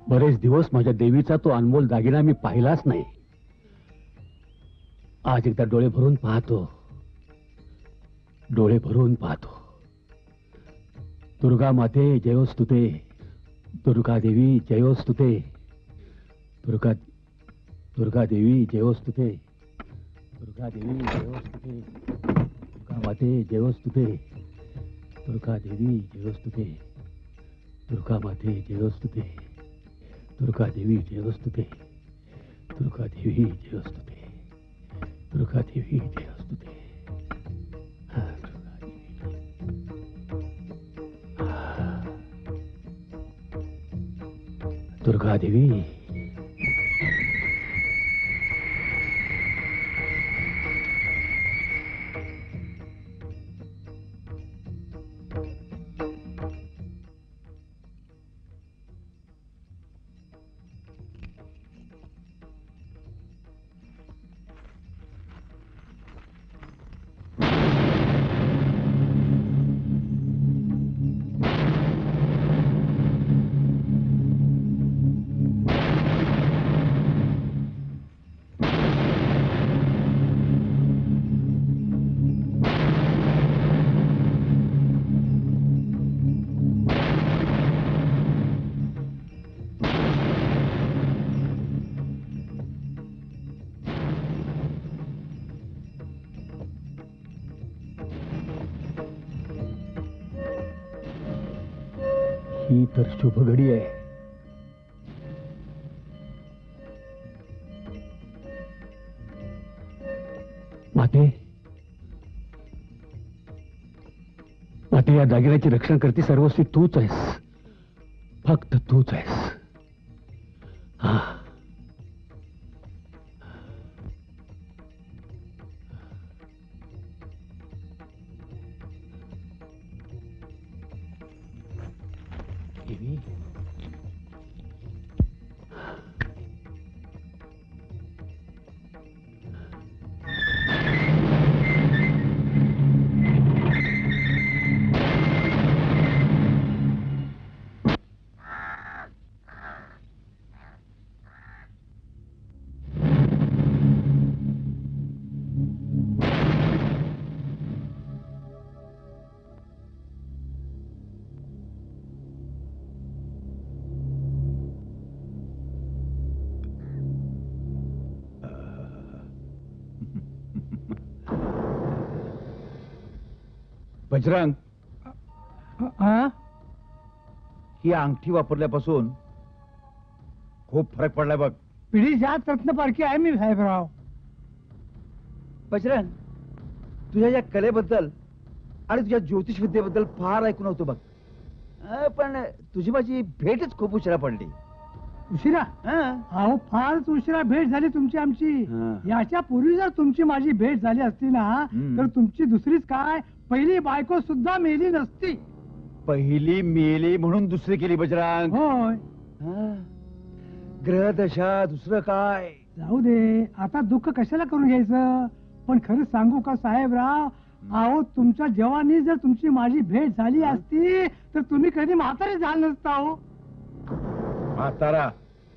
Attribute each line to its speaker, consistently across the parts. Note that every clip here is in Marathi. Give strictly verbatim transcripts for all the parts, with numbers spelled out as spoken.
Speaker 1: बरेच दिवस माझ्या देवीचा तो अनमोल दागिना मी पाहिलाच नाही. आज एकदा डोळे भरून पाहतो, डोळे भरून पाहतो. दुर्गा माते जयोस्तुते, दुर्गा देवी जयोस्तुते, दुर्गा दुर्गा देवी जयोस्तुते, दुर्गा देवी जयोस्तुते, दुर्गा माते जयोस्तुते, दुर्गा देवी जयोस्तुते, दुर्गा माते जयोस्तुते, दुर्गा देवी जयोस्तुते, दुर्गा देवी जयोस्तुते, दुर्गा देवी जयोस्तुते. दुर्गा देवी. ही तर शुभ घडी आहे. माते, माते, या दागिन्याची रक्षण करते सर्वस्वी तूच आहेस, फक्त तूच आहेस. हा, देवी.
Speaker 2: बजरंग,
Speaker 3: हा?
Speaker 2: ही अंगठी वापरल्यापासून खूप फरक पडलाय बघ.
Speaker 3: पिढी जात रत्नपारखी आहे मी साहेबराव.
Speaker 2: बजरंग, तुझ्या या कलेबद्दल आणि तुझ्या ज्योतिष विद्येबद्दल फार ऐकून होतो बघ, अं, पण तुझी माझी भेटच खूप उशिरा पडली.
Speaker 3: उशिरा?
Speaker 2: हं.
Speaker 3: अहो फारच उशिरा भेट झाली तुमची आमची.
Speaker 2: हा.
Speaker 3: याच्या पूर्वी जर तुमची माझी भेट झाली असती ना,
Speaker 2: हम्म.
Speaker 3: तर तुमची दुसरीच काय पहिली बायको सुद्धा मेली नसती.
Speaker 2: पहिली मेली म्हणून दुसरी केली बजरंग.
Speaker 3: होय.
Speaker 2: हं. ग्रहदशा दुसरं काय.
Speaker 3: जाऊ दे, आता दुःख कशाला करून घ्यायचं. पण खरं सांगू का साहेबराव, अहो तुमच्या जवानी जर तुमची माझी भेट झाली असती तर तुम्ही कधी म्हातारे झाला नसता. हो
Speaker 2: म्हातारा.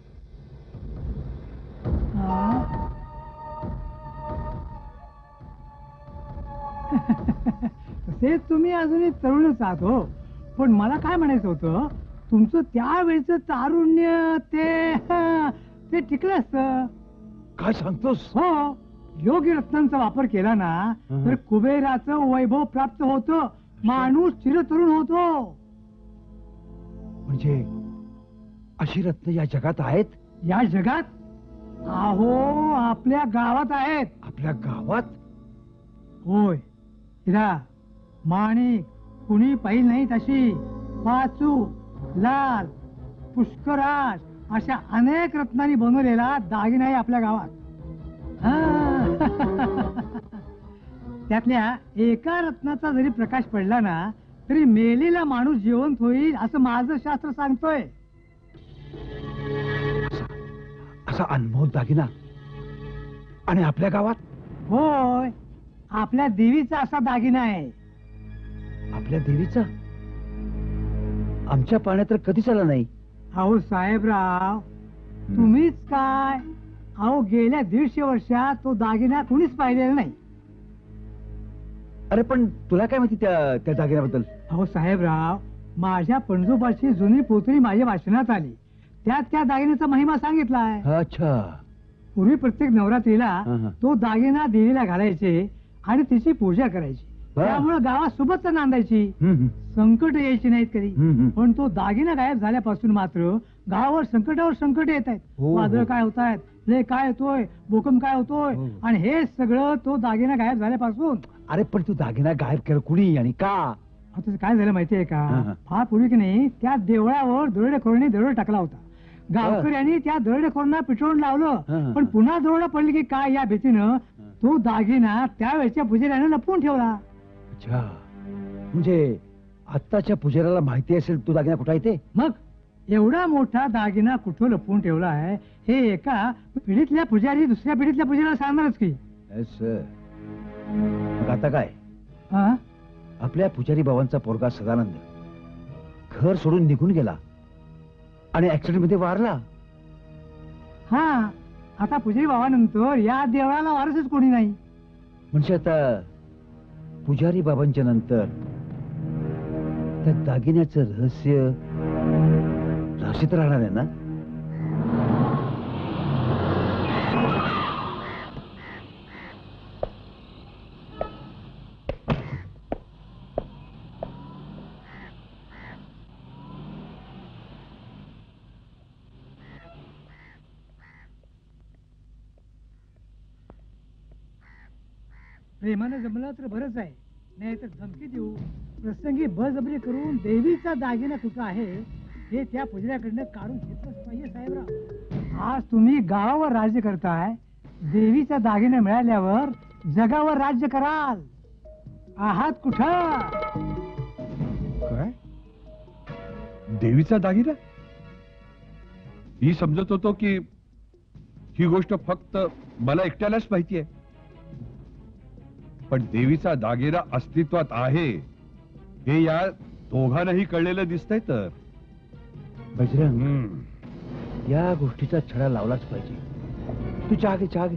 Speaker 3: तसेच तुम्ही अजूनही तरुणच आहात हो. पण मला काय म्हणायचं होतं, तुमचं त्यावेळेचं तारुण्य ते ते टिकलं असतं.
Speaker 2: काय सांगतोस?
Speaker 3: हो, योग्य रत्नांचा वापर केला ना तर कुबेराचं वैभव प्राप्त होतं, माणूस चिरतरुण होतो.
Speaker 2: म्हणजे अशी रत्न या जगात आहेत?
Speaker 3: या जगात? अहो आपल्या गावात आहेत.
Speaker 2: आपल्या गावात?
Speaker 3: होय. इरा माणिक कुणी पाहिल नाही तशी पाचू, लाल, पुष्कराज अशा अनेक रत्नांनी बनवलेला दागिना आहे आपल्या गावात. त्यातल्या एका रत्नाचा जरी प्रकाश पडला ना तरी मेलेला माणूस जिवंत होईल असं माझं शास्त्र सांगतोय.
Speaker 2: असा अनमोल दागिना आणि आपल्या गावात?
Speaker 3: होय, आपल्या देवीचा असा दागिना आहे.
Speaker 2: आपल्या देवीचा? आमच्या पाण्यात तर कधीच आला नाही.
Speaker 3: अहो साहेबराव तुम्हीच काय अहो गेल्या दीडशे वर्षात तो दागिना कुणीच पाहिलेला नाही.
Speaker 2: अरे पण तुला काय माहिती त्या त्या दागिन्याबद्दल?
Speaker 3: अहो साहेबराव माझ्या पणजोबाची जुनी पोतरी माझ्या वाचनात आली, त्यात त्या दागिन्याचा महिमा सांगितलाय.
Speaker 2: अच्छा.
Speaker 3: पूर्वी प्रत्येक नवरात्रीला
Speaker 2: हा, हा.
Speaker 3: तो दागिना देवीला घालायचे आणि तिची पूजा करायची,
Speaker 2: वा.
Speaker 3: त्यामुळे गावात सुबत्ता नांदायची,
Speaker 2: हम्म, हम्म.
Speaker 3: संकट यायची नाहीत कधी.
Speaker 2: हम्म, हम्म.
Speaker 3: पण तो दागिना गायब झाल्यापासून मात्र गावावर संकटावर संकट येत आहेत.
Speaker 2: हो,
Speaker 3: वादळ
Speaker 2: हो.
Speaker 3: काय होत आहेत, लय काय होतोय, भूकंप काय होतोय,
Speaker 2: हो.
Speaker 3: आणि हे सगळं तो दागिना गायब झाल्यापासून.
Speaker 2: अरे पण तू दागिना गायब केला कुणी आणि का?
Speaker 3: आता काय झालं माहितीये
Speaker 2: हा, हा.
Speaker 3: का, फार पूर्वी की नाही त्या देवळावर दरोडेखोरांनी दरोडा टाकला होता. गावकऱ्यांनी त्या दरोडेखोरांना पिटवून
Speaker 2: हा, हा.
Speaker 3: लावलं, पण पुन्हा दरोडा पडली की काय या भीतीनं तो दागिना त्यावेळेच्या पुजाऱ्यानं लपवून ठेवला.
Speaker 2: अच्छा, म्हणजे आत्ताच्या पुजाऱ्याला माहिती असेल तू दागिना कुठं आहे ते?
Speaker 3: मग एवढा मोठा दागिना कुठं लपवून ठेवला आहे हे एका पिढीतल्या पुजारी दुसऱ्या पिढीतल्या पुजाऱ्याला सांगणारच की.
Speaker 2: असं. मग आता काय?
Speaker 3: हा?
Speaker 2: आपल्या पुजारी बाबांचा पोरगा सदानंद घर सोडून निघून गेला आणि ऍक्सिडेंट मध्ये वारला.
Speaker 3: हा, आता पुजारी बाबानंतर या देवळाला वारसच कोणी नाही.
Speaker 2: म्हणजे आता पुजारी बाबांच्या नंतर त्या दागिन्याचं रहस्य राशीत राहणार आहे ना?
Speaker 3: प्रेमानं जमलं तर बरंच आहे, नाही तर धमकी देऊ प्रसंगी बळजबरी करून देवीचा दागिना कुठं आहे हे त्या पुजाऱ्याकडनं काढून घेतलंच पाहिजे. साहेबराव आज तुम्ही गावावर राज्य करताय, देवीचा दागिना मिळाल्यावर जगावर राज्य कराल. आहात कुठं?
Speaker 1: काय देवीचा दागिना? मी समजत होतो की ही गोष्ट फक्त मला एकट्यालाच माहिती आहे, पण देवीचा दागिना अस्तित्वात आहे हे या दोघांनाही कळलेलं दिसतंय. तर
Speaker 2: बजरंग,
Speaker 1: हम्म.
Speaker 2: या गोष्टीचा छडा लावलाच पाहिजे. तू चहा घे, चहा घे.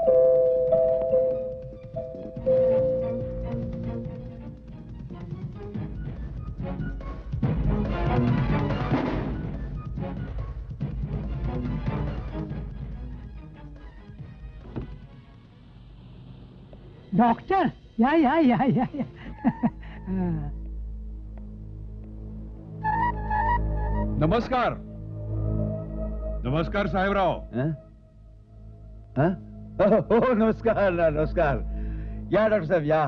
Speaker 3: डॉक्टर या या या या या. हा.
Speaker 1: नमस्कार. नमस्कार साहेबराव.
Speaker 2: हं? हं? हो, हो, नमस्कार नमस्कार. या डॉक्टर साहेब या.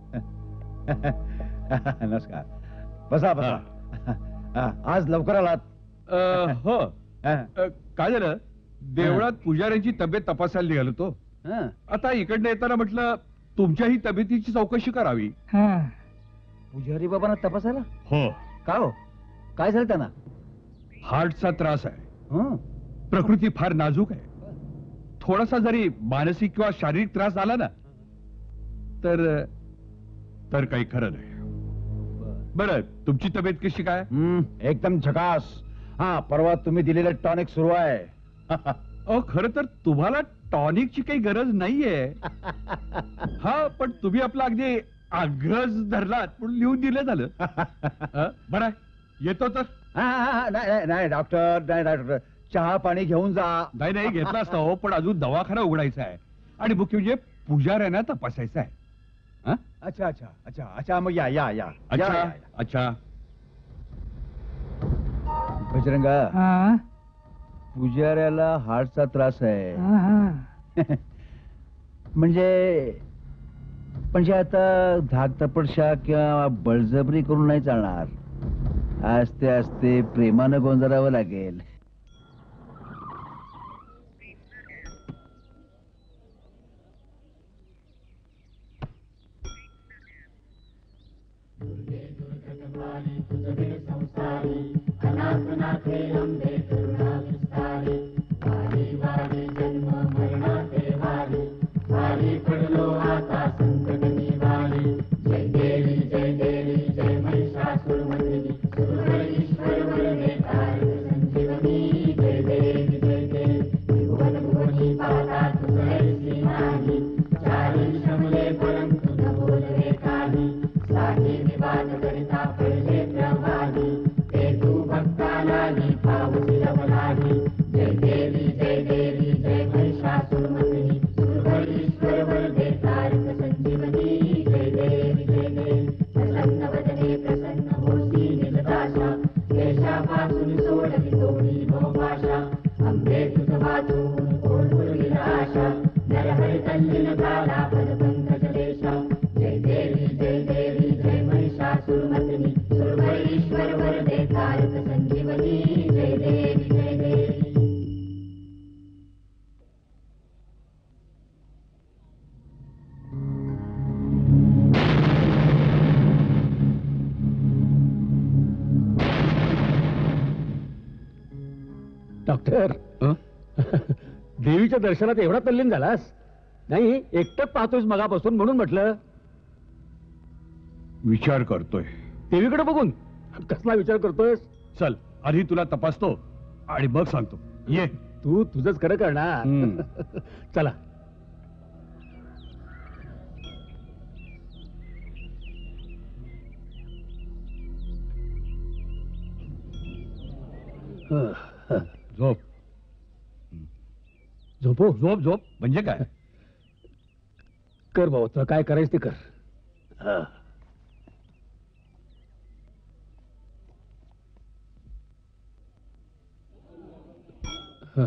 Speaker 2: नमस्कार. बसा बसा. हा, आज लवकर आलात.
Speaker 1: अ, हो.
Speaker 2: हं?
Speaker 1: अ, काय झालं, देवळात पुजाऱ्यांची तब्येत तपासायला निघालो तो.
Speaker 2: हं?
Speaker 1: आता इकडनं येताना म्हटलं तुमच्याही तब्येतीची चौकशी करावी.
Speaker 3: हा.
Speaker 2: पुजारी बाबांना तपासायला?
Speaker 1: हो.
Speaker 2: का हो, काय झालं त्यांना?
Speaker 1: हार्टचा त्रास आहे.
Speaker 2: हं?
Speaker 1: प्रकृती फार नाजूक आहे. थोडासा जरी मानसिक किंवा शारीरिक त्रास झाला ना तर तर काही खरं नाही. बरं, तुमची तब्येत कशी काय?
Speaker 2: हं, एकदम झकास. हा, परवा तुम्ही दिलेलं टॉनिक सुरू आहे.
Speaker 1: अहो, खरं तर तुम्हाला टॉनिकची काही गरज नाहीये. हा, पण तुम्ही आपला अगदी आग्रज धरलात म्हणून लिहून दिलं झालं. हं? बरं आहे, येतो तर.
Speaker 2: हा, हा, हा, नाही नाही, नाही डॉक्टर, नाही डॉक्टर, चहा पाणी घेऊन जा.
Speaker 1: नाही नाही, घेतला असता हो, पण अजून दवाखाना उघडायचा आहे आणि मुख्य म्हणजे पुजाऱ्यांना तपासायचं आहे. हं?
Speaker 2: अच्छा अच्छा अच्छा अच्छा, मग या या या
Speaker 1: अच्छा
Speaker 2: या, या.
Speaker 1: अच्छा.
Speaker 2: बजरंगा,
Speaker 3: हा.
Speaker 2: पुजाऱ्याला हार्टचा त्रास आहे.
Speaker 3: हा, हा.
Speaker 2: म्हणजे म्हणजे आता धाकधपटशा किंवा बळजबरी करून नाही चालणार. आस्ते आस्ते प्रेमानं गोंधळावं लागेल.
Speaker 4: जय महिषासुरमर्दिनी सुरवर ईश्वर वरदे तारक संजीवनी वाचून सोडली सोडी मोपाशा अंबे तुझ वाचून कोण उरविल आशा नरहरी तल्लीन झाला पदपंकज देशा जय देवी जय देवी जय महिषासुरमर्दिनी सुरवरीश्वर वरदे तारक संजीवनी जय देवी जय देवी.
Speaker 5: डॉक्टर देवीच्या दर्शनात एवढा तल्लीन झालास? नाही, एकटंच पाहतोयस मगापासून म्हणून म्हटलं.
Speaker 1: विचार करतोय.
Speaker 5: देवीकडे बघून कसला विचार करतोयस?
Speaker 1: चल आधी तुला तपासतो आणि मग सांगतो. ये.
Speaker 5: तू तुझंच खरं करणार.
Speaker 1: हम्म.
Speaker 5: चला.
Speaker 1: झोप
Speaker 5: झोपो.
Speaker 1: झोप झोप म्हणजे काय?
Speaker 5: कर भाऊ, तुला काय करायचं ते कर. हा. हा.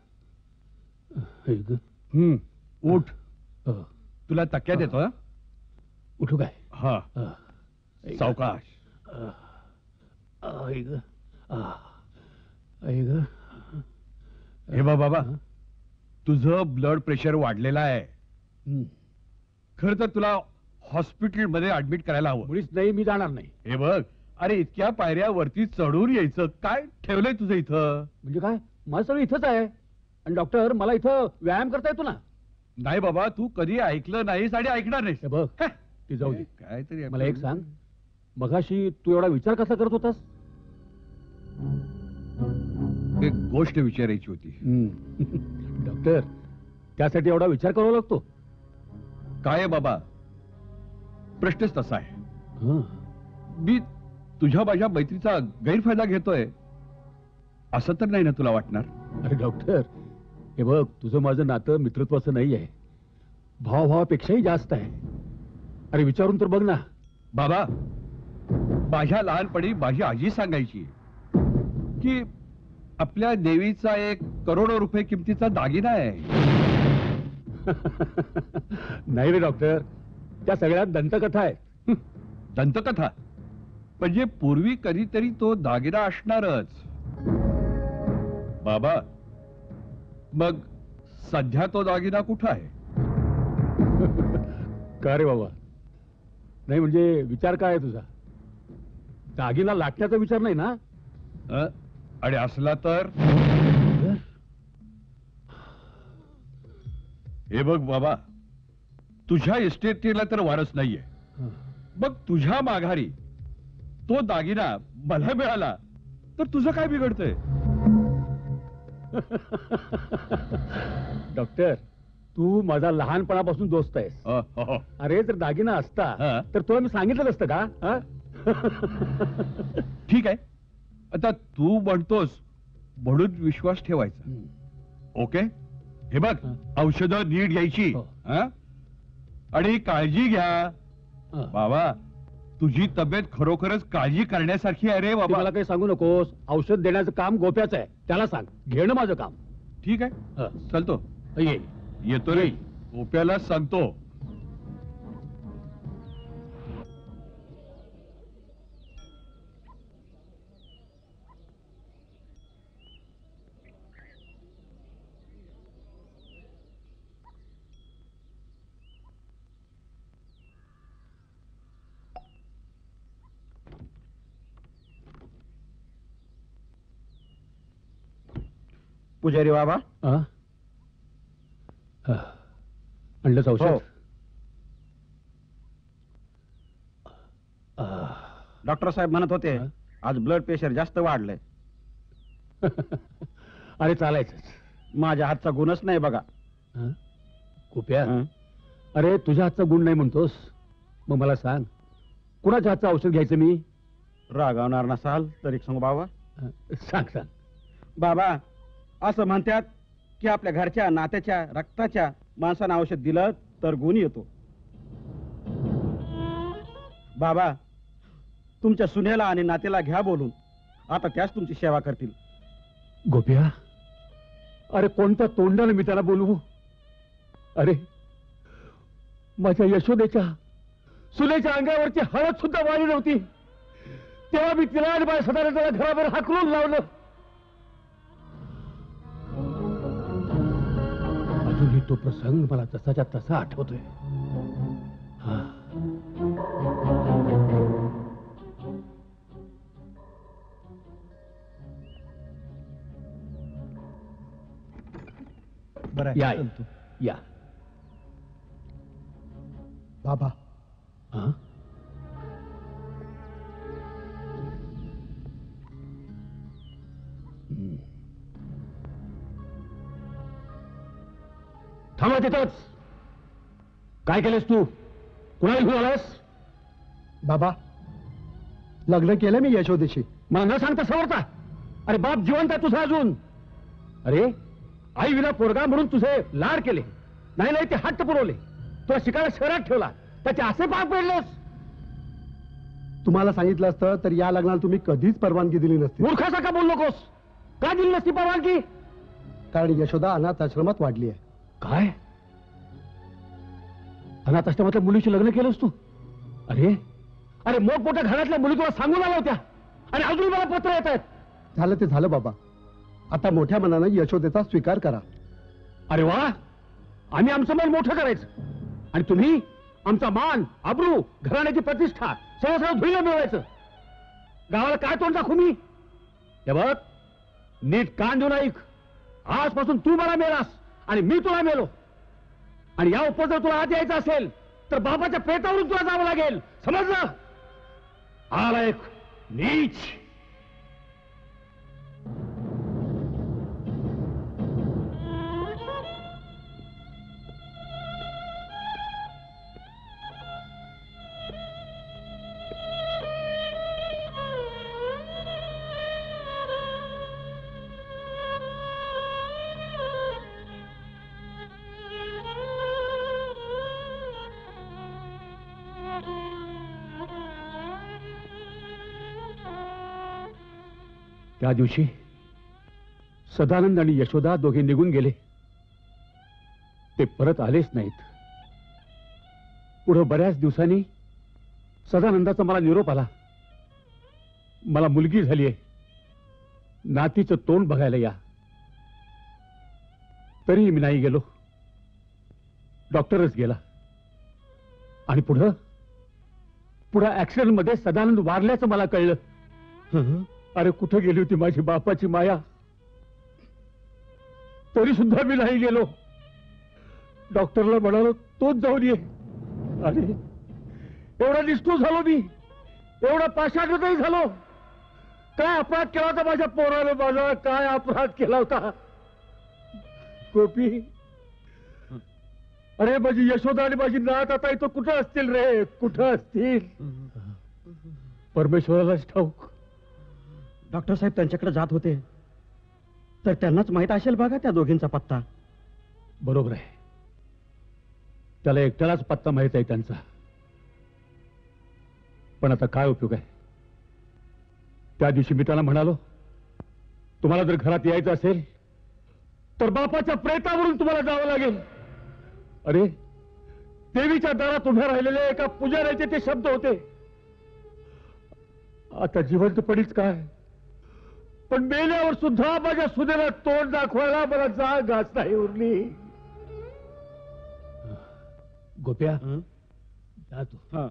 Speaker 5: हे ग.
Speaker 1: हम्म. उठ.
Speaker 5: हा.
Speaker 1: तुला तक्क्या देतो. हं?
Speaker 5: उठू काय?
Speaker 1: हा.
Speaker 5: हा. हे ग.
Speaker 1: सावकाश.
Speaker 5: हा. हा, हे ग. हा. हे ग.
Speaker 1: हे बा बाबा, तुझं ब्लड प्रेशर वाढलेलं आहे.
Speaker 5: हम्म.
Speaker 1: खर तर तुला हॉस्पिटलमध्ये ऍडमिट करायला हवं.
Speaker 5: मुळीच नाही, मी जाणार नाही.
Speaker 1: हे बघ, अरे इतक्या पायऱ्या वरती चढून यायचं काय ठेवलंय तुझं इथं?
Speaker 5: म्हणजे काय? माझं सगळं इथंच आहे. आणि डॉक्टर, मला इथं व्यायाम करता येतो ना?
Speaker 1: नाही बाबा, तू कधी ऐकलं नाहीस आणि ऐकणार नाहीस.
Speaker 5: हे बघ, ती जाऊ दे.
Speaker 1: काहीतरी
Speaker 5: मला एक सांग, मगाशी तू एवढा विचार कसा करत होतास?
Speaker 1: एक गोष्ट विचारायची होती.
Speaker 5: डॉक्टर, त्यासाठी एवढा विचार करावा लागतो?
Speaker 1: काय आहे बाबा, प्रश्नच तसा आहे.
Speaker 5: हं.
Speaker 1: मी तुझ्या माझ्या मैत्रीचा गैरफायदा घेतोय असं तर नाही ना तुला वाटणार?
Speaker 5: अरे डॉक्टर, हे बघ, तुझं माझं नातं मित्रत्वाचं नाही आहे, भावाभावापेक्षाही जास्त आहे. अरे विचारून तर बघ ना.
Speaker 1: बाबा, माझ्या लहानपणी माझी आजी सांगायची की आपल्या देवीचा एक करोडो रुपये किमतीचा दागिना आहे.
Speaker 5: नाही रे डॉक्टर, त्या सगळ्यात दंतकथा आहेत.
Speaker 1: दंतकथा म्हणजे पूर्वी कधीतरी तो दागिना असणारच. बाबा, मग सध्या तो दागिना कुठं आहे?
Speaker 5: का रे बाबा? नाही म्हणजे विचार काय आहे तुझा? दागिना लाटण्याचा विचार नाही ना?
Speaker 1: अ? आणि असला तर? हे बघ बाबा, तुझ्या इस्टेटीला तर वारस नाहीये. मग तुझ्या माघारी तो दागिना मला मिळाला तर तुझं काय बिघडतंय?
Speaker 5: डॉक्टर, तू माझा लहानपणापासून दोस्त आहेस.
Speaker 1: अ, हो, हो.
Speaker 5: अरे जर दागिना असता
Speaker 1: हा.
Speaker 5: तर तुला मी सांगितलं असतं का? हा?
Speaker 1: ठीक आहे, आता तू म्हणतोस म्हणून विश्वास ठेवायचा. ओके, हे बघ,
Speaker 5: हा.
Speaker 1: औषधं नीट घ्यायची.
Speaker 5: हो.
Speaker 1: हा? आणि काळजी घ्या.
Speaker 5: हा.
Speaker 1: बाबा, तुझी तब्येत खरोखरच काळजी करण्यासारखी आहे रे
Speaker 5: ते
Speaker 1: बाबा.
Speaker 5: मला काही सांगू नकोस. औषध देण्याचं काम गोप्याचं आहे, त्याला सांग. घेणं माझं काम.
Speaker 1: ठीक आहे,
Speaker 5: हा.
Speaker 1: चालतो.
Speaker 5: ये.
Speaker 1: येतो रे, ओप्याला सांगतो.
Speaker 2: पुजारी बाबा,
Speaker 5: हा? हा. आणलंच औषध?
Speaker 2: हो.
Speaker 5: आ.
Speaker 2: डॉक्टर साहेब म्हणत होते
Speaker 5: हा?
Speaker 2: आज ब्लड प्रेशर जास्त वाढलंय.
Speaker 5: अरे चालायचंच.
Speaker 2: माझ्या हातचा गुणच नाही बघा.
Speaker 5: हा? कुप्या,
Speaker 2: हं?
Speaker 5: अरे तुझ्या हातचा गुण नाही म्हणतोस, मग मला सांग, कुणाच्या हातचं औषध घ्यायचं मी?
Speaker 2: रागावणार नसाल तरी सांगू बाबा.
Speaker 5: हा, सांग सांग.
Speaker 2: बाबा, असं म्हणतात की आपल्या घरच्या नात्याच्या रक्ताच्या माणसानं औषध दिलं तर गुण येतो. बाबा, तुमच्या सुनेला आणि नातेला घ्या बोलून,
Speaker 6: आता त्याच तुमची सेवा करतील.
Speaker 5: गोप्या, अरे कोणत्या तोंडाने मी त्याला बोलवू? अरे माझ्या यशोदेच्या सुनेच्या अंगावरची हळद सुद्धा वाली नव्हती, तेव्हा मी तिला आणि माझ्या सदाने त्याला घरावर हाकलून लावलं. अजूनही तो प्रसंग मला तसाच्या तसा आठवतोय. हा
Speaker 2: बरं आहे,
Speaker 5: या
Speaker 2: चलतो.
Speaker 5: या.
Speaker 2: बाबा
Speaker 5: हा? हम्म. थांबा तिथंच. काय केलंस तू? कुणाला घेऊन आलास?
Speaker 2: बाबा लग्न केलं मी यशोदेशी.
Speaker 5: मला न सांगता सवरता? अरे बाप जिवंत आहे तुझा अजून. अरे आई विना पोरगा म्हणून तुझे लाड केले, नाही नाही ते हट्ट पुरवले, तुला शिकायला शहरात ठेवला, त्याचे असे पाप पेडलेस.
Speaker 2: तुम्हाला सांगितलं असतं तर या लग्नाला तुम्ही कधीच परवानगी दिली नसती.
Speaker 5: मूर्खाचा का बोल नकोस? का दिली नसती परवानगी?
Speaker 2: कारण यशोदा अनाथ आश्रमात वाढली आहे.
Speaker 5: काय? अनाथ आश्रमातल्या मुलीशी लग्न केलंस तू? अरे अरे मोठमोठ्या घरातल्या मुली तुला सांगून आल्या होत्या आणि अजून मला पत्र येत आहेत.
Speaker 2: झालं ते झालं बाबा. आता मोठ्या मनानं यशोदेचा स्वीकार करा.
Speaker 5: अरे वा, आम्ही आमचं मन मोठं करायचं आणि तुम्ही आमचा मान, आबरू, घराण्याची प्रतिष्ठा सगळं सगळं धुईला मिळवायचं. गावाला काय तोंड दाखवू मी? हे बघ, नीट कान देऊन ऐक. आजपासून तू मला मेलास आणि मी तुला मेलो, आणि या उपर जर तुला आत यायचं असेल तर बाबाच्या पेटावरून तुला जावं लागेल. समजलं? आला एक नीच. त्या दिवशी सदानंद आणि यशोदा दोघे निघून गेले. ते परत आलेच नाहीत. पुढे बऱ्याच दिवसांनी सदानंदाचा मला निरोप आला. मला मुलगी झालीये, नातीचं तोंड बघायला या. तरीही मी नाही गेलो. डॉक्टरच गेला आणि पुढं पुढं ऍक्सिडेंट मध्ये सदानंद वारल्याचं मला कळलं. अरे कुठे गेली होती माझी बापाची माया? तरी सुद्धा मी नाही गेलो. डॉक्टरला म्हणालो तोच जाऊन ये. अरे एवढा निष्ठूर झालो मी, एवढा पाषाणही झालो. काय अपराध केला होता माझ्या पोराने? माझा काय अपराध केला होता? गोपी, अरे माझी यशोदा आणि माझी नात आता इथं कुठं असतील रे? कुठं असतील? परमेश्वरालाच ठाऊक.
Speaker 6: डॉक्टर साहेब त्यांच्याकडे जात होते तर त्यांनाच माहित असेल बघा त्या दोघींचा पत्ता.
Speaker 5: बरोबर आहे, त्याला एकट्यालाच पत्ता माहित आहे त्यांचा. पण आता काय उपयोग आहे? त्या दिवशी मी त्याला म्हणालो, तुम्हाला जर घरात यायचं असेल तर बापाच्या प्रेतावरून तुम्हाला जावं लागेल. अरे देवीच्या दारात उभ्या राहिलेले एका पुजाऱ्याचे ते शब्द होते. आता जिवंतपणीच काय, पण मेल्यावर सुद्धा माझ्या सुनेला तोंड दाखवायला मला जाग घास नाही उरली. गोप्या, जा तू.
Speaker 6: हा.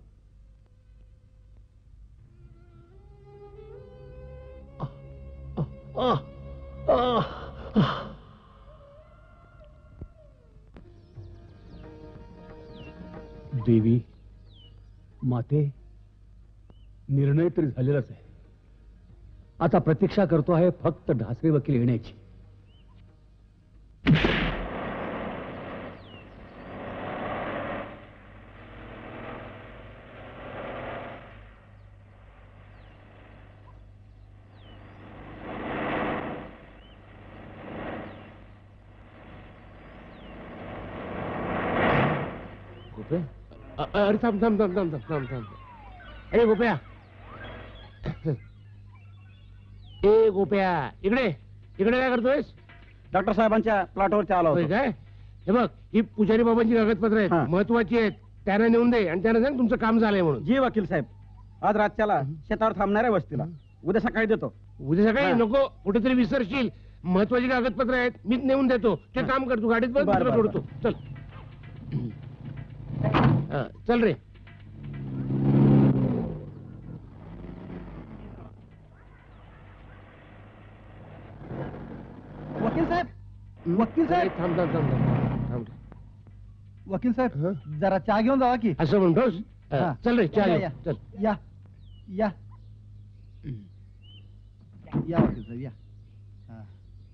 Speaker 5: आ, आ, आ. देवी माते, निर्णय तरी झालेलाच आहे. आता प्रतीक्षा करतो आहे फक्त ढासळे वकील येण्याची.
Speaker 6: अरे थांब थांब थांब थांब थांब थांब थांब. अरे गोप्या,
Speaker 5: ए गोप्या इकडे इकडे काय करतोयस?
Speaker 6: डॉक्टर साहेबांच्या प्लॉटवरती आला
Speaker 5: होय
Speaker 6: होता.
Speaker 5: काय? हे बघ ही पुजारी बाबांची कागदपत्र आहेत,
Speaker 6: हा.
Speaker 5: महत्वाची आहेत. त्यांना नेऊन दे आणि त्यांना सांग तुमचं काम झालंय म्हणून.
Speaker 6: जी वकील साहेब, आज रातच्याला शेतावर थांबणार आहे वस्तीला. उद्या सकाळी देतो.
Speaker 5: उद्या सकाळी
Speaker 6: हा.
Speaker 5: नको, कुठेतरी विसरशील. महत्वाची कागदपत्र आहेत, मीच नेऊन देतो. ते
Speaker 6: हा.
Speaker 5: काम करतो, गाडीत बस,
Speaker 6: बरं,
Speaker 5: दुसरं
Speaker 6: बरं,
Speaker 5: सोडतो. चल हा, चल रे.
Speaker 2: वकील साहेब वकील
Speaker 5: अरे,
Speaker 2: साहेब
Speaker 5: थांब थांब थांब थांब थांब.
Speaker 2: वकील साहेब
Speaker 5: हं?
Speaker 2: जरा चहा घेऊन जावा की.
Speaker 5: असं म्हणतोस? हा,
Speaker 2: हा.
Speaker 5: चल रे चहा
Speaker 2: या,
Speaker 5: घेऊ.
Speaker 2: या.
Speaker 5: चल.
Speaker 2: या या या वकील साहेब या हा.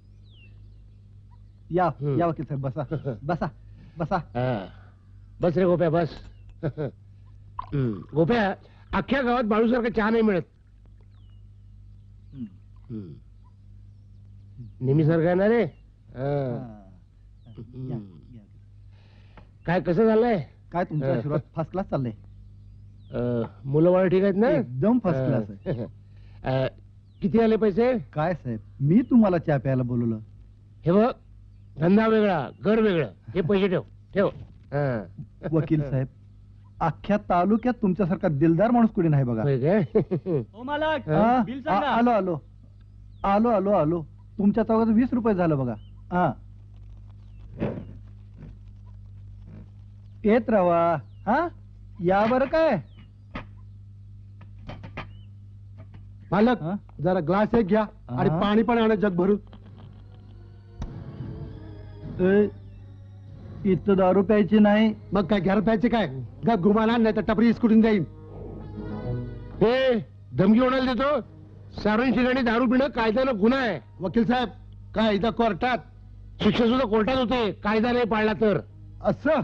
Speaker 2: या
Speaker 5: हं.
Speaker 2: या वकील साहेब बसा बसा बसा.
Speaker 5: हा. बस रे गोप्या बस. हम्म. गोप्या अख्ख्या गावात बाळूसारखा चहा नाही मिळत.
Speaker 2: हं.
Speaker 5: हम्म. नेहमीसारखा आहे ना रे? हा.
Speaker 2: हा. या, या.
Speaker 5: काय कसं झालंय?
Speaker 2: काय तुमचा आशीर्वाद फर्स्ट क्लास चाललंय.
Speaker 5: अं, मुलं बाळ ठीक आहेत ना?
Speaker 2: एकदम फर्स्ट क्लास आहे.
Speaker 5: अं, किती आले पैसे?
Speaker 2: काय साहेब मी तुम्हाला चहा प्यायला बोलवलं.
Speaker 5: हे बघ, धंदा वेगळा, घर वेगळं. हे पैसे ठेव ठेव. हा.
Speaker 2: वकील साहेब अख्ख्या तालुक्यात तुमच्यासारखा दिलदार माणूस कुणी नाही बघा.
Speaker 5: होय काय?
Speaker 2: हा? आ- आलो आलो आलो आलो आलो तुमच्या चौघात वीस रुपये झालं बघा. हा येत राहा. हा या बरं काय.
Speaker 6: मालक
Speaker 2: हा?
Speaker 6: जरा ग्लास एक घ्या आणि
Speaker 2: हा?
Speaker 6: पाणी पण आणा जग भरून.
Speaker 2: ए, इथं दारू प्यायची नाही.
Speaker 6: मग काय घरात प्यायचे काय? गप घुमाना नाही तर टपरी इसकुटून जाईन.
Speaker 5: हे धमकी कोणाला देतो? सारण ठिकाणी दारू पिणं कायद्यानं गुन्हा आहे.
Speaker 6: वकील साहेब काय इथं कोर्टात
Speaker 5: शिक्षा सुद्धा कोर्टात होते, कायदा नाही पाळला तर.
Speaker 6: असं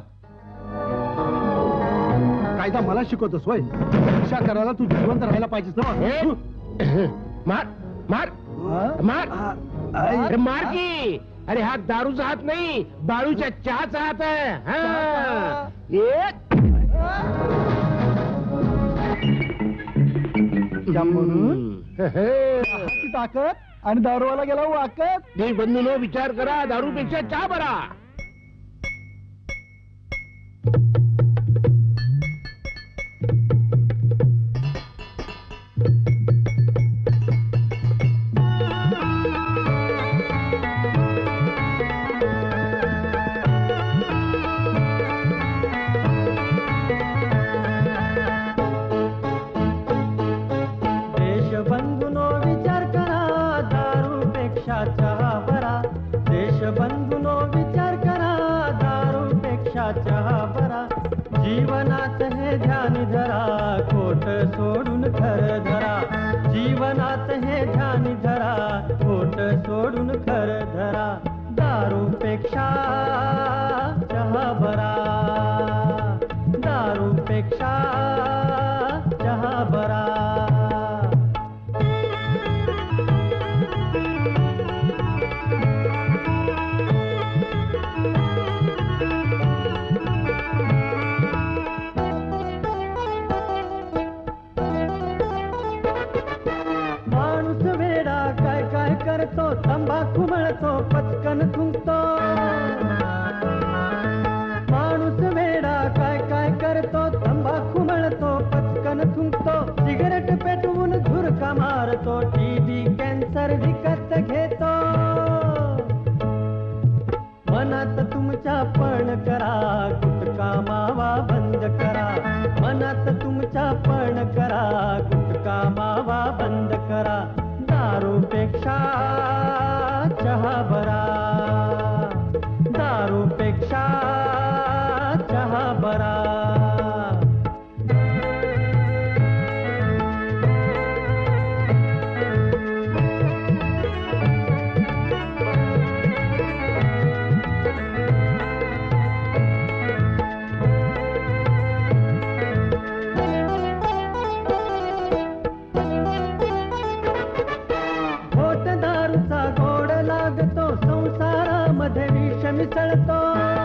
Speaker 6: कायदा मला शिकवतोस होय? शिक्षा करायला तू जिवंत राहायला पाहिजेस
Speaker 5: हे?
Speaker 6: ना.
Speaker 5: मार मार
Speaker 2: हा?
Speaker 5: मार.
Speaker 2: आई.
Speaker 5: अरे मार की. अरे हा दारूचा हात नाही, बाळूच्या चहाचा हात आहे. हा. एक.
Speaker 2: त्या म्हणून
Speaker 5: हम्म.
Speaker 2: चहाची ताकद आणि दारूवाला गेला वाकत.
Speaker 5: देशबंधूनो विचार करा, दारूपेक्षा चहा बरा.
Speaker 7: देशबंधूनो विचार करा दारूपेक्षा चहा बरा. देशबंधूनो विचार करा दारूपेक्षा चहा बरा. जीवनात हे ध्यान धरा, खोट सोडून खर धरा. जीवनात हे ध्यान धरा, खोट सोडून खर धरा. दारूपेक्षा चहा बरा. दारूपेक्षा चहा बरा. माणूस वेडा काय काय करतो, तंबाखू मळतो, पचकन थुंकतो. माणूस वेडा काय काय करतो, तंबाखू मळतो, पचकन थुंकतो. सिगरेट पेटवून झुरका मारतो, टीबी कॅन्सर विकत घेतो. मनात तुमच्या पण करा, गुटखा मावा बंद करा. मनात तुमच्या पण करा, गुटखा मावा बंद करा. दारूपेक्षा चहा बरा. दारूपेक्षा चहा बरा. घोट दारूचा गोड लागतो, संसारामध्ये विष मिसळतो.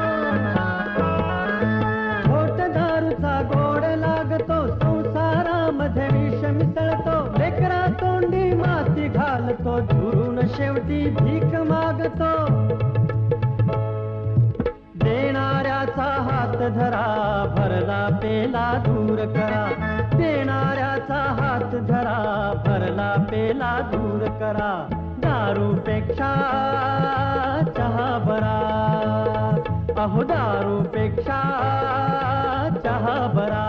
Speaker 7: घोट दारूचा गोड लागतो, संसारामध्ये विष मिसळतो. लेकरा तोंडी माती घालतो, शेवटी भीक मागतो. देणाऱ्याचा हात धरा, भरला पेला दूर करा. देणाऱ्याचा हात धरा, भरला पेला दूर करा. दारूपेक्षा चहा बरा, अहो दारूपेक्षा चहा बरा.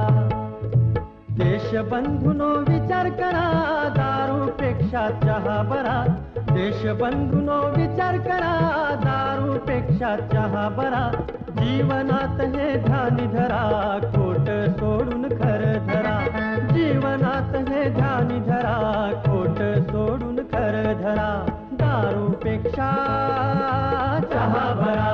Speaker 7: देशबंधूनो विचार करा, दारूपेक्षा चहा बरा. देशबंधूनो विचार करा, दारूपेक्षा चहा बरा. जीवनात हे ध्यान धरा, खोट सोडून खरं धरा. जीवनात हे ध्यान धरा, खोट सोडून खरं धरा. दारूपेक्षा चहा बरा.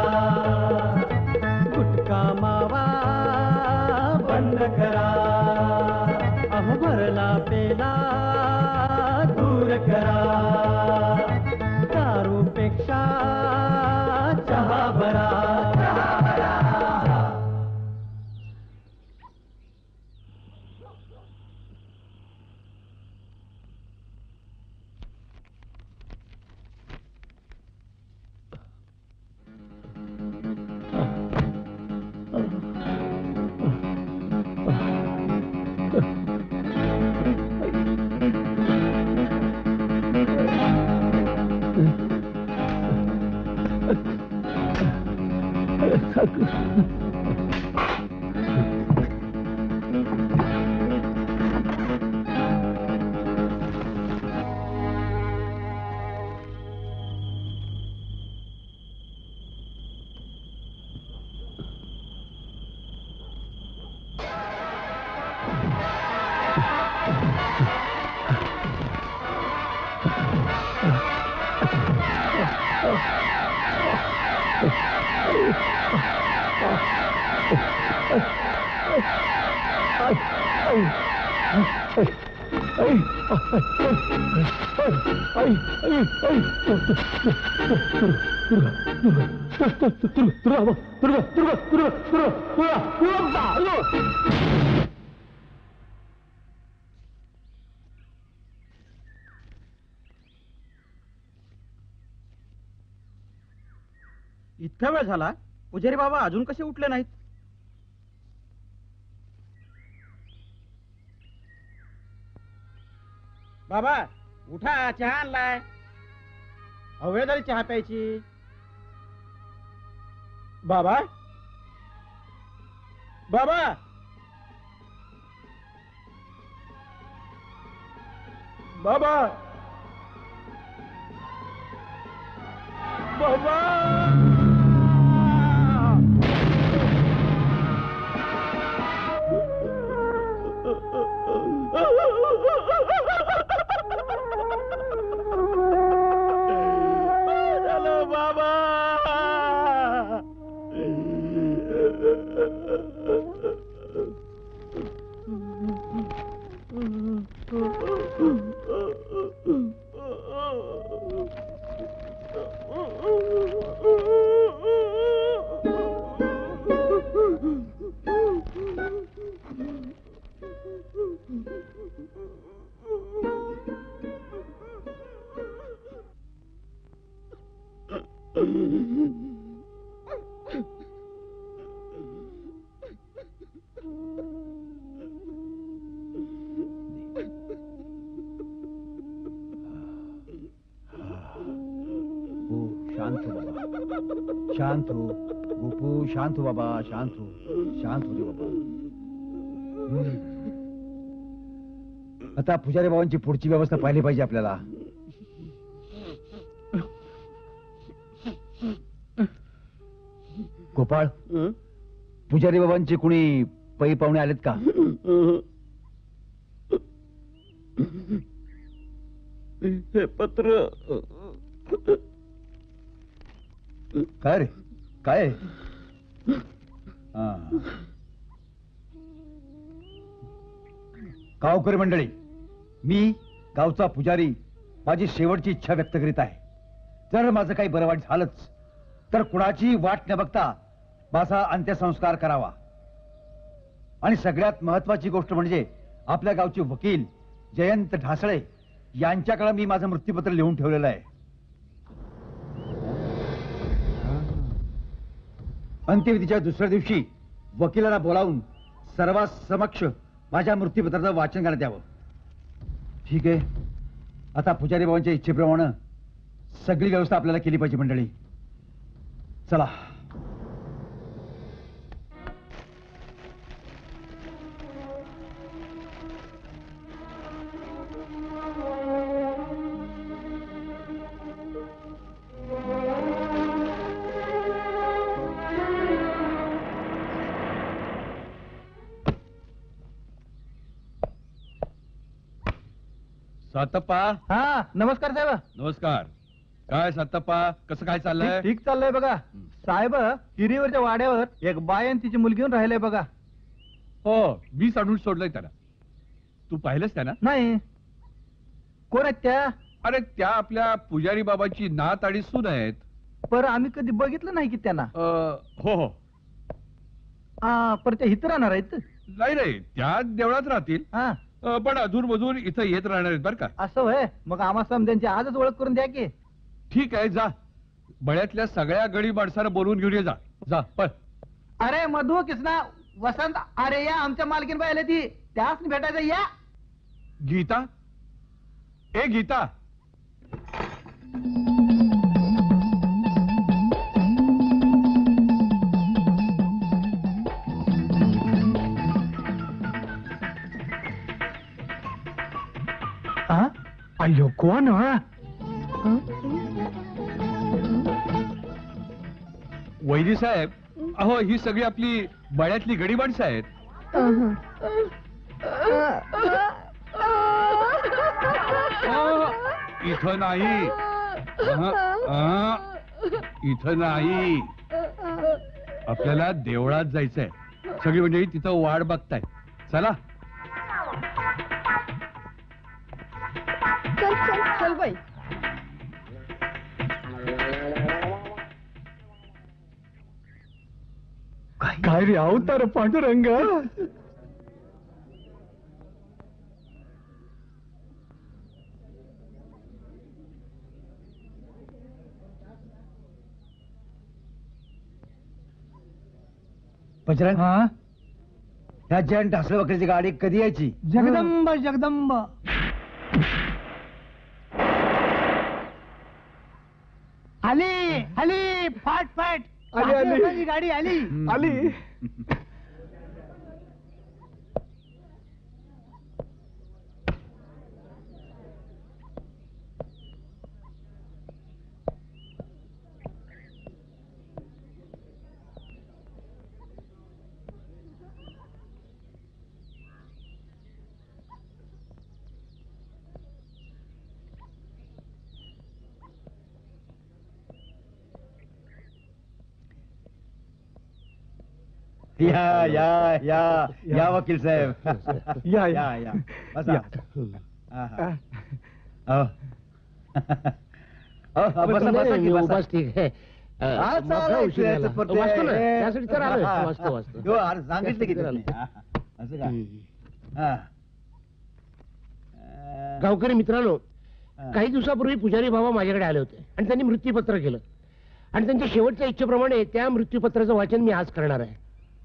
Speaker 7: गुटखा मावा बंद करा, अहो भरला पेला दूर करा. दारूपेक्षा चहा बरा.
Speaker 6: इतका वेळ झाला, पुजारी बाबा अजून कसे उठले नाहीत? बाबा उठा, चहा आणलाय. हवे झाली चहा प्यायची. बाबा बाबा बाबा बाबा
Speaker 2: शांत हो बाबा, शांत हो गोपू, शांत हो बाबा, शांत हो, शांत हो रे बाबा. आता पुजारी बाबांची पुढची व्यवस्था पाहिली पाहिजे आपल्याला. गोपाळ, पुजारी बाबांचे कुणी पै पाहुणे आलेत का?
Speaker 6: हे पत्र
Speaker 2: काय रे, काय? गावकरी मंडळी, मी गावचा पुजारी माझी शेवटची इच्छा व्यक्त करीत आहे. जर माझं काही बरं वाईट झालंच तर कुणाची वाट न बघता माझा अंत्यसंस्कार करावा. आणि सगळ्यात महत्वाची गोष्ट म्हणजे आपल्या गावचे वकील जयंत ढासळे यांच्याकडे मी माझं मृत्यूपत्र लिहून ठेवलेलं आहे. अंत्यविधीच्या दुसऱ्या दिवशी वकिलाला बोलावून सर्वांसमक्ष माझ्या मृत्यूपत्राचं वाचन करण्यात यावं. ठीक आहे, आता पुजारी बाबांच्या इच्छेप्रमाणे सगळी व्यवस्था आपल्याला केली पाहिजे मंडळी. चला.
Speaker 1: सातप्पा.
Speaker 7: हा नमस्कार साहेब.
Speaker 1: नमस्कार. काय सातप्पा, कसं काय चाललंय?
Speaker 7: ठीक चाललंय बघा साहेब. हिरीवरच्या वाड्यावर एक बाय आणि तिची मुलगी येऊन राहिलंय बघा.
Speaker 1: हो, मीच आणून सोडलंय त्याला. तू पाहिलंस त्याला?
Speaker 7: नाही. कोण आहेत त्या?
Speaker 1: अरे त्या आपल्या पुजारी बाबाची नात आणि सून आहेत.
Speaker 7: पर आम्ही कधी बघितलं नाही की त्यांना.
Speaker 1: अ, हो हो.
Speaker 7: हा, पर त्या इथं राहणार आहेत.
Speaker 1: नाही नाही, त्या देवळात राहतील.
Speaker 7: हा,
Speaker 1: अ, पण अधून मधून इथं येत राहणार आहेत बरं का.
Speaker 7: असं होय. मग आम्हा समजांची आजच ओळख करून द्या की.
Speaker 1: ठीक आहे, जा. बळ्यातल्या सगळ्या गडी माणसाला बोलवून घेऊन ये. जा जा पण.
Speaker 7: अरे मधु, कृष्णा, वसंत, अरे या आमच्या मालकीन बाई आली ती, त्याच भेटायचं या.
Speaker 1: गीता, ए गीता.
Speaker 7: हा? अय्यो कोण? हा?
Speaker 1: वैदी साहेब, अहो ही सगळी आपली बळ्यातली गडी माणसं आहेत. अ, इथं नाही. अह, अह, इथं नाही. आपल्याला देवळात जायचंय. सगळी म्हणजे तिथं वाट बघताय. चला.
Speaker 8: चल चल चल बाई.
Speaker 7: काय रे अवतार पांडुरंग.
Speaker 2: बजरंग,
Speaker 7: हा,
Speaker 2: ह्या जैन ढासळ वगैरेची गाडी कधी यायची?
Speaker 3: जगदंब जगदंब. आली आली, फाट फाट
Speaker 7: आली, आली.
Speaker 3: आपली गाडी आली.
Speaker 7: आली.
Speaker 2: या या या या वकील साहेब.
Speaker 7: या,
Speaker 2: या
Speaker 7: या.
Speaker 2: या बसा.
Speaker 7: या.
Speaker 2: हा, हा. अहो. अहो, बसा बसा की बसा.
Speaker 5: ठीक आहे.
Speaker 2: हा, चालेल, फिरायचं पडतंय.
Speaker 5: वाचतो ना, त्यासाठी तर आलोय.
Speaker 2: हा.
Speaker 5: वाचतो, वाचतो.
Speaker 2: हो, अरे सांगितलं की
Speaker 5: त्यासाठी
Speaker 2: तुम्ही.
Speaker 5: तर
Speaker 2: हा, असं का? हा.
Speaker 5: गावकरी मित्रांनो,
Speaker 2: हा.
Speaker 5: काही दिवसापूर्वी पुजारी बाबा माझ्याकडे आले होते आणि त्यांनी मृत्यूपत्र केलं आणि त्यांच्या शेवटच्या इच्छेप्रमाणे त्या मृत्यूपत्राचं वाचन मी आज करणार आहे.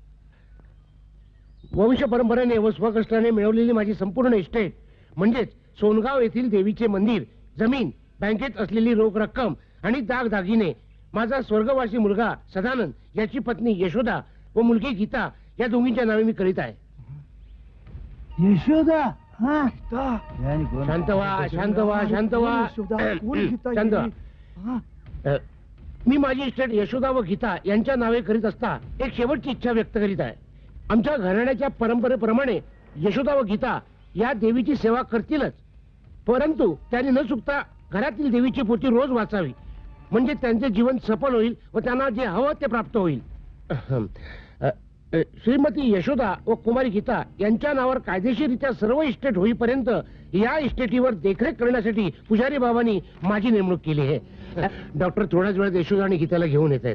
Speaker 5: वंश परंपरेने व स्वकष्टाने मिळवलेली माझी संपूर्ण इस्टेट म्हणजेच सोनगाव येथील देवीचे मंदिर, जमीन, बँकेत असलेली रोख रक्कम आणि दागदागिने माझा स्वर्गवासी मुलगा सदानंद याची पत्नी यशोदा व मुलगी गीता या दोघींच्या नावे मी करीत आहे.
Speaker 3: यशोदा. हा,
Speaker 2: आणि कोण?
Speaker 5: शांत व्हा, शांत व्हा, शांत व्हा. शांत व्हा.
Speaker 3: हा.
Speaker 5: अ, मी माझी इस्टेट यशोदा व गीता यांच्या नावे करीत असता एक शेवटची इच्छा व्यक्त करीत आहे. आमच्या घराण्याच्या परंपरेप्रमाणे यशोदा व गीता या देवीची सेवा करतीलच, परंतु त्यांनी न चुकता घरातील देवीची पोथी रोज वाचावी, म्हणजे त्यांचे जीवन सफल होईल व त्यांना जे हवं ते प्राप्त होईल. अहं. अ, अ, श्रीमती यशोदा व कुमारी गीता यांच्या नावावर कायदेशीररित्या सर्व इस्टेट होईपर्यंत या इस्टेटीवर देखरेख करण्यासाठी पुजारी बाबांनी माझी नेमणूक केली आहे. डॉक्टर थोड्याच वेळात यशोदा आणि गीताला घेऊन येत आहेत.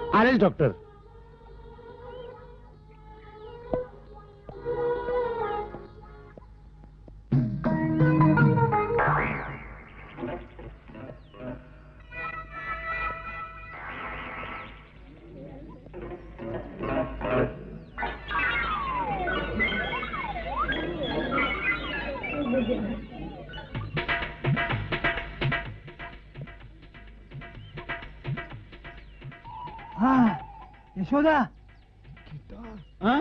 Speaker 5: आलेच डॉक्टर.
Speaker 3: हा यशोदा
Speaker 6: हं?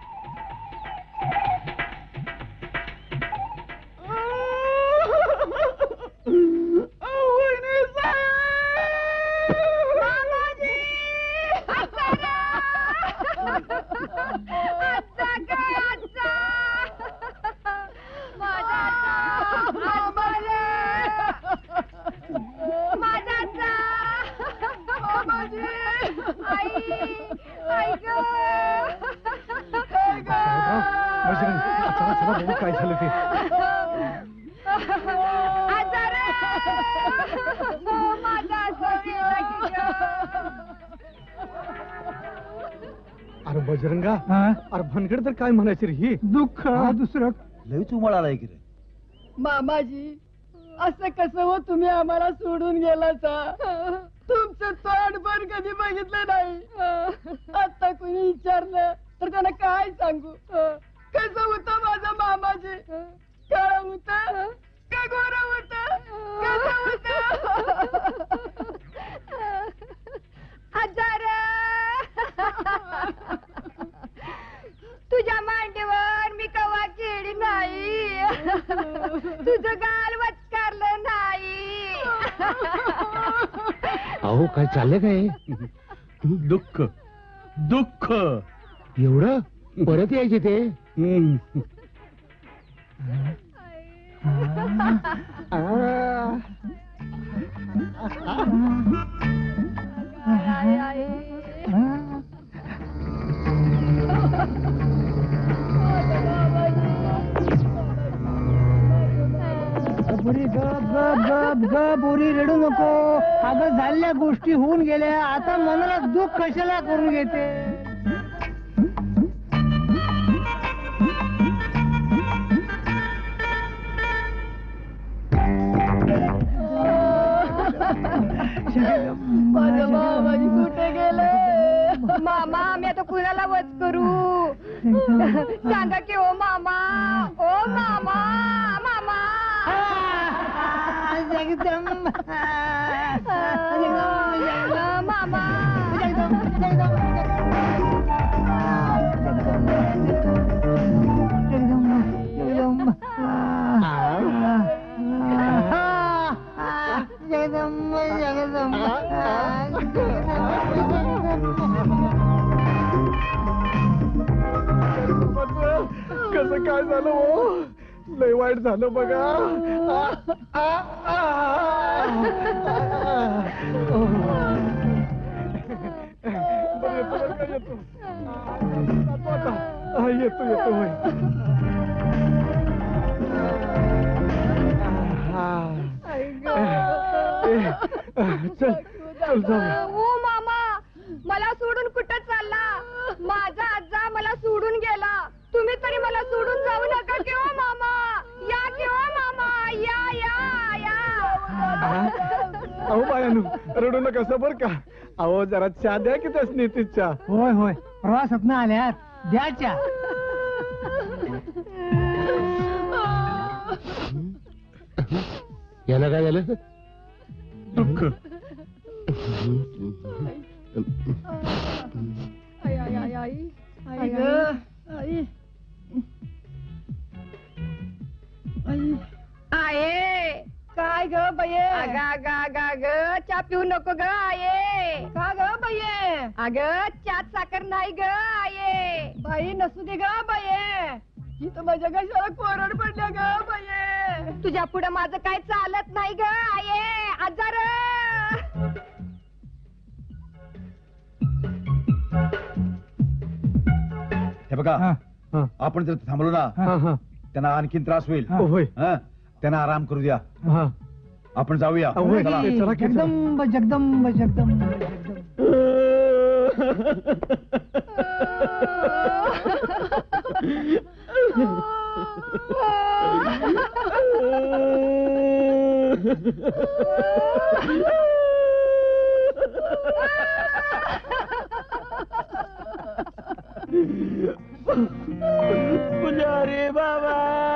Speaker 3: काय झालं ते
Speaker 6: अरे बजरंगा,
Speaker 3: हा?
Speaker 6: अरे भानगड तर काय म्हणायची रे ही?
Speaker 3: दुःख दुसरं
Speaker 2: लईच उमळ आलाय की रे.
Speaker 8: मामाजी असं कसं हो तुम्ही आम्हाला सोडून गेलाचा. तुमचं तोंड पण कधी बघितलं नाही. आता कुणी विचारलं तर त्यांना काय सांगू. कसं होतं माझं मामाजी? काळ होत का गोर होत? कसं होत?
Speaker 9: हजार तुझ्या मांडीवर मी कवा केली नाही. तुझं गाल वचकारलं नाही.
Speaker 5: अहो काय चाललंय काय?
Speaker 1: दुःख दुःख
Speaker 5: एवढं परत यायचे ते?
Speaker 3: पुरी गप गप गप गप पुरी रडू नको. अगं झालेल्या गोष्टी होऊन गेल्या, आता मनाला दुःख कशाला करून घेते.
Speaker 8: माझं मामाजी कुठे गेले?
Speaker 9: मामा मी आता कुणाला वच करू? सांगा की ओ मामा, ओ मामा, मामा.
Speaker 3: जगदंब
Speaker 9: मामा
Speaker 3: जगदंब जगदंब
Speaker 6: कसं काय झालं हो? लय वाईट झालं बघा. आ, आ, आ. बरं, येतो बरं का, येतो. जातो आता. हा, येतो येतो होय. ए, चल चल जाऊया.
Speaker 9: ओ मामा, मला सोडून कुठं चालला? माझा आजा मला सोडून गेला. तुम्ही तरी मला सोडून जाऊ नका की ओ मामा. या की ओ मामा, या या या.
Speaker 6: अहो बायानू, रडू नका असं बर का. अहो जरा चहा द्या की त्याच नीतीच्या.
Speaker 3: होय होय प्रवासात ना आल्यात द्याच्या.
Speaker 5: याला काय झालं?
Speaker 1: दुःख
Speaker 8: आई आई आई आई आई ग आई आई.
Speaker 9: आये
Speaker 8: काय ग बये?
Speaker 9: अगा गा गा ग चा पिऊ नको ग आये.
Speaker 8: का ग बये?
Speaker 9: अग चात साखर नाही ग आये.
Speaker 8: बाई नसू दे ग बये. ही तर माझ्या कशाला कोरड पडल्या ग बये.
Speaker 9: तुझ्या पुढे माझं काय चालत नाही ग आये. आजार
Speaker 2: हे बघा,
Speaker 6: हा.
Speaker 2: आपण जर थांबलो ना
Speaker 6: हा, हा.
Speaker 2: त्यांना आणखीन त्रास होईल.
Speaker 6: हो, होय.
Speaker 2: हा? त्यांना आराम करू द्या.
Speaker 6: हा.
Speaker 2: आपण जाऊया.
Speaker 6: होय.
Speaker 2: चला.
Speaker 6: चला की, चला.
Speaker 3: जगदंब जगदंब जगदंब जगदंब.
Speaker 5: पुजारी बाबा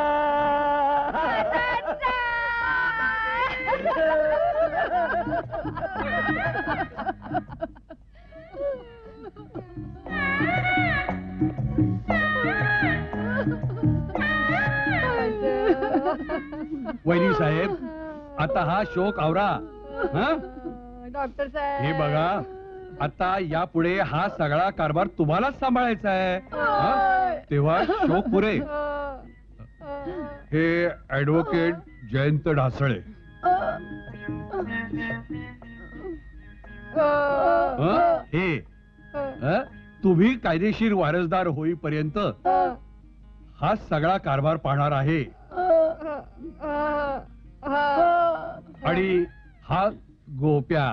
Speaker 1: वैरी साहेब, आता हा शोक आवरा. हा
Speaker 9: डॉक्टर साहेब
Speaker 1: हे बघा, आता यापुढे हा सगळा कारभार तुम्हालाच सांभाळायचा आहे. हा? तेव्हा शोक पुरे. हे ऍडव्होकेट जयंत ढासळे. हं? हे हं? तुम्ही कायदेशीर वारसदार होईपर्यंत हा सगळा कारभार पाहणार आहे. आणि हा गोप्या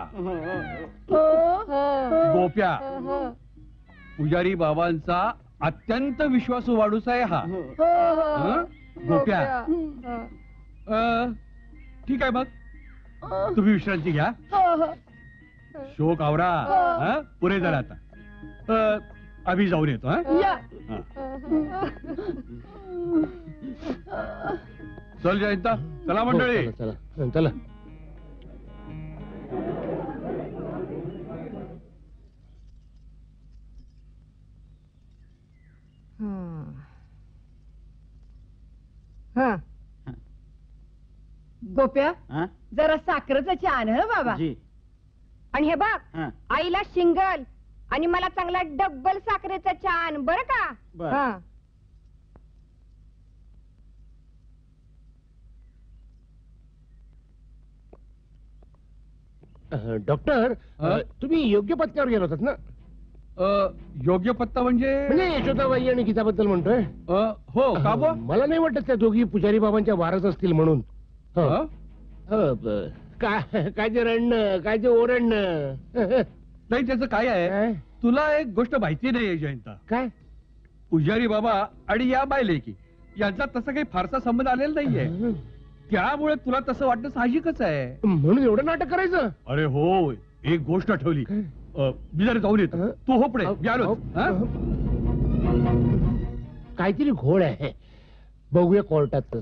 Speaker 1: गोप्या पुजारी बाबांचा अत्यंत विश्वासू वाढूस आहे हा. हं? गोप्या अ, ठीक आहे, मग तुम्ही विश्रांती घ्या. शोक आवरा. हं? पुरे झाला आता. अ, आम्ही जाऊन येतो. हं? हं. चल जयंता, चला मंडळी.
Speaker 5: हो, चला चला चला.
Speaker 8: हा. गोप्या जरा साखरेचा चहा आण हं बाबा.
Speaker 9: आणि हे बघ, आईला शिंगल आणि मला चांगला डब्बल साखरेचा चहा आण बरं का. हा.
Speaker 5: डॉक्टर,
Speaker 1: हं?
Speaker 5: तुम्ही योग्य पत्त्यावर गेला होतात ना?
Speaker 1: अ, योग्य पत्ता म्हणजे
Speaker 5: म्हणजे यशोदाबाई आणि गीताबद्दल म्हणतोय.
Speaker 1: अ, हो का बुवा?
Speaker 5: मला नाही वाटत त्या दोघी पुजारी बाबांच्या वारस असतील म्हणून. हं.
Speaker 1: हं?
Speaker 5: हं, ब- काय काय ते रडणं, काय ते ओरडणं.
Speaker 1: नाही, त्याचं काय आहे,
Speaker 5: काय?
Speaker 1: तुला एक गोष्ट माहिती नाहीये जयंता.
Speaker 5: काय?
Speaker 1: पुजारी बाबा आणि या बायलेकी यांचा तसा काही फारसा संबंध आलेला नाहीये. त्यामुळे तुला तसं वाटणं साहजिकच आहे.
Speaker 5: म्हणून एवढं नाटक करायचं?
Speaker 1: अरे हो, एक गोष्ट आठवली. अ, मी जरा जाऊन येतो.
Speaker 5: हं?
Speaker 1: तू हो पुढे, मी आलो. हं?
Speaker 5: काहीतरी घोळ आहे, बघूया कोर्टातच.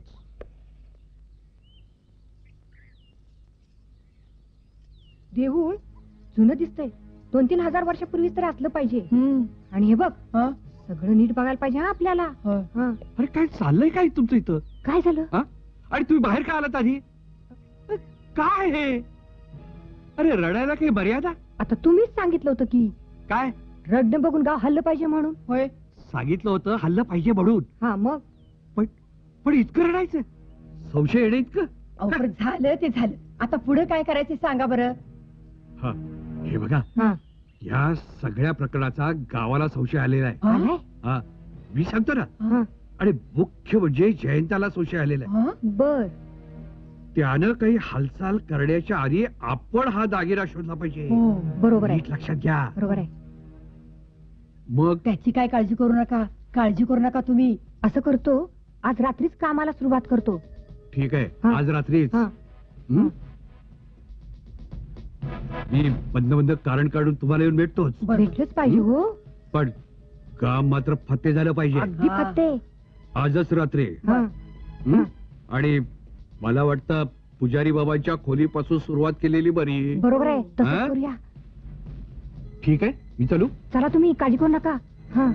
Speaker 9: देऊळ जुनं दिसतंय. दोन तीन हजार वर्षापूर्वीच तर असलं पाहिजे. आणि हे बघ, सगळं नीट बघायला पाहिजे हा आपल्याला. हं.
Speaker 1: अरे काय चाललंय काय तुमचं इथं?
Speaker 9: काय झालं?
Speaker 1: हा? आणि तुम्ही बाहेर का आलात आधी? काय हे? अरे रडायला काही मर्यादा?
Speaker 9: आता तुम्हीच सांगितलं होतं की
Speaker 1: काय
Speaker 9: रडणं बघून गाव हल्लं पाहिजे म्हणून.
Speaker 8: होय.
Speaker 1: सांगितलं होतं हल्लं पाहिजे म्हणून.
Speaker 9: हा मग
Speaker 1: पण पण इतकं रडायचं? संशय येणे इतकं?
Speaker 8: अहो, पण झालं ते झालं. आता पुढे काय करायचं सांगा बरं.
Speaker 1: हा, हे बघा,
Speaker 9: हा.
Speaker 1: या सगळ्या प्रकरणाचा गावाला संशय आलेला आहे.
Speaker 9: आलाय?
Speaker 1: हा, मी सांगतो ना.
Speaker 9: हा.
Speaker 1: आणि मुख्य म्हणजे जयंताला संशय आलेला आहे.
Speaker 9: बर.
Speaker 1: त्यानं काही हालचाल करण्याच्या आधी आपण हा दागिना शोधला पाहिजे.
Speaker 9: बरोबर आहे.
Speaker 1: नीट लक्षात घ्या.
Speaker 9: बरोबर आहे.
Speaker 1: मग
Speaker 8: त्याची काय काळजी करू नका, काळजी करू नका तुम्ही.
Speaker 9: असं करतो, आज रात्रीच कामाला सुरुवात करतो.
Speaker 1: ठीक आहे,
Speaker 9: हा.
Speaker 1: आज रात्रीच.
Speaker 9: हा.
Speaker 1: हं? मी बंद बंद कारण काढून तुम्हाला येऊन भेटतोच.
Speaker 9: भेटलंच पाहिजे हो.
Speaker 1: पण काम मात्र फत्ते झालं पाहिजे.
Speaker 9: अगदी
Speaker 8: हा.
Speaker 9: फत्ते.
Speaker 1: आजच रात्री.
Speaker 9: हा.
Speaker 1: हं? आणि मला वाटतं पुजारी बाबांच्या खोलीपासून सुरुवात केलेली बरी.
Speaker 9: बरोबर आहे,
Speaker 1: हा?
Speaker 9: तसंच करूया.
Speaker 1: ठीक आहे, मी चालू.
Speaker 9: चला तुम्ही काळजी करू नका. हा.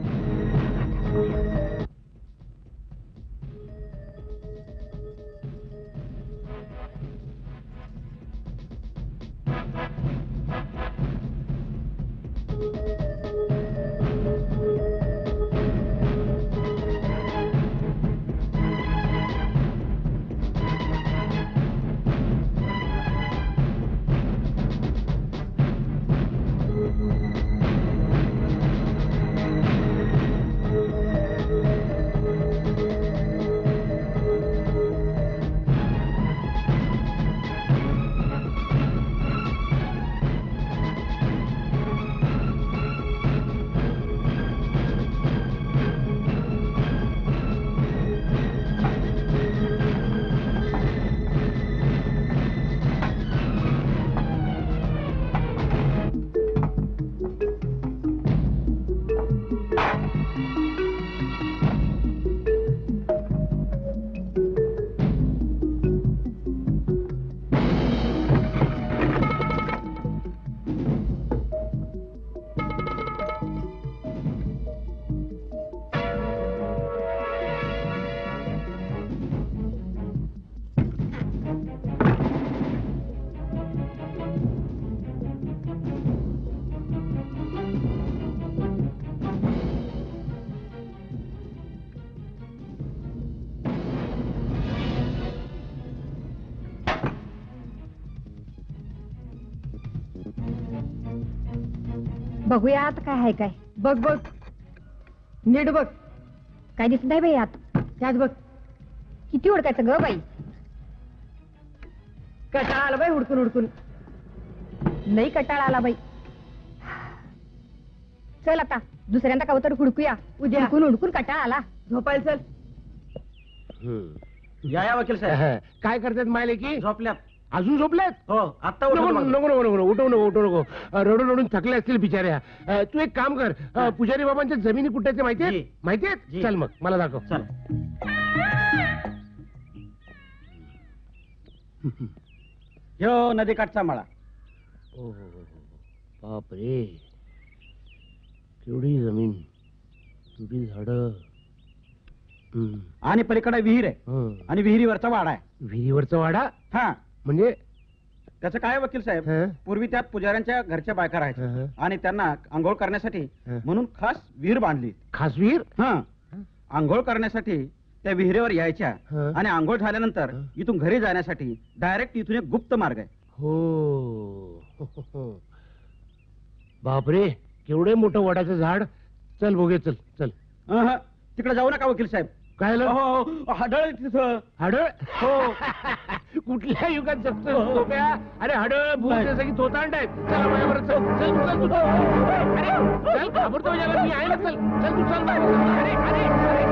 Speaker 9: बघूया आत काय आहे काय.
Speaker 8: बघ बघ नीट बघ.
Speaker 9: काय दिसत नाही बाई आत.
Speaker 8: त्यात बघ.
Speaker 9: किती हुडकायचं ग बाई.
Speaker 8: कटाळा आला बाई हुडकून हुडकून.
Speaker 9: लई कटाळा आला बाई. चल आता दुसऱ्यांदा काव तर हुडकूया.
Speaker 8: उद्या.
Speaker 9: हुडकून हुडकून कटाळा आला.
Speaker 8: झोपायला चल.
Speaker 6: या या वकील साहेब.
Speaker 5: काय करतात मायले की
Speaker 6: झोपल्यात.
Speaker 5: अजून झोपल्यात.
Speaker 6: हो आत्ता
Speaker 5: नको
Speaker 6: उठलो
Speaker 5: नको
Speaker 6: बघा.
Speaker 5: नको नको उठव नको उठव नको. अ, रडून रडून थकले असतील बिचाऱ्या. अ, तू एक काम कर. अ, पुजारी बाबांच्या जमिनी कुठे माहिती
Speaker 6: जी.
Speaker 5: माहिती
Speaker 6: जी.
Speaker 5: चल मग मला दाखव.
Speaker 6: चल. ह्यो नदीकाठचा मळा.
Speaker 5: ओ, बापरे केवढी जमीन, केवढी झाड.
Speaker 6: आणि पलीकडे विहीर आहे आणि विहिरीवरचा वाडा आहे.
Speaker 5: विहिरीवरचा वाडा
Speaker 6: हा
Speaker 5: म्हणजे
Speaker 6: त्याचं काय वकील साहेब,
Speaker 5: हं?
Speaker 6: पूर्वी त्यात पुजाऱ्यांच्या घरच्या बायका
Speaker 5: हं,
Speaker 6: राहायच्या
Speaker 5: हं.
Speaker 6: आणि त्यांना आंघोळ करण्यासाठी
Speaker 5: हं.
Speaker 6: म्हणून खास विहीर बांधली.
Speaker 5: खास विहीर.
Speaker 6: हा आंघोळ करण्यासाठी त्या विहिरीवर यायच्या
Speaker 5: हं.
Speaker 6: आणि आंघोळ झाल्यानंतर
Speaker 5: हं.
Speaker 6: इथून घरी जाण्यासाठी डायरेक्ट इथून एक गुप्त मार्ग आहे.
Speaker 5: हो बापरे केवढे मोठं वडाचं झाड. चल बघे चल चल.
Speaker 6: अहं, तिकडे जाऊ नका वकील साहेब.
Speaker 5: काय झालं?
Speaker 6: हो, हो, हाडळ आहे तिथं.
Speaker 5: हाडळ.
Speaker 6: हो
Speaker 5: कुठल्या युगात जगतोस तू क्या? अरे हाडळ भूत जसं की तोतांड आहेत. चल माझ्याबरोबर चल चल तू, चल तू चल. अरे चल घाबरतो याला मी आहे ना. चल चल तू चल. अरे अरे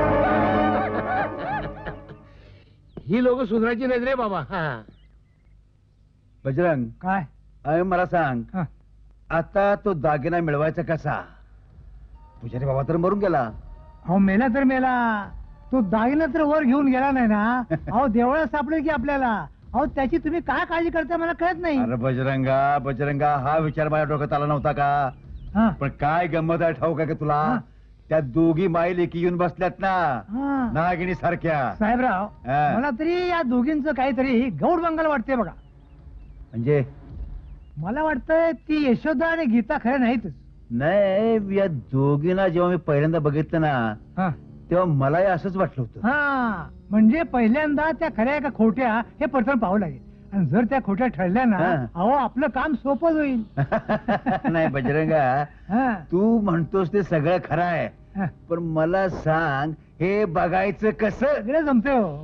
Speaker 5: अरे ही लोक सुधारायची नाहीत रे बाबा. हा
Speaker 2: बजरंग,
Speaker 3: काय
Speaker 2: अरे मला सांग,
Speaker 3: हा.
Speaker 2: आता तो दागिना मिळवायचा कसा? पुजारी बाबा तर मरून गेला.
Speaker 3: अहो मेला तर मेला. तो दागिना तर वर घेऊन गेला नाही ना. अहो देवळात सापडेल की आपल्याला. अहो त्याची तुम्ही काय काळजी करता मला कळत नाही.
Speaker 2: अरे बजरंगा बजरंगा हा विचार माझ्या डोक्यात आला नव्हता का?
Speaker 3: हा,
Speaker 2: पण काय गंमत आहे ठाऊक आहे का तुला?
Speaker 3: हा.
Speaker 2: त्या दोघी माई लेकी येऊन बसल्यात ना
Speaker 3: हा.
Speaker 2: नागिनी सारख्या.
Speaker 3: साहेबराव
Speaker 2: हा.
Speaker 3: मला तरी या दोघींचं काहीतरी गौड बंगाल वाटते बघा.
Speaker 2: म्हणजे
Speaker 3: मला वाटतंय ती यशोदा आणि गीता खऱ्या नाहीतच.
Speaker 2: नाही, या दोघींना जेव्हा मी पहिल्यांदा बघितलं ना
Speaker 3: हा.
Speaker 2: तेव्हा मलाही असंच वाटलं होतं.
Speaker 3: हा म्हणजे पहिल्यांदा त्या खऱ्या का खोट्या हे प्रथम पाहावं लागेल. आणि जर त्या खोट्या ठरल्या ना,
Speaker 2: हा.
Speaker 3: अहो आपलं काम सोपं होईल.
Speaker 2: नाही बजरंगा,
Speaker 3: हा.
Speaker 2: तू म्हणतोस ते सगळं खरं आहे,
Speaker 3: हा.
Speaker 2: पण मला सांग हे बघायचं कसं?
Speaker 3: सगळं जमतंय हो.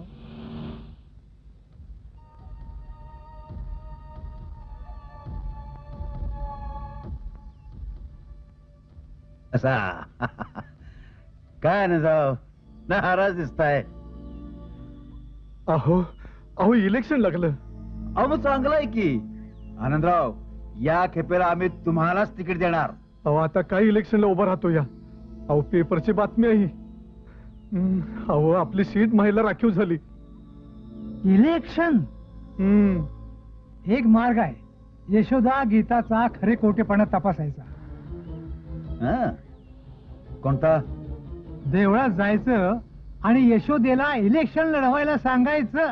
Speaker 2: असा काय ना जाव नाराज दिसताय.
Speaker 6: अहो अहो इलेक्शन लागलं.
Speaker 2: अहो मग चांगलं आहे की आनंदराव, या खेपेला आम्ही तुम्हालाच तिकीट देणार.
Speaker 6: अहो आता काय इलेक्शनला उभा राहतो या. अहो पेपरची बातमी आहे. हम्म, अहो आपली सीट महिला राखीव झाली.
Speaker 3: इलेक्शन
Speaker 6: हम्म
Speaker 3: एक मार्ग आहे. यशोदा गीताचा खरे खोटेपणा तपासायचा.
Speaker 2: हं? कोणता?
Speaker 3: देवळात जायचं आणि यशोदेला इलेक्शन लढवायला सांगायचं.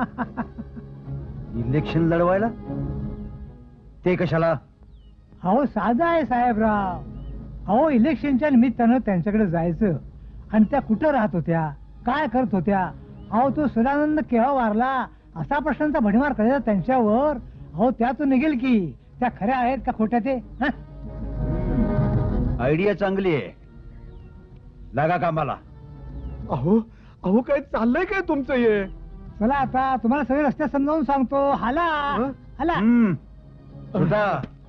Speaker 2: इलेक्शन लढवायला? ते कशाला?
Speaker 3: अहो साधा आहे साहेबराव. अहो इलेक्शनच्या निमित्तानं त्यांच्याकडे जायचं आणि त्या कुठं राहत होत्या, काय करत होत्या, अहो तो सदानंद केव्हा वारला असा प्रश्नांचा भडीमार करायचा त्यांच्यावर. अहो त्यातून निघेल की त्या खऱ्या आहेत का खोट्या ते. हं?
Speaker 2: आयडिया चांगली आहे, लागा कामाला.
Speaker 6: अहो अहो काय चाललंय काय तुमचं हे?
Speaker 3: चला आता तुम्हाला सगळे रस्ते समजावून सांगतो. हाला
Speaker 6: हं?
Speaker 3: हाला.
Speaker 2: हम्म. सुधा,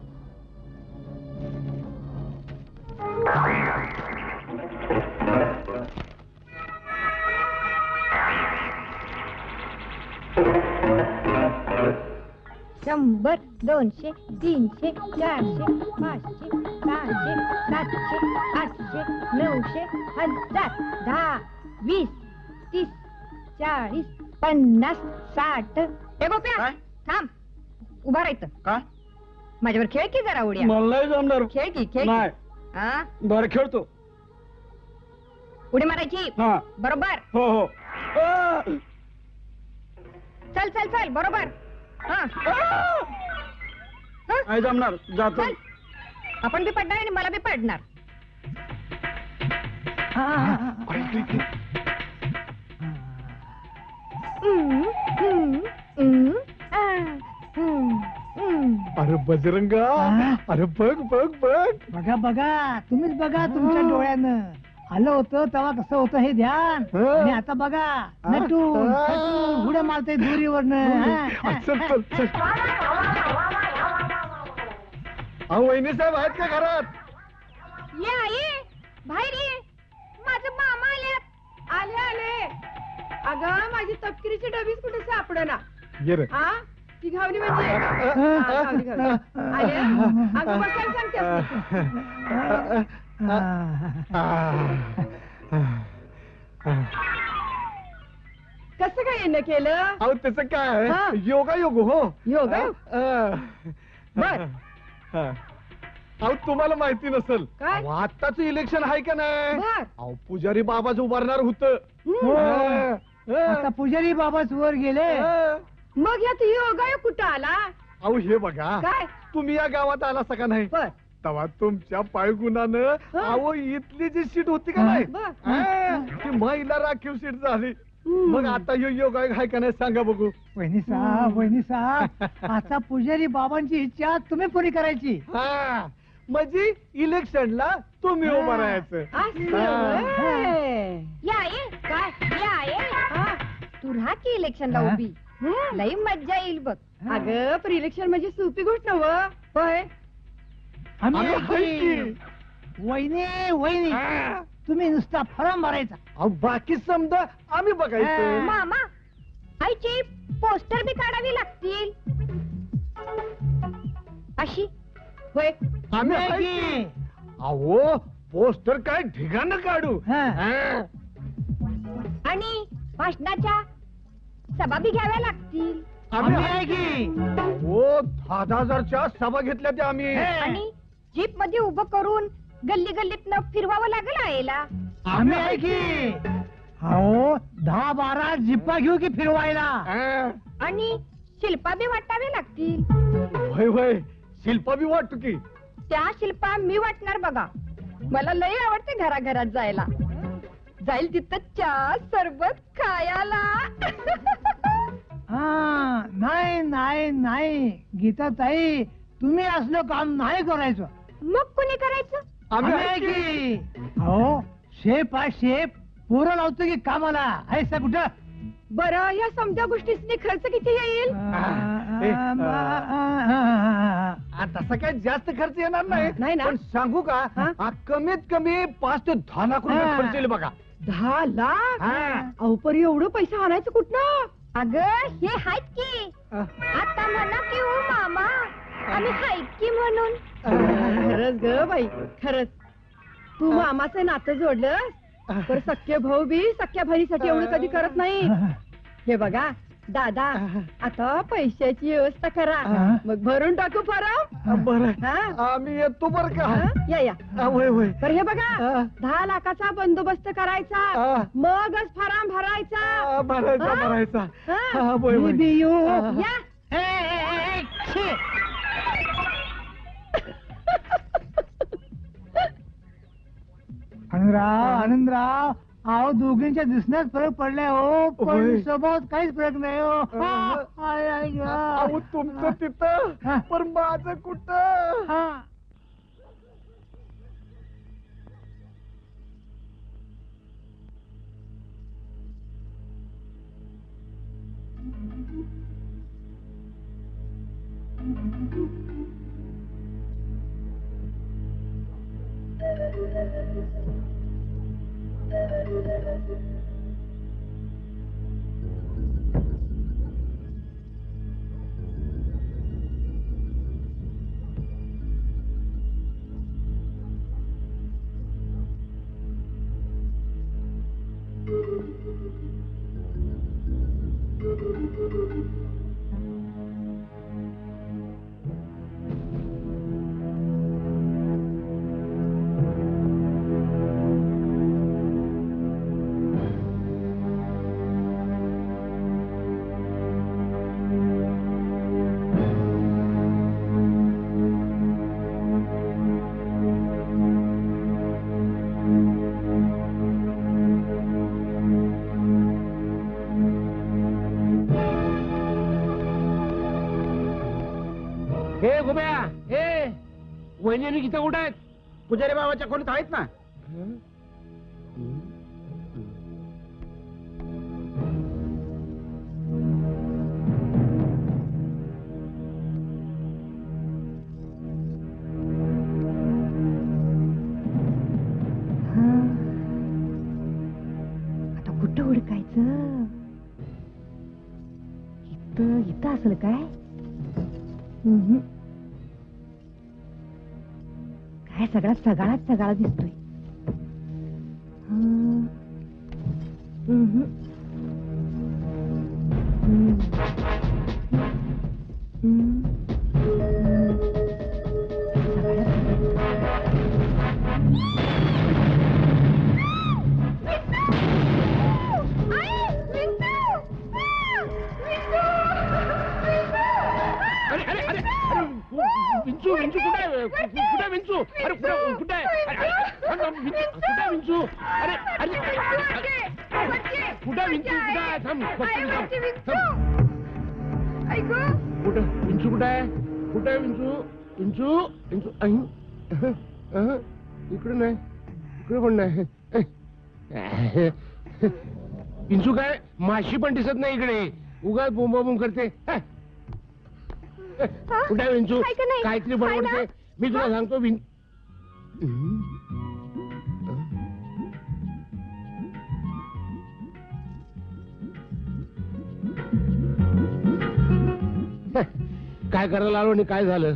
Speaker 9: शंभर दोनशे तीनशे चारशे पाचशे सहाशे सातशे आठशे नऊशे हजार दहा वीस तीस चाळीस पन्नास साठ. ए गोप्या
Speaker 6: काय?
Speaker 9: थांब उभा राहायचं.
Speaker 6: काय?
Speaker 9: माझ्यावर खेळ की जरा उड्या.
Speaker 6: मलाही जमणार
Speaker 9: खेळ की खेळ की.
Speaker 6: नाही.
Speaker 9: हा
Speaker 6: बरं खेळतो.
Speaker 9: उडी मारायची
Speaker 6: हा
Speaker 9: बरोबर.
Speaker 6: हो हो. आ!
Speaker 9: चल चल चल बरोबर. हा
Speaker 6: आ!
Speaker 9: हा?
Speaker 6: नाही जमणार, जातो.
Speaker 9: चल आपण बी पडणार आणि मला बी पडणार.
Speaker 3: हा, हा, हा, हा.
Speaker 9: हम्म, हम्म, हम्म, आ, हम्म, हम्म.
Speaker 6: अरे बजरंगा,
Speaker 3: हा?
Speaker 6: अरे बघ बघ बघ.
Speaker 3: बघा बघा तुम्हीच बघा तुमच्या डोळ्यानं आलं होतं तेव्हा कसं होतं हे ध्यान
Speaker 6: हा.
Speaker 3: आणि आता बघा नटून
Speaker 6: हा.
Speaker 3: नटून उड्या मारतय दोरीवरनं
Speaker 6: हा, चल चल चल. अहो वहिनी साहेब आहेत का घरात?
Speaker 9: ये आई बाहेर ये माझं मामा आल्यात.
Speaker 8: आले आले. अगं माझी तपकिरीची डबीच कुठे सापडेना.
Speaker 6: ये रे.
Speaker 8: हा ती घावली म्हणजे हा, घावली घावली. आले अगं बसायला सांगते. कसं काय येणं केलं?
Speaker 6: अहो त्याचं काय
Speaker 8: हा.
Speaker 6: योगा योग हो.
Speaker 8: योगायोग?
Speaker 6: हा.
Speaker 8: बर.
Speaker 6: हा. अहो तुम्हाला माहिती नसेल
Speaker 8: काय?
Speaker 6: अहो, आत्ताच इलेक्शन आहे का नाही?
Speaker 8: बर.
Speaker 6: अहो पुजारी बाबाच उभारणार होत.
Speaker 3: हो. आता पुजारी बाबाच वर गेले.
Speaker 8: मग यात योगायोग कुठं आला?
Speaker 6: अहो हे बघा
Speaker 8: काय?
Speaker 6: तुम्ही या गावात आला का नाही?
Speaker 8: बर.
Speaker 6: तेव्हा तुमच्या पायगुणानं
Speaker 8: हा.
Speaker 6: अहो इथली जी सीट होती का नाही
Speaker 8: बर.
Speaker 6: हा, ती महिला राखीव सीट झाली. मग आता यो योगायोग आहे का नाही सांगा बघू.
Speaker 3: वहिनी साहेब वहिनी साहेब आता पुजारी बाबांची इच्छा तुम्ही पुरी करायची.
Speaker 6: हा म्हणजे इलेक्शनला तुम्ही उभं राहायचं.
Speaker 8: असं
Speaker 6: हा.
Speaker 8: व्हय.
Speaker 9: या आई काय या आई
Speaker 8: हा.
Speaker 9: तू राहा की इलेक्शनला
Speaker 3: हा?
Speaker 9: उभी लई मज्जा येईल बघ.
Speaker 8: अगं पण इलेक्शन म्हणजे सोपी गोष्ट नव. होय.
Speaker 3: आम्ही
Speaker 6: आम्ही
Speaker 3: आहे
Speaker 6: आहे
Speaker 3: की.
Speaker 6: की.
Speaker 3: वहिनी वहिनी
Speaker 6: हा.
Speaker 3: तुम्ही नुसता फॉर्म भरायचा.
Speaker 6: अहो बाकी समजा आम्ही बघायचं.
Speaker 9: मामा आईची पोस्टर बी काढावी लागतील अशी.
Speaker 8: होय.
Speaker 6: आम्ही आहे
Speaker 3: आहे
Speaker 6: की.
Speaker 3: की.
Speaker 6: अहो पोस्टर काय ढिगानं काढू.
Speaker 3: हा.
Speaker 6: हा.
Speaker 9: आणि भाषणाच्या सभा बी घ्याव्या लागतील
Speaker 6: आम्ही
Speaker 3: आम्ही
Speaker 6: आहे
Speaker 3: आहे की.
Speaker 6: हो दहा दहा हजारच्या सभा घेतल्या त्या आम्ही.
Speaker 9: आणि जीप मध्ये उभं करून गल्ली गल्लीत फिरवावं लागेल आईला.
Speaker 3: आम्ही आहे की. हो दहा बारा जिप्पा घेऊ की फिरवायला.
Speaker 6: हा.
Speaker 9: आणि शिल्पा बी वाटावे लागतील.
Speaker 6: होय होय शिल्पा बी वाटतो की.
Speaker 9: त्या शिल्पा मी वाटणार बघा. मला लई आवडते घराघरात जायला. जाईल तिथं चहा सरबत खायला.
Speaker 3: हा नाही नाही नाही गीता ताई तुम्ही असलं काम नाही करायचं.
Speaker 9: मग कुणी करायचं?
Speaker 6: आम्ही
Speaker 3: आम्ही
Speaker 6: आहे
Speaker 3: आहे
Speaker 6: की.
Speaker 3: की. हो शेप आहे शेप पोरं लावतो की कामाला आहेस का कुठं?
Speaker 8: बरं या समजा गोष्टीसनी खर्च किती येईल?
Speaker 6: ए, आ, तसा काय जास्त खर्च येणार नाही.
Speaker 8: नाही ना?
Speaker 6: पण सांगू का
Speaker 8: हा?
Speaker 6: आ, कमीत कमी पाच ते दहा लाख रुपये
Speaker 3: हा.
Speaker 6: खर्च येईल बघा.
Speaker 8: दहा लाख?
Speaker 6: हा.
Speaker 8: अहो परी एवढं पैसे आणायचं कुठनं?
Speaker 9: अगं हे हायत की. आता म्हणा की हो मामा आम्ही हायत की म्हणून.
Speaker 8: खरंच ग बाई खरंच. तू मामाचं नातं जोडलं तर सख्य भाऊ बी सख्या बहिणीसाठी एवढं कधी करत नाही. हे बघा दादा आता पैशाची व्यवस्था करा.
Speaker 3: हा.
Speaker 8: मग भरून टाकू फॉर्म.
Speaker 6: बरं
Speaker 8: हा?
Speaker 6: आम्ही येतो बर का.
Speaker 8: हा? या या.
Speaker 6: हा, होय होय.
Speaker 8: तर हे बघा
Speaker 6: हा.
Speaker 8: दहा लाखाचा बंदोबस्त करायचा.
Speaker 6: हा.
Speaker 8: मगच फॉर्म भरायचा.
Speaker 6: आ, भरायचा
Speaker 8: हा?
Speaker 6: भरायचा.
Speaker 8: हा.
Speaker 6: हा, होय, होय.
Speaker 3: B U.
Speaker 6: हा.
Speaker 8: या.
Speaker 3: ए, ए, ए, ए, छी. आनंदराव आनंदराव अहो दोघींच्या दिसण्यात फरक पडलाय हो पण
Speaker 6: होय.
Speaker 3: स्वभावात काहीच फरक नाही हो.
Speaker 6: हा.
Speaker 3: आय, आय, ग.
Speaker 6: अहो तुमचं तिथं
Speaker 3: हा.
Speaker 6: पण माझं कुठं.
Speaker 3: हा.
Speaker 5: वहिनी आणि गीता कुठे आहेत?
Speaker 2: पुजारी बाबाच्या खोलीत आहेत ना.
Speaker 9: आता कुठं हुडकायचं? इथं इथं असेल काय? हम्म. काय सगळा सगळाच सगळा दिसतोय. हं. हम्म. हम्म. हम्म. सगळ्यात
Speaker 5: अरे अरे अरे अरे विंचू विंचू कुठे आहे? कुठे विंचू? अरे कुठे कुठे आहे? अरे, अरे, थांब, थांब, विंचू, कुठे आहे विंचू? अरे अरे कुठे विंचू? कुठे आहे? थांब थांब, थांब. कुठं विंचू कुठे आहे? कुठे आहे विंचू? विंचू विंचू अही. अहं, इकडे नाही, इकडे पण नाही. विंचू काय? माशी पण दिसत नाही इकडे. उगाच बोंबाबोंब करते. कुठे आहे विंचू?
Speaker 9: आहे का नाही?
Speaker 5: काहीतरी
Speaker 9: आहे
Speaker 5: बडबडते.
Speaker 9: ना?
Speaker 5: मी तुला सांगतो विं काय करायला आलो आणि काय झालं?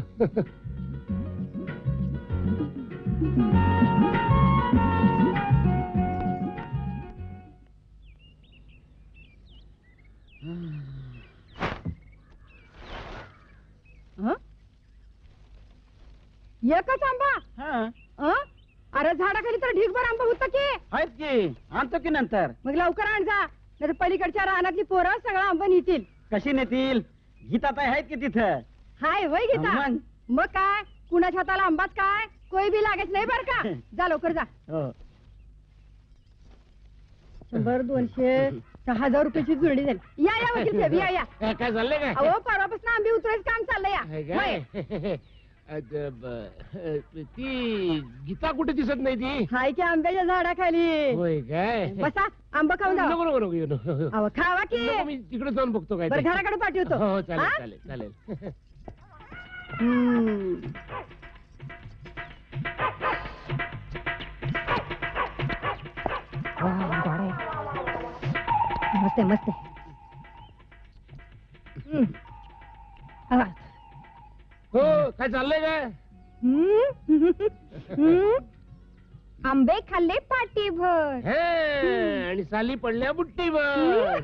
Speaker 8: एकच आंबा? हं? अरे झाडाखाली तर ढीगभर आंबा होता की.
Speaker 2: आहेत की, आणतो की नंतर.
Speaker 8: मग लवकर आण जा, नाही पलीकडच्या रानातली पोरं सगळं आंबा नेतील.
Speaker 2: कशी नेतील? गीताताई आहेत की तिथं?
Speaker 8: हाय वय घेता.
Speaker 2: मग?
Speaker 8: मग काय कुणाच्या हाताला आंबाच काय कोई बी लागेच नाही बर का. जा लवकर जा.
Speaker 2: हो.
Speaker 8: शंभर दोनशे सहा हजार रुपयाची जुळणी झाली. या या वकील साहेब या या.
Speaker 5: काय काय चाललंय काय?
Speaker 8: अहो परवापासून आंबे उतरायचं काम चाललंय या.
Speaker 5: आहे
Speaker 8: होय.
Speaker 5: काय? अ, द- ब- ती गीता कुठे दिसत नाही ती?
Speaker 8: हाय की आंब्याच्या झाडाखाली.
Speaker 5: होय काय?
Speaker 8: बसा आंबा खाऊन जा.
Speaker 5: नको नको नको येऊ नको.
Speaker 8: अहो खावा की.
Speaker 5: नको, मी तिकडे जाऊन बघतो काय
Speaker 8: बरं
Speaker 5: ते.
Speaker 8: घराकडे पाठवतो.
Speaker 5: हो हो, चालेल
Speaker 8: हा?
Speaker 5: चालेल चालेल.
Speaker 8: हम्म. वा, झाड आहे. मस्त आहे मस्त आहे. हम्म. हा.
Speaker 5: हो काय चाललंय काय?
Speaker 9: हम्म. हम्म. आंबे खाल्ले पाटीभर.
Speaker 5: हे, आणि साली पडल्या बुट्टीवर.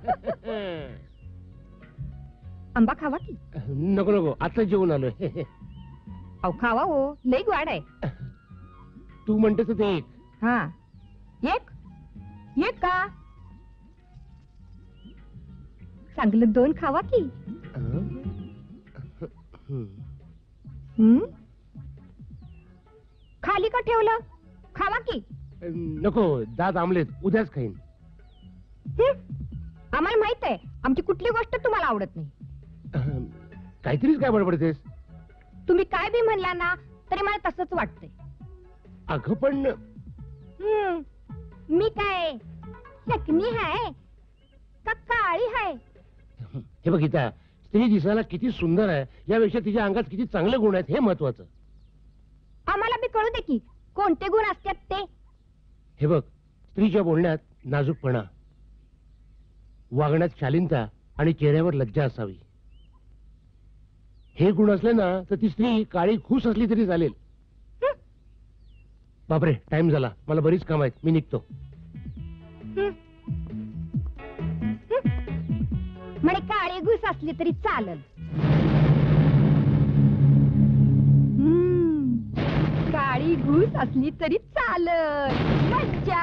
Speaker 9: आंबा खावा की.
Speaker 5: नको नको आता जेवून आलोय.
Speaker 9: अहो खावा हो, लई गोड आहे.
Speaker 5: तू म्हणतेस ते एक.
Speaker 9: हा एक एक का? चांगलं दोन खावा की. हम्म? खाली का ठेवलं? खावा की.
Speaker 5: नको दात आमलेत उद्याच खाईन.
Speaker 9: हं? आम्हाला माहित आहे आमची कुठली गोष्ट तुम्हाला आवडत नाही.
Speaker 5: काहीतरीच काय बडबडतेस?
Speaker 9: तुम्ही काय बी म्हणला ना तरी मला तसंच वाटतंय.
Speaker 5: अगं पण
Speaker 9: हं. मी काय शकनी आहे का काळी आहे?
Speaker 5: हे बघ गीता, स्त्री दिसायला किती सुंदर आहे यापेक्षा तिच्या अंगात किती चांगले गुण आहेत हे महत्वाचं.
Speaker 9: आम्हाला बी कळू दे की कोणते गुण असतात ते.
Speaker 5: हे बघ, स्त्रीच्या बोलण्यात नाजूकपणा, वागण्यात शालीनता आणि चेहऱ्यावर लज्जा असावी. हे गुण असले ना तर ती स्त्री काळी खूस असली तरी चालेल. बापरे, टाइम झाला, मला बरीच काम आहेत, मी निघतो.
Speaker 9: हं. हं. म्हणे काळी घुस असली तरी चालल. हं. काळी घुस असली तरी चालल. मज्जा.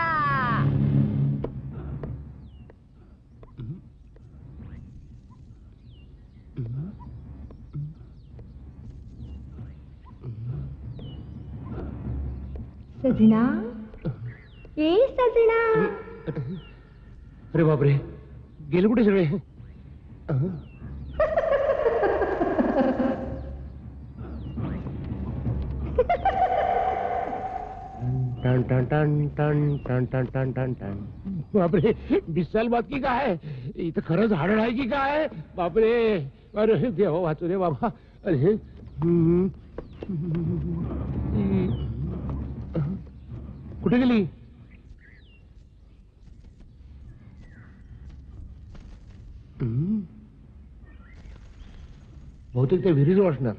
Speaker 9: सजना ए सजना.
Speaker 5: अरे बापरे, गेले कुठे सगळे? टन टन टन टन टन टन टन टन टन. बापरे, बिसाल बात की काय? इथं खरंच हाडळ आहे की काय? बापरे, अरे देवा वाचू रे बाबा. अरे हम्म. हम्म. कुठे गेली? हम्म. बहुतेक ते विहिरीजवळ असणार.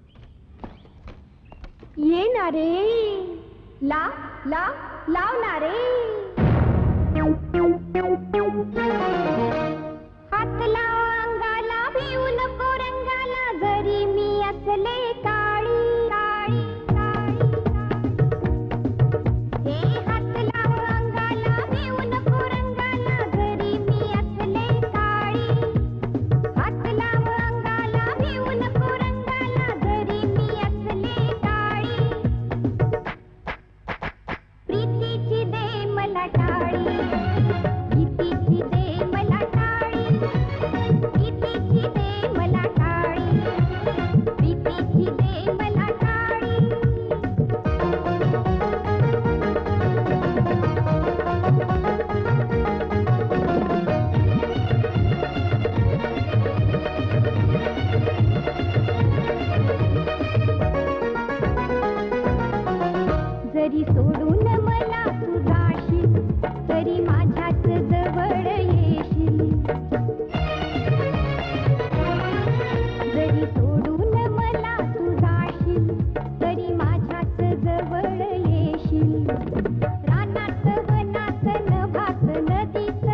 Speaker 9: ये ना रे, ला ला लाव ना रे. हात लाव अंगाला, भिवू नको रंगाला, जरी मी असले काळी काळी काळी. हे हात लाव अंगाला, भिवू नको रंगाला, जरी मी असले काळी. हात लाव अंगाला, भिवू नको रंगाला, जरी मी असले काळी. प्रीतीची दे मला टाळी, प्रीतीची दे मला टाळी, प्रीतीची दे मला टाळी, प्रीतीची दे मला टाळी. जरी सोडून मला तू जाशील, तरी माझ्याच जवळ येशील. जरी सोडून मला तू जाशील, तरी माझ्याच जवळ येशील. रानात वनात नभात नदीत,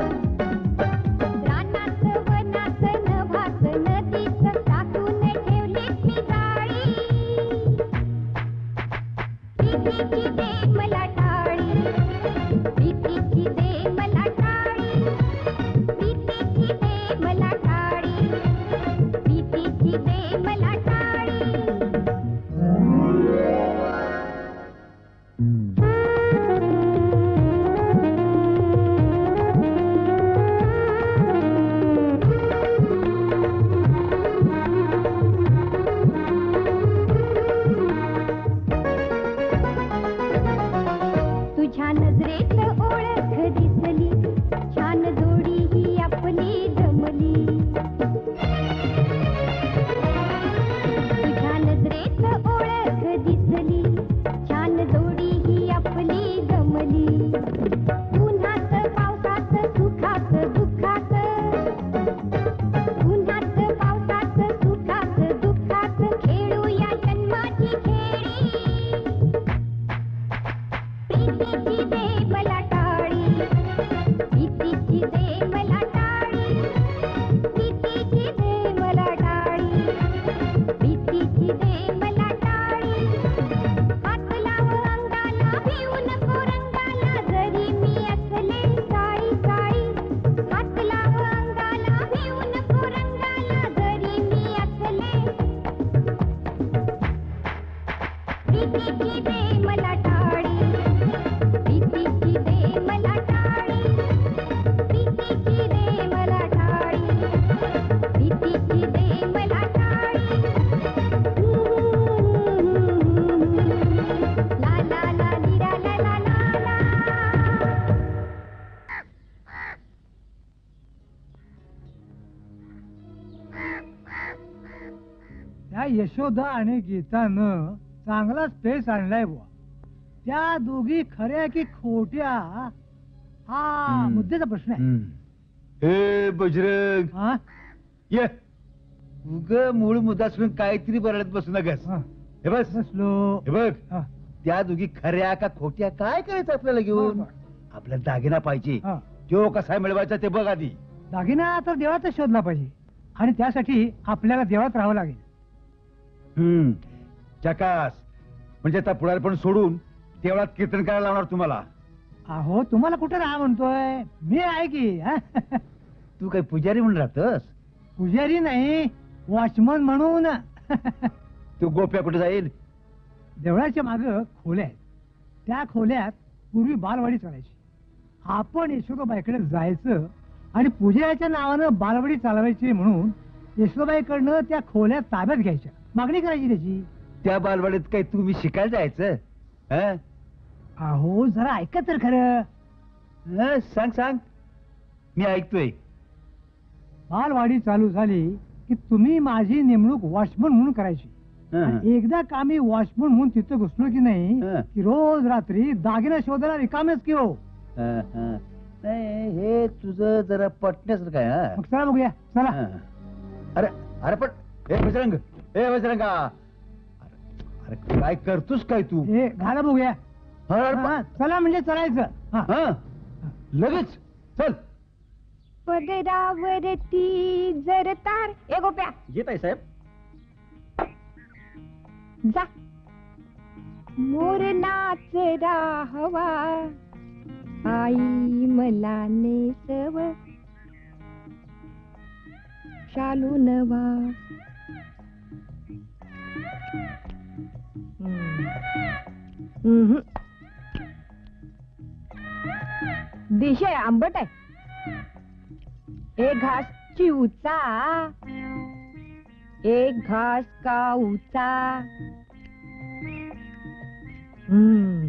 Speaker 9: रानात वनात नभात नदीत, टाकून ठेवलीस मी जाळी. प्रीतीची दे मला टाळी, प्रीतीची दे मला टाळी, प्रीतीची दे मला टाळी, प्रीतीची दे मला टाळी. तुझ्या नजरेत ओळख दिसली, छान जोडी ही आपली जमली. तुझ्या नजरेत ओळख दिसली, छान जोडी ही आपली जमली. उन्हात पावसात सुखात दुःखात, उन्हात पावसात सुखात दुःखात, खेळूया जन्माची खेळी. प्रीतीची दे मला टाळी, प्रीतीची दे मला टाळी, प्रीतीची दे मला टाळी, प्रीतीची दे मला टाळी. हात लाव अंगाला, भिवू नको रंगाला, जरी मी असले काळी काळी. हात लाव अंगाला, भिवू नको रंगाला, जरी मी असले. प्रीतीची दे मला टाळी, प्रीतीची दे मला टाळी, प्रीतीची दे मला टाळी, प्रीतीची दे मला टाळी. ला ला ला ली ला ला ला ला ला.
Speaker 3: त्या यशोदा आणि गीतानं चांगला स्पेस आणलाय बुवा. त्या दोघी खऱ्या की खोट्या, हा
Speaker 2: हम्म.
Speaker 3: मुद्द्याचा प्रश्न आहे.
Speaker 2: हे बजरंग,
Speaker 3: हा?
Speaker 2: ये उग मूळ मुद्दा सोडून काहीतरी बरळत बसू नकस.
Speaker 3: हा.
Speaker 2: हे बस,
Speaker 3: बसलो.
Speaker 2: हे बघ,
Speaker 3: हा.
Speaker 2: त्या दोघी खऱ्या का खोट्या काय करायचं आपल्याला घेऊन?
Speaker 3: बरं,
Speaker 2: आपल्याला दागिना पाहिजे,
Speaker 3: हा.
Speaker 2: तो कसा मिळवायचा ते बघ आधी.
Speaker 3: दागिना तर देवातच शोधला पाहिजे, आणि त्यासाठी आपल्याला देवात राहावं लागेल.
Speaker 2: हम्म चकास. म्हणजे आता पुढारपण सोडून देवळात कीर्तन करायला लावणार तुम्हाला.
Speaker 3: अहो, तुम्हाला कुठे राहा म्हणतोय? मी आहे की. हा?
Speaker 2: तू काही पुजारी म्हणून राहतस?
Speaker 3: पुजारी नाही, वॉचमन म्हणून.
Speaker 2: तू गोप्या कुठे जाईल?
Speaker 3: देवळाच्या माग खोल्या आहेत. त्या खोल्यात पूर्वी बालवाडी चालायची. आपण यशोदाबाईकडे जायचं आणि पूजेच्या नावानं बालवाडी चालवायची म्हणून यशोदाबाईकडनं त्या खोल्या ताब्यात घ्यायच्या, मागणी करायची त्याची.
Speaker 2: त्या बालवाडीत काही तुम्ही शिकायला जायचं? हं?
Speaker 3: अहो जरा ऐका तर खरं.
Speaker 2: हं, सांग सांग मी ऐकतोय.
Speaker 3: बालवाडी चालू झाली की तुम्ही माझी नेमणूक वॉचमन म्हणून करायची.
Speaker 2: हं, हं.
Speaker 3: आणि एकदा का मी वॉचमन म्हणून तिथं घुसलो की नाही
Speaker 2: हं.
Speaker 3: की रोज रात्री दागिना शोधायला रिकामेच की हो.
Speaker 2: हं, हं. नाही हे तुझं जरा पटण्यासारखं आहे हा.
Speaker 3: मग चला बघूया चला.
Speaker 2: हं. अरे अरे पण हे बजरंग हे बजरंगा अरे अरे काय करतोस काय तू?
Speaker 3: हे घाला बघूया.
Speaker 2: हं, अरे
Speaker 3: हा,
Speaker 2: पण-
Speaker 3: चला म्हणजे चलायचं. हा.
Speaker 2: हं, लगेच चल.
Speaker 9: पदरावरती जर तार ए गोप्या
Speaker 5: येत आहे साहेब.
Speaker 9: जा मोर नाचरा हवा आई मला नेसव शालू नवा. हम्म. हम्म. दिशे आंबट आहे. एक घास चिवचा एक घास काऊचा. हम्म.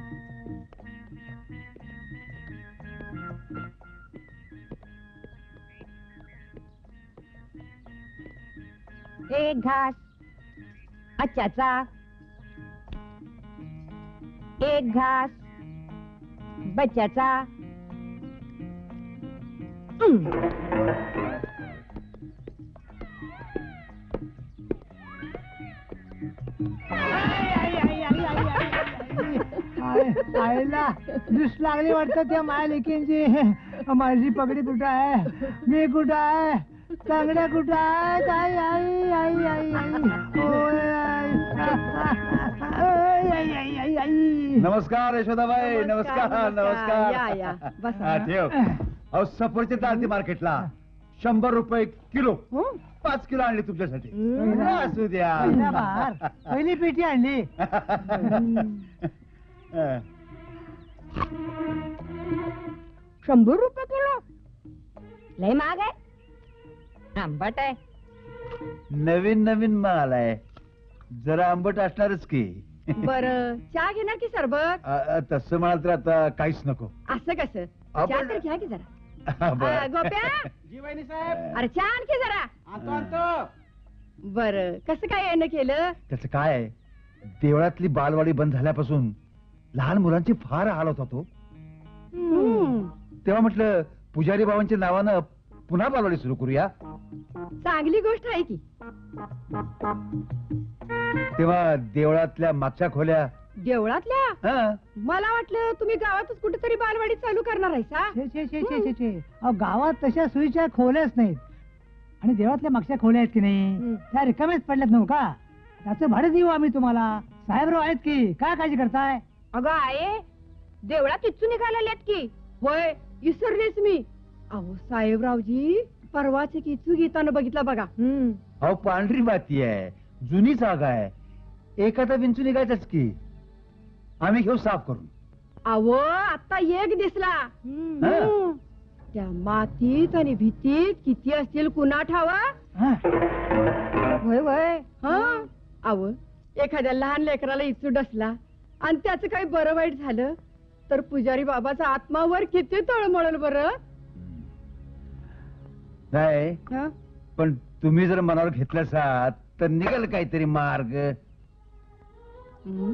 Speaker 9: एक घास आच्याचा एक घास बच्च्याचा. हम्म.
Speaker 3: आय- आईला दुस लागली वाटतं त्या माया लेकींची. माझी पगडी कुठं आहे? मी कुठं आहे? चांगड्या कुठं आहे? आई आई आई आई आई ओय, आई. ओय, आई आई आई आई.
Speaker 2: नमस्कार यशोदाबाई. नमस्कार नमस्कार.
Speaker 8: या, या. बसा.
Speaker 2: हा, ठेव. अहो सफरचंद आरती मार्केटला शंभर रुपये किलो.
Speaker 8: हं?
Speaker 2: पाच किलो आणली तुमच्यासाठी.
Speaker 8: हं.
Speaker 2: असू द्या.
Speaker 3: पहिला बार. पहिली पेटी आणली.
Speaker 2: हं.
Speaker 9: शंभर रुपये किलो लय महाग आहे. आंबट आहे.
Speaker 2: नवीन नवीन माल आहे जरा आंबट असणारच की.
Speaker 8: बर चहा घेणार की सरबत?
Speaker 2: अ, अ, तसं म्हणाल तर आता काहीच नको.
Speaker 8: असं कसं?
Speaker 2: आपण-
Speaker 8: चहा तर घ्या की जरा.
Speaker 2: बरं.
Speaker 8: आ, गोप्या
Speaker 5: जी वहिनी साहेब.
Speaker 8: अरे चहा आण की जरा.
Speaker 5: आणतो आणतो.
Speaker 8: बर कसं काय येणं केलं?
Speaker 2: त्याचं काय आहे, देवळातली बालवाडी बंद झाल्यापासून लहान मुलांची फार हाल होता तो.
Speaker 8: हं.
Speaker 2: तेव्हा म्हटलं पुजारी बाबांच्या नावानं पुन्हा बालवाडी सुरू करूया.
Speaker 8: चांगली गोष्ट आहे की.
Speaker 2: तेव्हा देवळातल्या मागच्या खोल्या
Speaker 8: देवळातल्या?
Speaker 2: हं,
Speaker 8: मला वाटलं तुम्ही गावातच कुठेतरी बालवाडी चालू करणार आहे सा.
Speaker 3: छे छे छे छे छे छे. अहो गावात तशा सोयीच्या खोल्याच नाहीत. आणि देवातल्या मागच्या खोल्या आहेत की नाही
Speaker 8: हं.
Speaker 3: त्या रिकाम्याच पडल्यात नव्ह का? त्याचं भाडं देऊ आम्ही तुम्हाला. साहेबराव आहेत की काय काळजी करताय?
Speaker 9: अगं आहे देवळात इच्छू निघालेत की.
Speaker 8: होय विसरलेच मी. अहो साहेबरावजी परवाचे किचू गीतानं बघितला बघा.
Speaker 9: हम्म.
Speaker 2: अहो पांढरी माती आहे, जुनी जागा आहे, एखादा विंचू निघायचंच की. आम्ही घेऊ साफ करून.
Speaker 8: अहो आता एक दिसला.
Speaker 9: हम्म.
Speaker 2: हं.
Speaker 8: त्या मातीत आणि भीतीत किती असतील कुणा ठावा.
Speaker 3: हा.
Speaker 9: होय होय.
Speaker 8: हा अहो एखाद्या लहान लेकराला इचू डसला आणि त्याचं काही बरं वाईट झालं तर पुजारी बाबाचा आत्मावर किती तळमळल बरं.
Speaker 2: नाही
Speaker 8: हं?
Speaker 2: पण तुम्ही जर मनावर घेतलं असाल तर निघाल काहीतरी मार्ग.
Speaker 8: हं?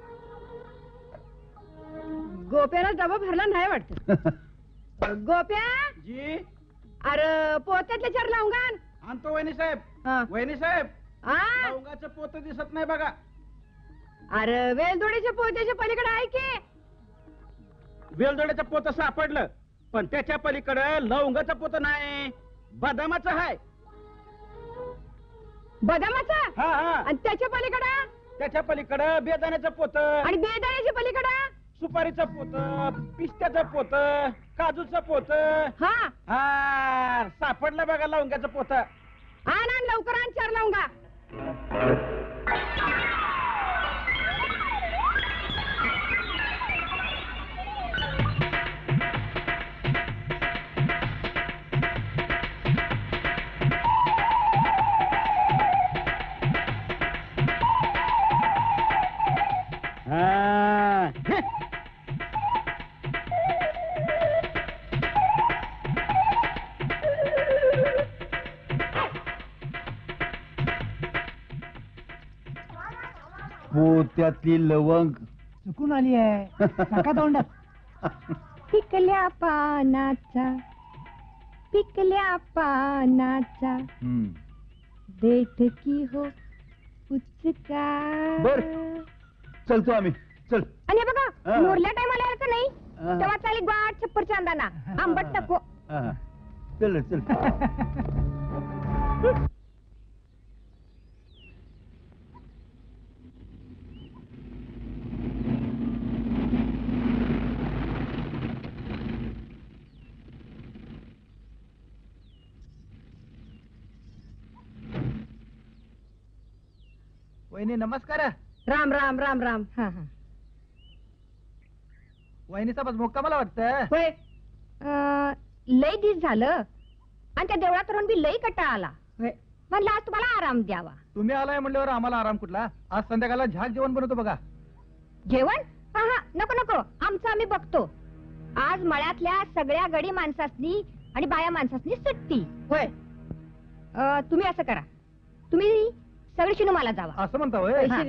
Speaker 8: गोप्याला डबा भरला नाही वाटत. गोप्या
Speaker 5: जी
Speaker 8: अरे पोत्यातले चार लावून
Speaker 5: आणतो वहिनी साहेब.
Speaker 8: हा.
Speaker 5: वहिनी साहेब
Speaker 8: हा
Speaker 5: लवंगाचं पोत दिसत नाही बघा.
Speaker 8: अरे वेलदोडीच्या पोत्याच्या पलीकडे आहे की.
Speaker 5: वेलदोड्याचं पोत सापडलं पण त्याच्या पलीकडे लवंगाचं पोत नाही, बदामाचं आहे.
Speaker 8: बदामाचा
Speaker 5: हा हा
Speaker 8: आणि त्याच्या पलीकडे
Speaker 5: त्याच्या पलीकडे बेदाण्याचं पोत,
Speaker 8: आणि बेदाण्याच्या पलीकडे
Speaker 5: सुपारीचं पोत, पिस्त्याचं पोत, काजूचं पोत.
Speaker 8: हा
Speaker 5: हा सापडलं बघा लवंगाचं पोत.
Speaker 8: आण आण लवकर आण चार लावून.
Speaker 5: हा. हे,
Speaker 2: पोत्यातली लवंग
Speaker 3: चुकून आली आहे काका तोंडात.
Speaker 9: पिकल्या पानाचा पिकल्या पानाचा
Speaker 2: हम्म.
Speaker 9: देठ की हो पुचका.
Speaker 2: बर चलतो आम्ही चल.
Speaker 9: आणि हे बघा
Speaker 2: हा.
Speaker 9: मोरल्या टायमाला यायचं नाही
Speaker 2: हा.
Speaker 9: तेव्हा चालेल गाठ छप्पर चांदाना आंबट नको.
Speaker 2: हा, हा. चल रे, चल.
Speaker 6: वहिनी नमस्कार.
Speaker 9: राम राम राम राम. हा हा
Speaker 6: वहिनीचा बस मोक्का मला वाटतं.
Speaker 9: होय अं, लय दिस झालं आणि त्या देवळात राहून बी लय कटाळा आला. म्हणलं आज तुम्हाला आराम द्यावा.
Speaker 6: तुम्ही आलाय म्हणल्यावर आम्हाला आराम कुठला. आज संध्याकाळला झाक जेवण बनवतो बघा.
Speaker 9: जेवण हा हा नको नको आमचं आम्ही बघतो. आज मळ्यातल्या सगळ्या गडी माणसासनी आणि बाया माणसासनी सुट्टी. होय अं, तुम्ही असं करा तुम्ही सगळे शिनुमाला जावा.
Speaker 6: असं म्हणता होय.
Speaker 9: हा.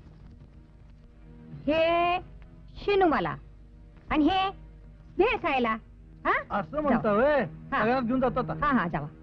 Speaker 9: हे शिनुमाला आणि हे भेळ खायला. हा
Speaker 6: असं म्हणता होय.
Speaker 9: हा.
Speaker 6: सगळ्यांना घेऊन जातो आता.
Speaker 9: हा हा जावा.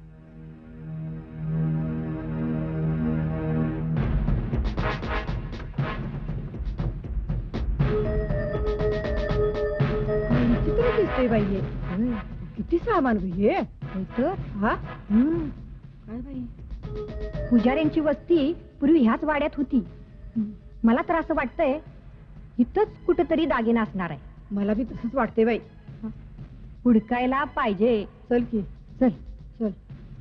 Speaker 8: विचित्र दिसतंय बाई हे. किती सामान बाई हे. हा
Speaker 9: हम्म. काय बाई पुजाऱ्यांची वस्ती पूर्वी ह्याच वाड्यात होती. मला तर असं वाटतंय इथंच कुठेतरी दागिना असणार आहे.
Speaker 8: मला बी तसंच वाटतंय बाई.
Speaker 9: हुडकायला पाहिजे.
Speaker 8: चल की
Speaker 9: चल
Speaker 8: चल.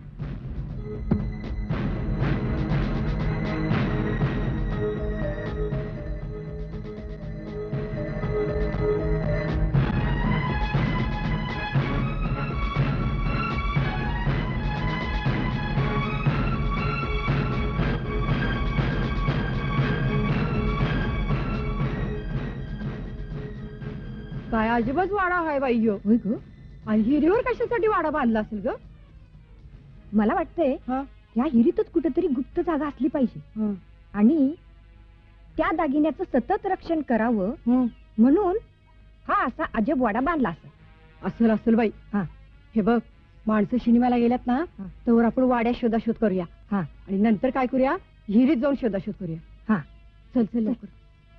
Speaker 8: काय अजिबात वाडा आहे बाई ह्यो.
Speaker 9: होय ग.
Speaker 8: आणि हिरीवर कशासाठी वाडा बांधला असेल ग.
Speaker 9: मला वाटतंय
Speaker 8: हा
Speaker 9: या हिरीतच कुठेतरी गुप्त जागा असली पाहिजे
Speaker 8: हं.
Speaker 9: आणि त्या दागिन्याचं सतत रक्षण करावं
Speaker 8: हं.
Speaker 9: म्हणून हा असा अजब वाडा बांधला असेल.
Speaker 8: असेल असेल बाई.
Speaker 9: हा
Speaker 8: हे बघ माणसं सिनेमाला गेल्यात ना
Speaker 9: हा.
Speaker 8: तर आपण वाड्यात शोधाशोध करूया.
Speaker 9: हा
Speaker 8: आणि नंतर काय करूया हिरीत जाऊन शोधाशोध करूया.
Speaker 9: हा
Speaker 8: चल चल लवकर.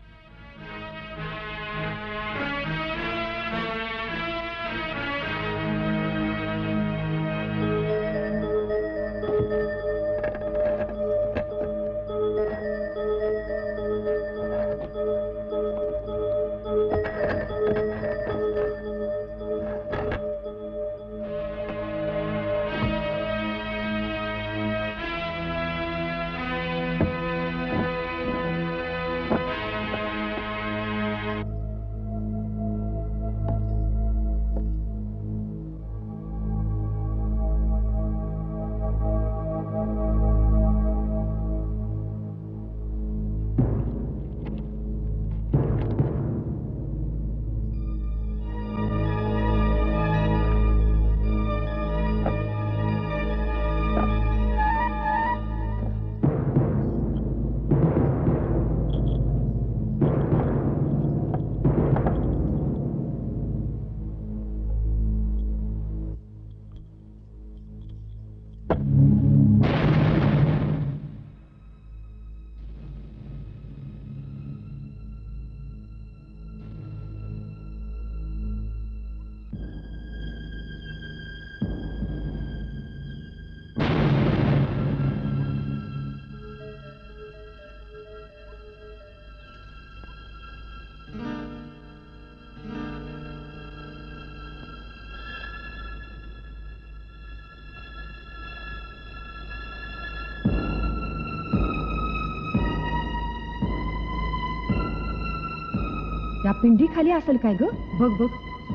Speaker 9: या पिंडी खाली असेल काय ग.
Speaker 8: बघ बघ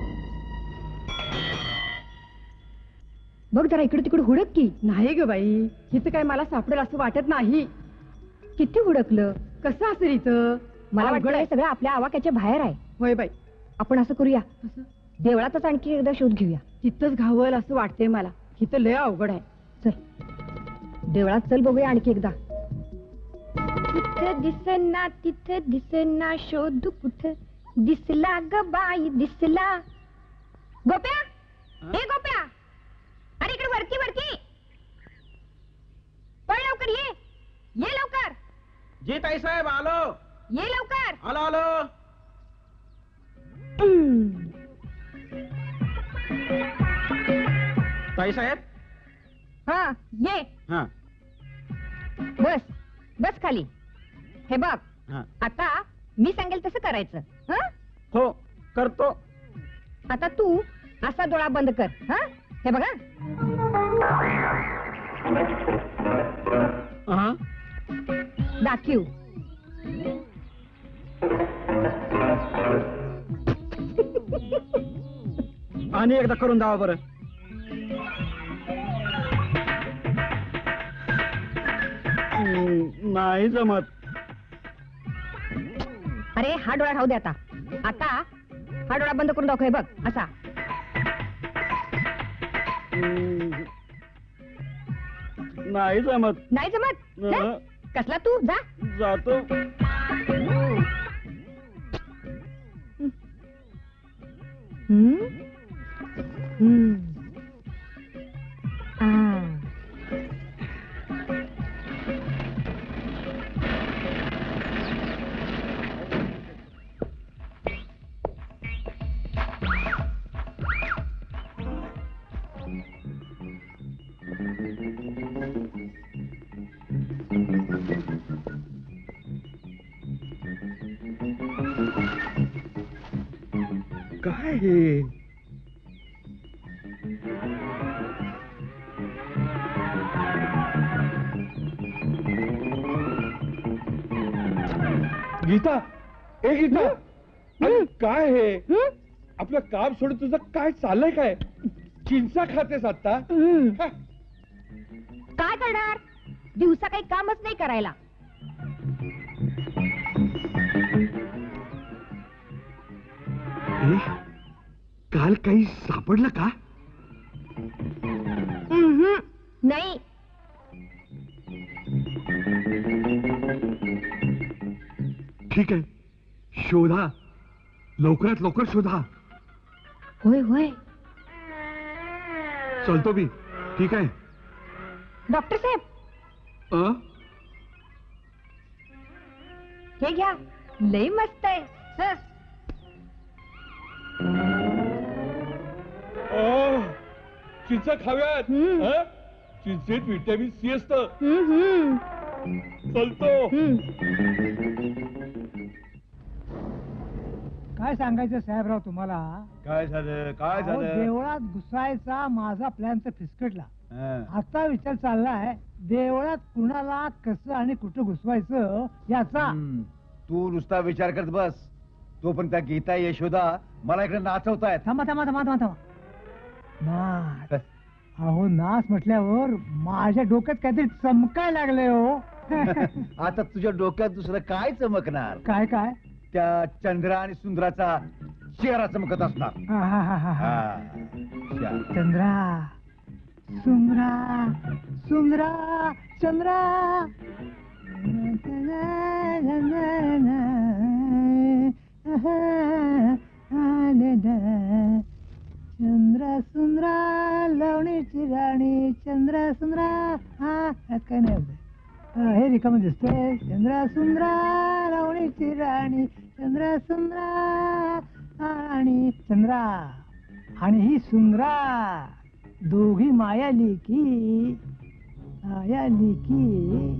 Speaker 9: बघ जरा इकडे तिकडे हुडक की.
Speaker 8: नाही ग बाई इथं काय मला सापडेल असं वाटत नाही.
Speaker 9: किती हुडकलं.
Speaker 8: कसं असेल इथं.
Speaker 9: मला
Speaker 8: अवघड
Speaker 9: वाटतं
Speaker 8: आहे.
Speaker 9: हे सगळं आपल्या आवाक्याच्या बाहेर आहे.
Speaker 8: होय बाई.
Speaker 9: आपण असं करूया
Speaker 8: कसं
Speaker 9: देवळातच आणखी एकदा शोध घेऊया.
Speaker 8: तिथंच घावल असं वाटतंय मला. इथं लय अवघड आहे.
Speaker 9: चल देवळात चल बघूया आणखी एकदा. इथं दिसना तिथं दिसना शोध कुठं दिसला ग बाई दिसला. गोप्या हे गोप्या अरे इकडे वरती वरती पळ लवकर ये ये लवकर.
Speaker 5: जी ताई साहेब आलो
Speaker 9: ये लवकर.
Speaker 5: आलो आलो.
Speaker 9: हम्म.
Speaker 5: ताई साहेब.
Speaker 9: हा ये
Speaker 5: हा
Speaker 9: बस बस खाली. हे बघ
Speaker 5: हा
Speaker 9: आता मी सांगेल तसं करायचं. हं?
Speaker 5: हो करतो.
Speaker 9: आता तू असा डोळा बंद कर. हा हे बघा
Speaker 5: हा
Speaker 9: दाखीव.
Speaker 5: आणि एकदा करून दावा बरं. हम्म, नाही जमत.
Speaker 9: अरे हा डोळा राहू दे आता. आता हा डोळा बंद करून दाखव. हे बघ असा.
Speaker 5: हम्म, नाही जमत.
Speaker 9: नाही जमत.
Speaker 5: अहं.
Speaker 9: हं? कसला तू जा.
Speaker 5: जातो.
Speaker 9: हम्म? हम्म. आ.
Speaker 1: काय हे गीता ए गीता अरे काय हे
Speaker 9: हं?
Speaker 1: आपलं काम सोडून तुझं काय चाललंय काय चिंचा खातेस आता
Speaker 9: हं.
Speaker 1: हा?
Speaker 9: काय करणार दिवसा काही कामच नाही करायला.
Speaker 1: ए, काल काही सापडलं का
Speaker 9: उम्हम. नाही
Speaker 1: ठीक आहे शोधा लवकरात लवकर शोधा.
Speaker 9: होय होय.
Speaker 1: चलतो मी ठीक आहे.
Speaker 9: डॉक्टर साहेब
Speaker 1: अ?
Speaker 9: हे घ्या लय मस्त आहे. हं.
Speaker 1: अ, चिंचा खाव्यात
Speaker 9: हम्म.
Speaker 1: अ? चिंचेत व्हिटॅमिन सी असतं.
Speaker 9: हं, हं.
Speaker 1: चलतो.
Speaker 9: हं.
Speaker 3: काय सांगायचं साहेबराव तुम्हाला.
Speaker 2: काय झालं काय
Speaker 3: अहो,
Speaker 2: झालं
Speaker 3: देवळात घुसायचा माझा प्लॅन तर फिसकटला.
Speaker 2: हं.
Speaker 3: आता विचार चाललाय देवळात कुणाला कसं आणि कुठं घुसवायचं याचा.
Speaker 2: हं. तू नुसता विचार करत बस. तो पण त्या गीता यशोदा मला इकडे नाचवतायत.
Speaker 3: थांबा थांबा थांबा थांबा थांबा. नाच अहो नाच म्हटल्यावर माझ्या डोक्यात काहीतरी चमकाय लागले हो.
Speaker 2: आता तुझ्या डोक्यात दुसरं काय चमकणार.
Speaker 3: काय काय
Speaker 2: त्या चंद्रा आणि सुंदराचा चेहरा चमकत असणार.
Speaker 3: हा, हा, हा, हा, हा.
Speaker 2: हा. च्या.
Speaker 3: चंद्रा सुंदरा सुंदरा चंद्रा चंद्रा सुंदरा लवणीची राणी चंद्रा सुंदरा. हा यात काय नाही होत. हा, हे रिकाम दिसतंय. चंद्रा सुंदरा लवणीची राणी चंद्रा सुंदरा आणि चंद्रा आणि ही सुंदरा दोघी माया लिकी माया लिकी.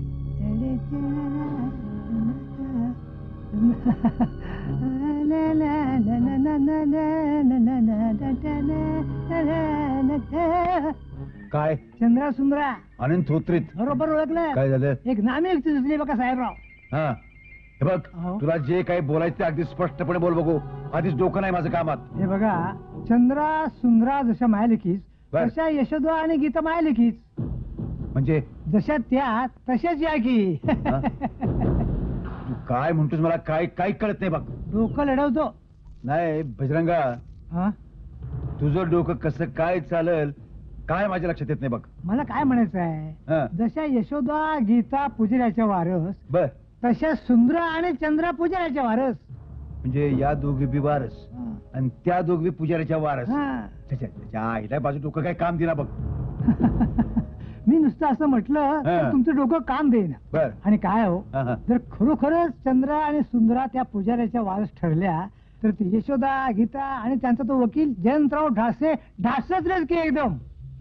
Speaker 2: काय
Speaker 3: चंद्रा सुंदरा
Speaker 2: अनंत होत्रीत
Speaker 3: बरोबर ओळखलं.
Speaker 2: काय झालं.
Speaker 3: एक नामी व्यक्ती सुचली बघा साहेबराव.
Speaker 2: हा हे बघ
Speaker 3: अहो.
Speaker 2: तुला जे काही बोलायचं ते अगदी स्पष्टपणे बोल बघू. आधीच डोकं नाही माझं कामात.
Speaker 3: हे बघा चंद्रा सुंदरा जशा माया लिखीस
Speaker 2: बर.
Speaker 3: तशा यशोदा आणि गीता माया लिखीस.
Speaker 2: म्हणजे
Speaker 3: जशा त्या तशाच या की.
Speaker 2: हा? तू काय म्हणतोस मला काय काय कळत नाही बघ.
Speaker 3: डोकं लढवतो.
Speaker 2: नाही बजरंगा
Speaker 3: हा
Speaker 2: तुझं डोकं कसं काय चालल काय माझ्या लक्षात येत नाही बघ.
Speaker 3: मला काय म्हणायचं
Speaker 2: हा.
Speaker 3: आहे जशा यशोदा गीता पुजल्याच्या वारस
Speaker 2: बर
Speaker 3: तशा सुंदरा आणि चंद्रा पुजाऱ्याच्या वारस.
Speaker 2: म्हणजे या दोघी बी वारस आणि त्या दोघी पुजाऱ्याच्या वारस.
Speaker 3: हा.
Speaker 2: त्याच्या त्याच्या आईला बाजू डोकं काय काम दिना बघ.
Speaker 3: मी नुसतं असं म्हटलं तर
Speaker 2: हा.
Speaker 3: तुमचं डोकं काम देईना.
Speaker 2: बर.
Speaker 3: आणि काय हो,
Speaker 2: हा, हा.
Speaker 3: जर खरोखरच चंद्रा आणि सुंदरा त्या पुजाऱ्याच्या वारस ठरल्या तर ती यशोदा, गीता आणि त्यांचा तो वकील जयंतराव ढासे ढासच की एकदम.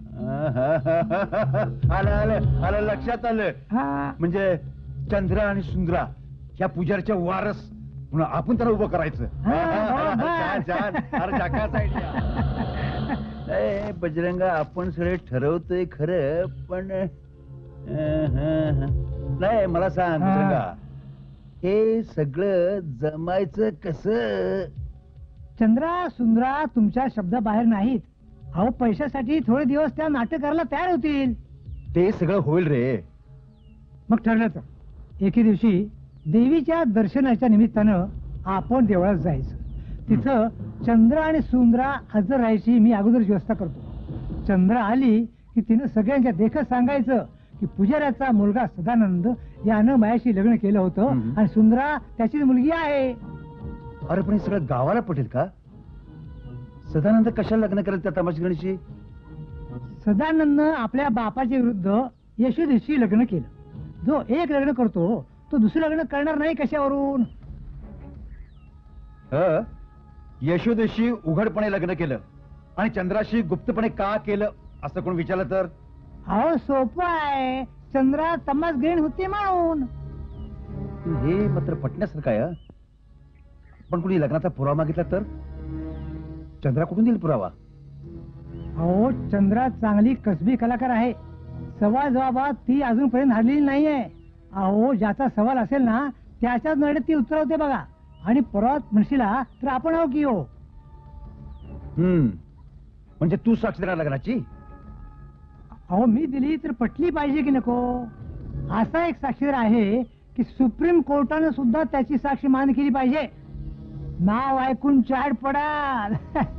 Speaker 2: आलं आलं आलं लक्षात आलं.
Speaker 3: हा.
Speaker 2: म्हणजे चंद्रा आणि सुंदरा ह्या पुजाऱ्याच्या वारस म्हणून आपण त्याला उभं करायचं.
Speaker 3: हा,
Speaker 2: छान छान. अरे जकास idea. ए, बजरंगा आपण सगळे ठरवतोय खरं पण अं, हं, हं. नाही मला सांग
Speaker 3: हा.
Speaker 2: बजरंगा, हे सगळं जमायचं कसं?
Speaker 3: चंद्रा सुंदरा तुमच्या शब्दाबाहेर नाहीत. अहो पैशासाठी थोडे दिवस त्या नाट्य करायला तयार होतील.
Speaker 2: ते सगळं होईल रे.
Speaker 3: मग ठरलं तर एके दिवशी देवीच्या दर्शनाच्या निमित्तानं आपण देवळात जायचं. तिथं चंद्रा आणि सुंदरा हजर राहायची मी अगोदर व्यवस्था करतो. चंद्रा आली की तिनं सगळ्यांच्या देखत सांगायचं की पुजाऱ्याचा मुलगा सदानंद यानं मायाशी लग्न केलं होतं
Speaker 2: हम्म.
Speaker 3: आणि सुंदरा त्याची मुलगी आहे.
Speaker 2: अरे पण हे सगळं गावाला पटेल का? सदानंद कशाला लग्न करेल त्या तमाशगणीशी?
Speaker 3: सदानंद आपल्या बापाच्या विरुद्ध यशोदेशी लग्न केलं. जो एक लग्न करतो तो दुसरं लग्न करणार नाही कशावरून?
Speaker 2: ह? यशोदेशी उघडपणे लग्न केलं आणि चंद्राशी गुप्तपणे का केलं असं कोण विचारलं तर?
Speaker 3: अहो सोपं आहे. चंद्रा तमास घेण होती म्हणून.
Speaker 2: हे मात्र पटण्यासारखं आहे. हं? पण कुणी लग्नाचा पुरावा मागितला तर चंद्रा कुठून देईल पुरावा?
Speaker 3: अहो चंद्रा चांगली कसबी कलाकार आहे. सवाल जवाबात ती अजूनपर्यंत हरलेली नाहीये. अहो ज्याचा सवाल असेल ना त्याच्याच नडीत ती उतरवते बघा. आणि परत म्हणशीला तर आपण आहो की हो.
Speaker 2: हम्म म्हणजे तू साक्ष देणार लग्नाची?
Speaker 3: अहो मी दिली तर पटली पाहिजे की नको? असा एक साक्षीदार आहे की सुप्रीम कोर्टानं सुद्धा त्याची साक्षी मान्य केली पाहिजे. नाव ऐकून चाड पडाल.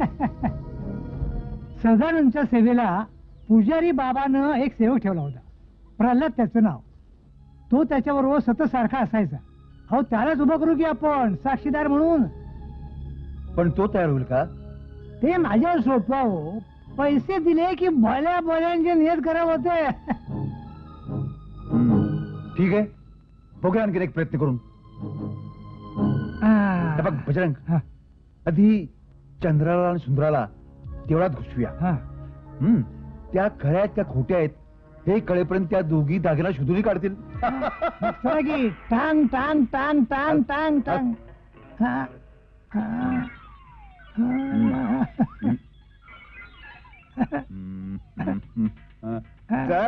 Speaker 3: सदानंदच्या सेवेला पुजारी बाबानं एक सेवक ठेवला होता, प्रल्हाद त्याचं नाव. तो त्याच्याबरोबर सतत सारखा असायचा. अहो त्यालाच उभं करू की आपण साक्षीदार म्हणून.
Speaker 2: पण तो तयार होईल का?
Speaker 3: ते माझ्यावर सोपवा हो. पैसे दिले की भल्या भल्यांचे नियत करावं होते.
Speaker 2: ठीक आहे, बघूया आणखी एक प्रयत्न करून. हे बघ बजरंग,
Speaker 3: हा,
Speaker 2: आधी चंद्राला आणि सुंदराला तेवढात घुसवूया.
Speaker 3: हा.
Speaker 2: हम्म त्या खऱ्या आहेत त्या खोट्या आहेत हे कळेपर्यंत त्या दोघी दागिना शोधूनही काढतील.
Speaker 3: चला की टांग टांग टांग टांग टांग टांग. हा, हा, हा.
Speaker 2: हम्म, हम्म, हम्म. हा. चल.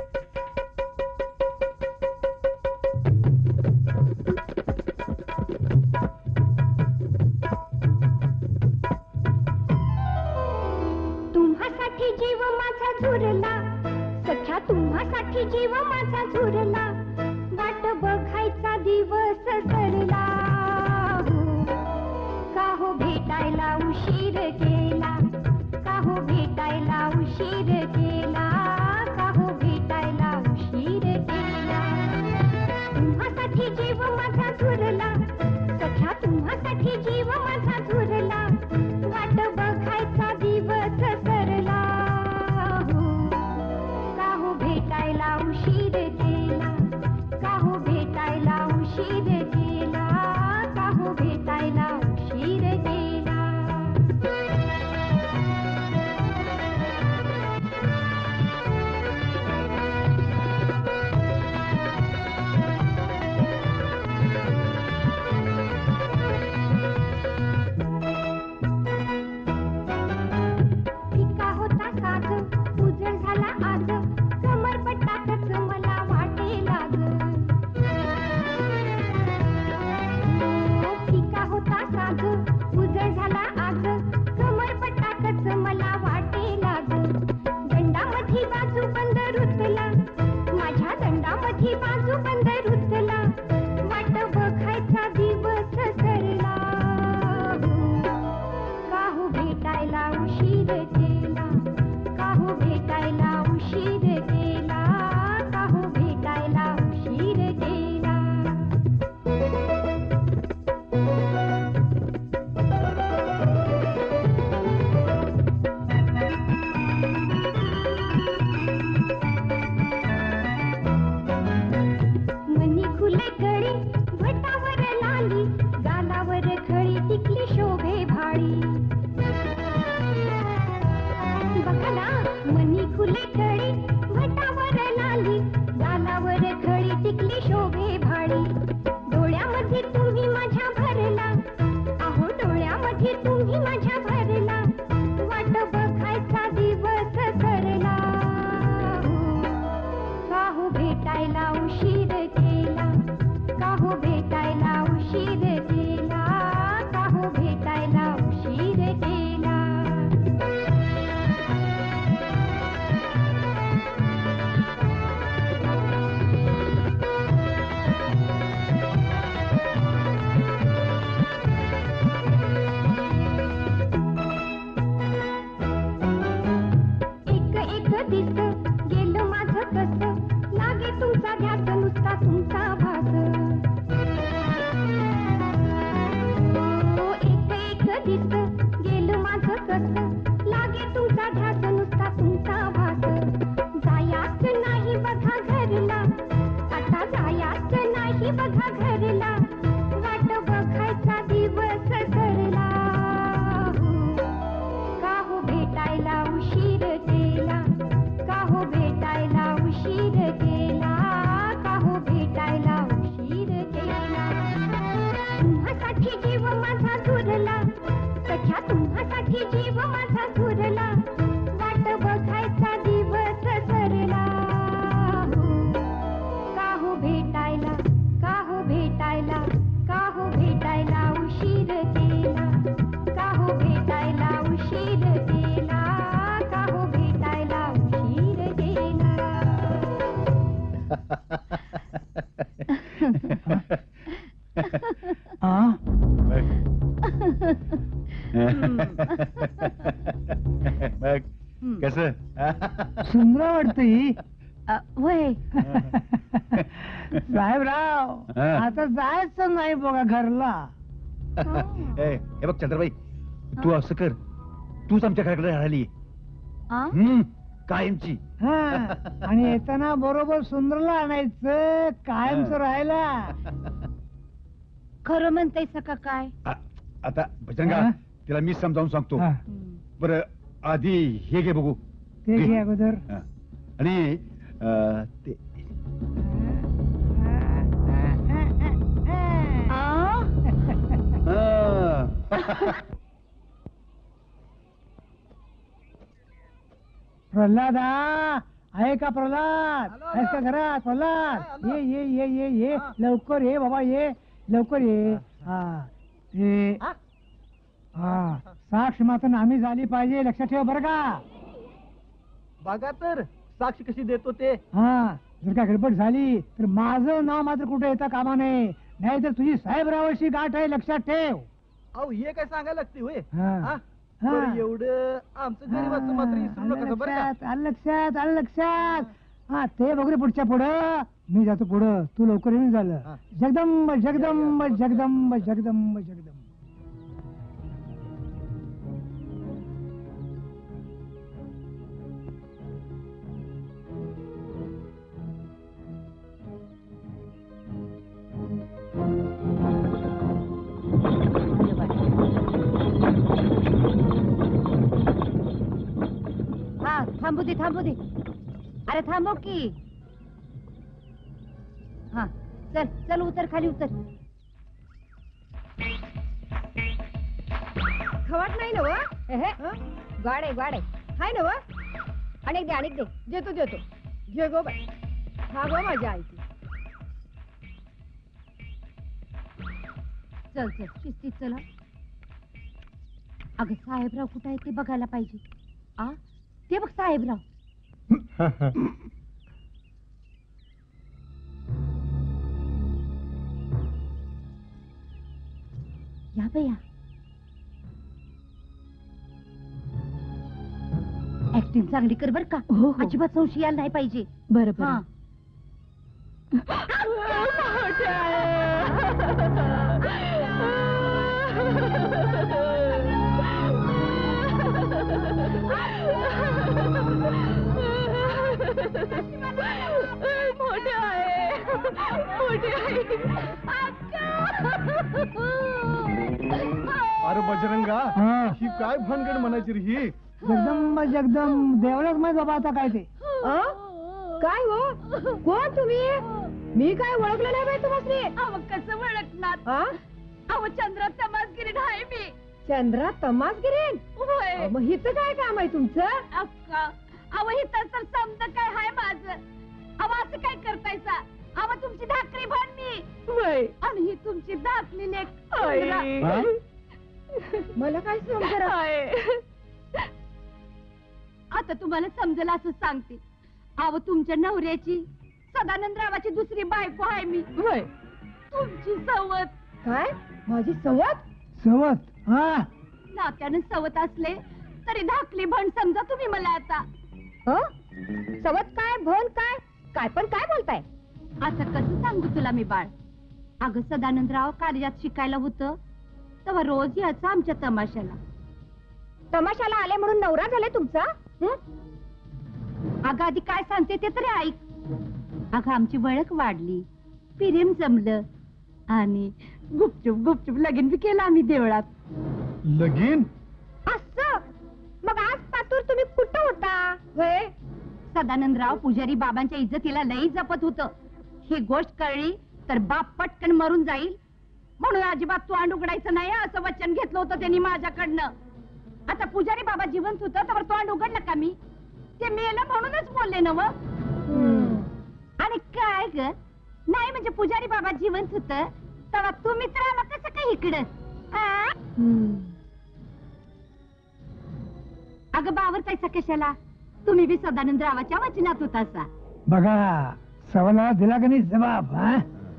Speaker 9: तुम्हासाठी जीव माझा झुरला, सख्या तुम्हासाठी जीव माझा झुरला, वाट बघायचा दिवस सरला. हो का हो भेटायला उशीर केला, का हो भेटायला उशीर केला, का हो भेटायला उशीर केला. तुम्हासाठी जीव माझा झुरला, सख्या तुम्हासाठी जीव माझा झुरला, वाट बघायचा दिवस सरला. हो का हो भेटायला उशीर केला, का हो भेटायला उशीर केला, का हो भेटायला उशीर केला. फिका होता साज, उजळ झाला आज, कमरपट्टातच मला वाटे लाग. फिका होता साज, उजळ झाला आज, कमरपट्टातच मला वाटे लाग. दंडामधी बाजू बंद रुतला, माझ्या दंडामधी बाजू बंद रुतला, वाट बघायचा दिवस सरला. का हो भेटायला उशीर केला, का हो भेटायला उशीर केला, का हो भेटायला उशीर केला. माझ्यासाठी तुम्ही माझ्या भरला वाट बघायचा दिवस सरला काहू भेटायला उशीर केला काहू भेटायला उशीर केला काहू भेटायला उशीर केला
Speaker 2: कसं
Speaker 3: सुंदर वाटतंय
Speaker 9: वय
Speaker 3: साहेबराव
Speaker 2: हा.
Speaker 3: आता जायचं नाही बघा घरला.
Speaker 2: ए, हे बघ चंद्रबाई, तू असं कर, तूच आमच्या घराकडे राहिली कायमची.
Speaker 3: हा आणि येताना बरोबर सुंदरला आणायचं कायमच राहायला.
Speaker 9: खरं म्हणताय का काय?
Speaker 2: आ- आता भजंगा
Speaker 3: हा?
Speaker 2: तिला मी समजावून सांगतो.
Speaker 3: हा,
Speaker 2: बरं आधी हे घे बघू.
Speaker 3: ते
Speaker 2: घे.
Speaker 3: घे अगोदर.
Speaker 2: हा. आणि अं, ते हा.
Speaker 3: प्रल्हादा आहे का प्रल्हाद? आहेस का घरात प्रल्हाद? ये ये ये ये ये लवकर ये बाबा, ये लवकर ये. हा ये हा साक्ष मात्र नामी झाली पाहिजे, लक्षात ठेव बरं का.
Speaker 6: बघा तर साक्ष कशी देतो ते.
Speaker 3: हा जर का गडबड झाली तर माझं नाव मात्र कुठे येता कामा नये, नाही तर तुझी साहेबरावाशी गाठ आहे, लक्षात ठेव.
Speaker 6: अहो हे काय सांगायला लागते होय.
Speaker 3: हा.
Speaker 6: हा?
Speaker 3: हा.
Speaker 6: बरं, एवढं आमचं गरीबाचं मात्र विसरू
Speaker 3: आलं
Speaker 6: नका बरं का.
Speaker 3: लक्षात, आलं लक्षात, आलं लक्षात. हा ते वगैरे पुढच्या पुढं, मी जातो पुढं, तू लवकर येऊन झालं.
Speaker 6: हा.
Speaker 3: जगदंब जगदंब जगदंब जगदंब जगदंब.
Speaker 9: हा थांबू दे थांबू दे, अरे थांबव की. हा चल चल उतर, खाली उतर. खवाट नाही ना व? गाडे गाडे हाय ना व? अनेक दे अनेक दे.
Speaker 8: देतो देतो घे गो बाई, हा गो माझी आई ती.
Speaker 9: चल चल शिस्तीत चला. अगं साहेबराव कुठं आहे ते बघायला पाहिजे. आ ते बघ साहेबराव. या बया, ऍक्टिंग चांगली कर बर का. अजिबात संशय यायला नाही पाहिजे. बरं हा.
Speaker 8: मोठे आहे मोठे आहे.
Speaker 6: अरे बजरंगा,
Speaker 3: हा.
Speaker 6: ही काय भानगड म्हणायची रे ही.
Speaker 3: जगदंब जगदंब देवळच माहित बाबा आता काय ते.
Speaker 8: काय हो, कोण तुम्ही? मी काय ओळखलं नाही बाई तुम्हाला. अहो कसं ओळखणार? अहो चंद्रात तमासगिरी आहे मी. चंद्रा तमास गिरेन
Speaker 9: होय
Speaker 8: मग हिचं काय काम आहे तुमचं?
Speaker 9: अक्का अव इथं तर समज काय हाय माझं. अव असं काय करतायसा? अव तुमची धाकरी बन मी
Speaker 8: वय
Speaker 9: आणि ही तुमची धाकली लेक.
Speaker 2: हा?
Speaker 8: मला काय समजा
Speaker 9: आता तुम्हाला समजेल असं सांगते. अव तुमच्या नवऱ्याची सदानंदरावाची दुसरी बायको आहे मी.
Speaker 8: वय
Speaker 9: तुमची सवत.
Speaker 8: काय माझी सवत?
Speaker 3: सवत हा
Speaker 9: नात्यानं सवत असले तरी धाकली भण समजा तुम्ही मला आता.
Speaker 8: सवत काय भन काय काय पण काय बोलताय?
Speaker 9: आता कसं सांगू तुला मी बाळ. अगं सदानंदराव कार्यात शिकायला होतं तेव्हा रोज यायचं आमच्या तमाशाला.
Speaker 8: तमाशाला आले म्हणून नवरा झाले तुमचा?
Speaker 9: अगं आधी काय सांगते ते तरी ऐक. अगं आमची वळख वाढली, प्रेम जमलं आणि गुपचूप गुपचूप लगीन बी केलं आम्ही देवळात.
Speaker 1: लगीन?
Speaker 9: असं मग आज पातूर तुम्ही कुठं होता? होय सदानंदराव पुजारी बाबांच्या इज्जतीला लई जपत होतं. ही गोष्ट कळली तर बाप पटकन मरून जाईल म्हणून अजिबात तोंड उघडायचं नाही असं वचन घेतलं होतं त्यांनी माझ्याकडनं. आता पुजारी बाबा जिवंत होतं तर तोंड उघडलं का मी? ते मेलं म्हणूनच बोलले ना. आणि काय ग नाही म्हणजे पुजारी बाबा जिवंत होत तेव्हा तुम्ही तर आला कसं काय इकडं? अगं बावरतायचा कशाला? तुम्ही बी सदानंदरावाच्या वचनात होता असा.
Speaker 3: बघा सवाला दिला का नाही जबाब? हा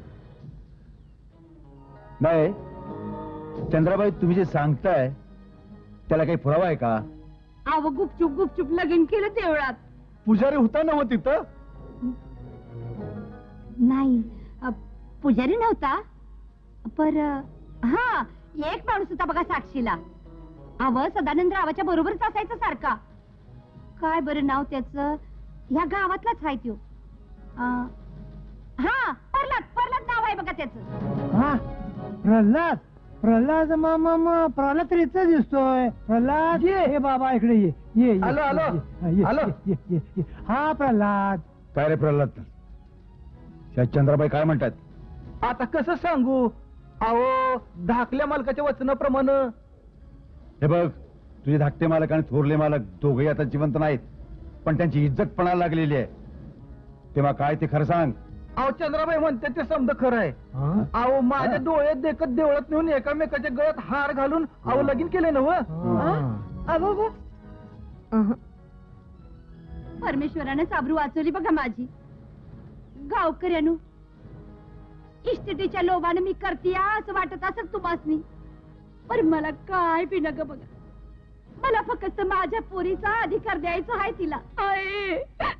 Speaker 2: नाही चंद्राबाई, तुम्ही जे सांगताय त्याला काही पुरावा आहे का?
Speaker 9: अव गुपचूप गुपचूप लगीन केलं देवळात.
Speaker 1: पुजारी होता ना हो तिथं?
Speaker 9: नाही अ, पुजारी नव्हता पर हा एक माणूस होता बघा साक्षीला. अव सदानंदरावाच्या बरोबरच असायचं सारखा. काय बरं नाव त्याच? ह्या गावातलाच आहे त्यो. अ, हा प्रल्हाद प्रल्हाद नाव आहे बघा त्याच.
Speaker 3: हा प्रल्हाद प्रल्हाद मामा मग प्रल्हाद तर इथं दिसतोय. प्रल्हाद ये हे बाबा इकडे ये ये ये,
Speaker 2: आलो, आलो.
Speaker 3: ये, ये,
Speaker 2: आलो.
Speaker 3: ये, ये, ये. हा प्रल्हाद.
Speaker 2: काय रे प्रल्हाद, त्या चंद्राबाई काय म्हणतात?
Speaker 6: आता कसं सांगू अहो धाकल्या मालकाच्या वचनाप्रमाणे.
Speaker 2: हे बघ, तुझे धाकटे मालक आणि थोरले मालक दोघेही आता जिवंत नाहीत, पण त्यांची इज्जत पणाला लागलेली आहे. तेव्हा काय ते खरं सांग.
Speaker 6: अहो चंद्राबाई म्हणते ते समज खरं आहे. अहो माझ्या डोळ्यात देखत देवळात नेऊन एकामेकाच्या गळ्यात हार घालून अहो लगीन केले ना हो.
Speaker 9: परमेश्वरानं साबरू वाचवली बघा माझी. गावकऱ्यानु इष्टतेच्या लोभानं मी करते असं वाटत असत तुम्हासनी, पण मला काय बी नग बघा. मला फक्त माझ्या पोरीचा अधिकार द्यायचा आहे तिला. आहे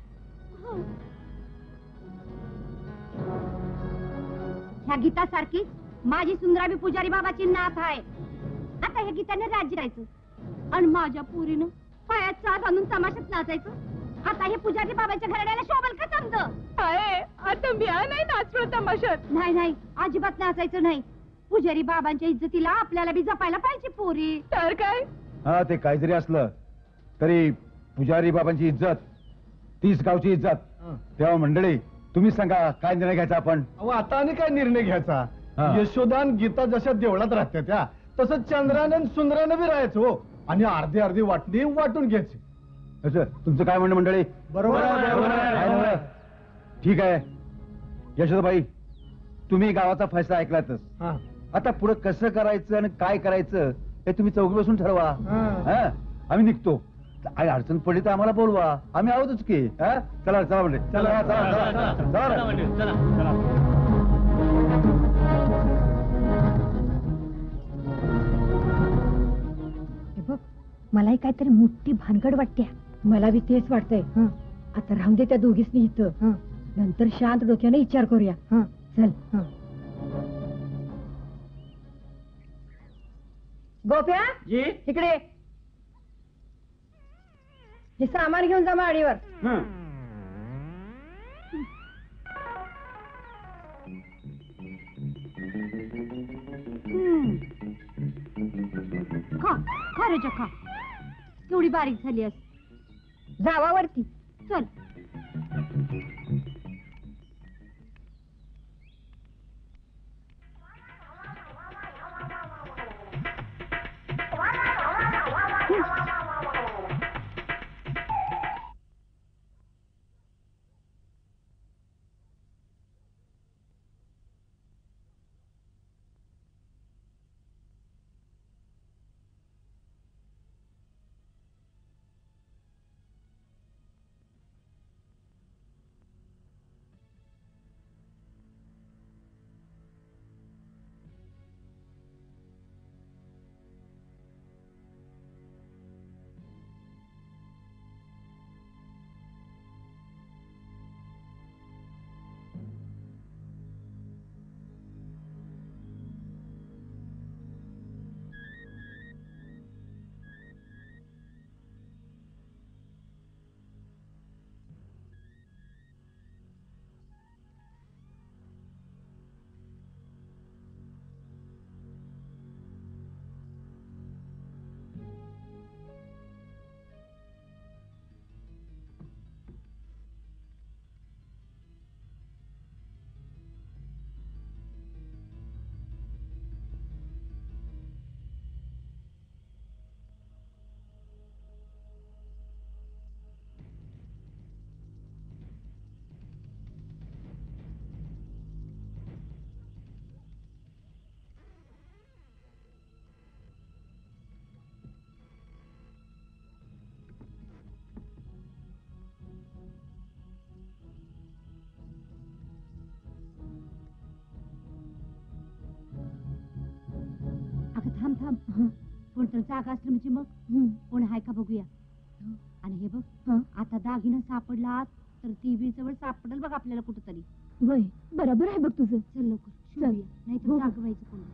Speaker 9: ह्या गीतासारखीच माझी सुंदराबी पुजारी बाबाची नाथ आहे. आता ह्या गीताने राज्य राहायचं आणि माझ्या पोरीनं पायात साथ आणून तमाशात नाचायचं. आता हे पुजारी बाबाच्या घराण्याला शोभल का समज? आता मी नाही नाचलो तमाशात. नाही नाही अजिबात नाचायचं नाही. पुजारी बाबांच्या इज्जतीला आपल्याला बी जपायला पाहिजे पोरी. तर काय?
Speaker 2: हा ते काय जरी असलं तरी पुजारी बाबांची इज्जत तीच गावची इज्जत. तेव्हा मंडळी तुम्ही सांगा काय निर्णय घ्यायचा आपण?
Speaker 6: अहो आता आणि काय निर्णय घ्यायचा?
Speaker 2: हा.
Speaker 6: यशोदान गीता जशा देवळात राहत्या त्या तसंच चंद्रानंद सुंदरानं बी राहायचं हो. आणि अर्धी अर्धी वाटणी वाटून घ्यायची.
Speaker 2: असं तुमचं काय म्हणणं मंडळी?
Speaker 6: बरोबर आहे, बरोबर आहे.
Speaker 2: काय नव्हे? ठीक आहे यशोदाबाई, तुम्ही गावाचा फैसला ऐकलातच.
Speaker 6: हा.
Speaker 2: आता पुढे कसं करायचं आणि काय करायचं हे तुम्ही चौघी बसून ठरवा.
Speaker 6: हा.
Speaker 2: हा? आम्ही निघतो. आई अडचण पडली तर आम्हाला बोलवा, आम्ही आहोतच की. हा? चला चला म्हणजे चला चला चला चला.
Speaker 8: हे बघ मलाही काहीतरी मोठी भानगड वाटते. मला बी तेच वाटतंय. आता राहून दे त्या दोघीसनी इथं. नंतर शांत डोक्याने विचार करूया. चल. गोप्या इकडे हे सामान घेऊन जा माडीवर.
Speaker 9: खा खा रे खा. केवढी बारीक झाली अस.
Speaker 8: जावावरती
Speaker 9: चल.
Speaker 10: थांब थांब कोणतं जागा असलं म्हणजे मग कोण आहे का बघूया. आणि हे बघ आता दागिना सापडला तर टीव्ही जवळ सापडेल बघ आपल्याला कुठंतरी.
Speaker 9: वय बरोबर आहे बघ तुझं.
Speaker 10: चल लवकर शोधूया, नाही तर जागवायचं कोण.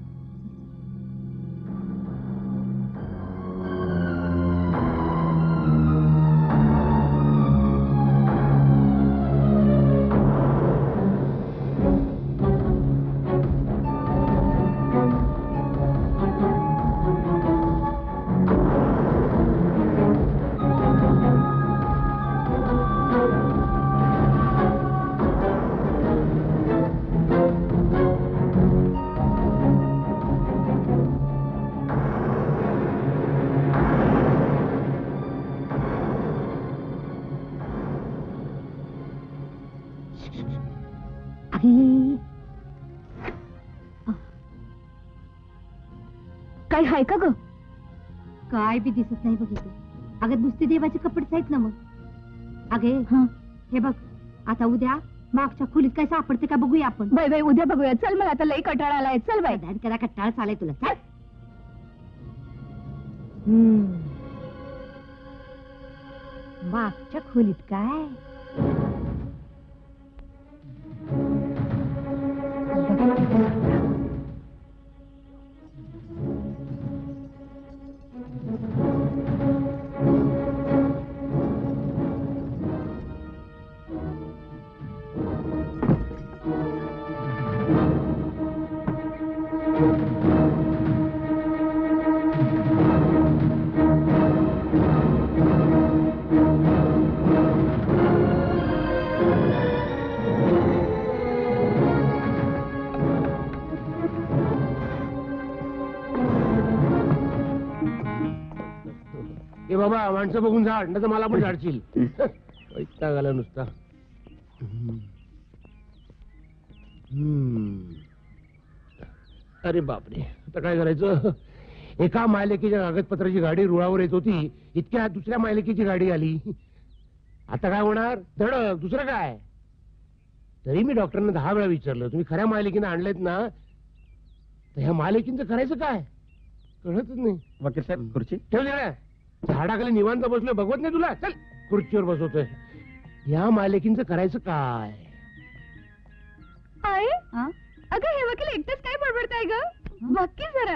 Speaker 9: काय हाय का ग?
Speaker 10: काय बी दिसत नाही बघितलं. अगं नुसते देवाचे कपडेच आहेत ना मग. अगे हे बघ आता उद्या मागच्या खोलीत काय सापडते का बघूया आपण.
Speaker 9: बाय बाय उद्या बघूया. चल मला आता लई कंटाळा आलाय. चल बाय.
Speaker 10: करा कंटाळा चालाय तुला. चल.
Speaker 9: मागच्या खोलीत काय
Speaker 5: बाबा माणसं बघून झाड नाही तर मला पण झाडशील. वैताग आला नुसता. अरे बापरे आता काय करायचं. एका मायलेकीच्या कागदपत्राची गाडी रुळावर येत होती इतक्या दुसऱ्या मायलेकीची गाडी आली. आता काय होणार. धडक दुसरं काय. तरी मी डॉक्टरांना दहा वेळा विचारलं तुम्ही खऱ्या मायलेकीनं आणलेत ना तर ह्या मायलेकींचं करायचं काय कळतच नाही.
Speaker 1: वकील साहेब खुर्ची
Speaker 5: ठेवली ना. झाडाखाली निवांत बसलोय बघवत नाही तुला. चल खुर्चीवर बसवतोय. या मालकींचं करायचं काय.
Speaker 9: आहे अगं हे वकील एकटेच काय बडबडताय ग. बघ की जरा.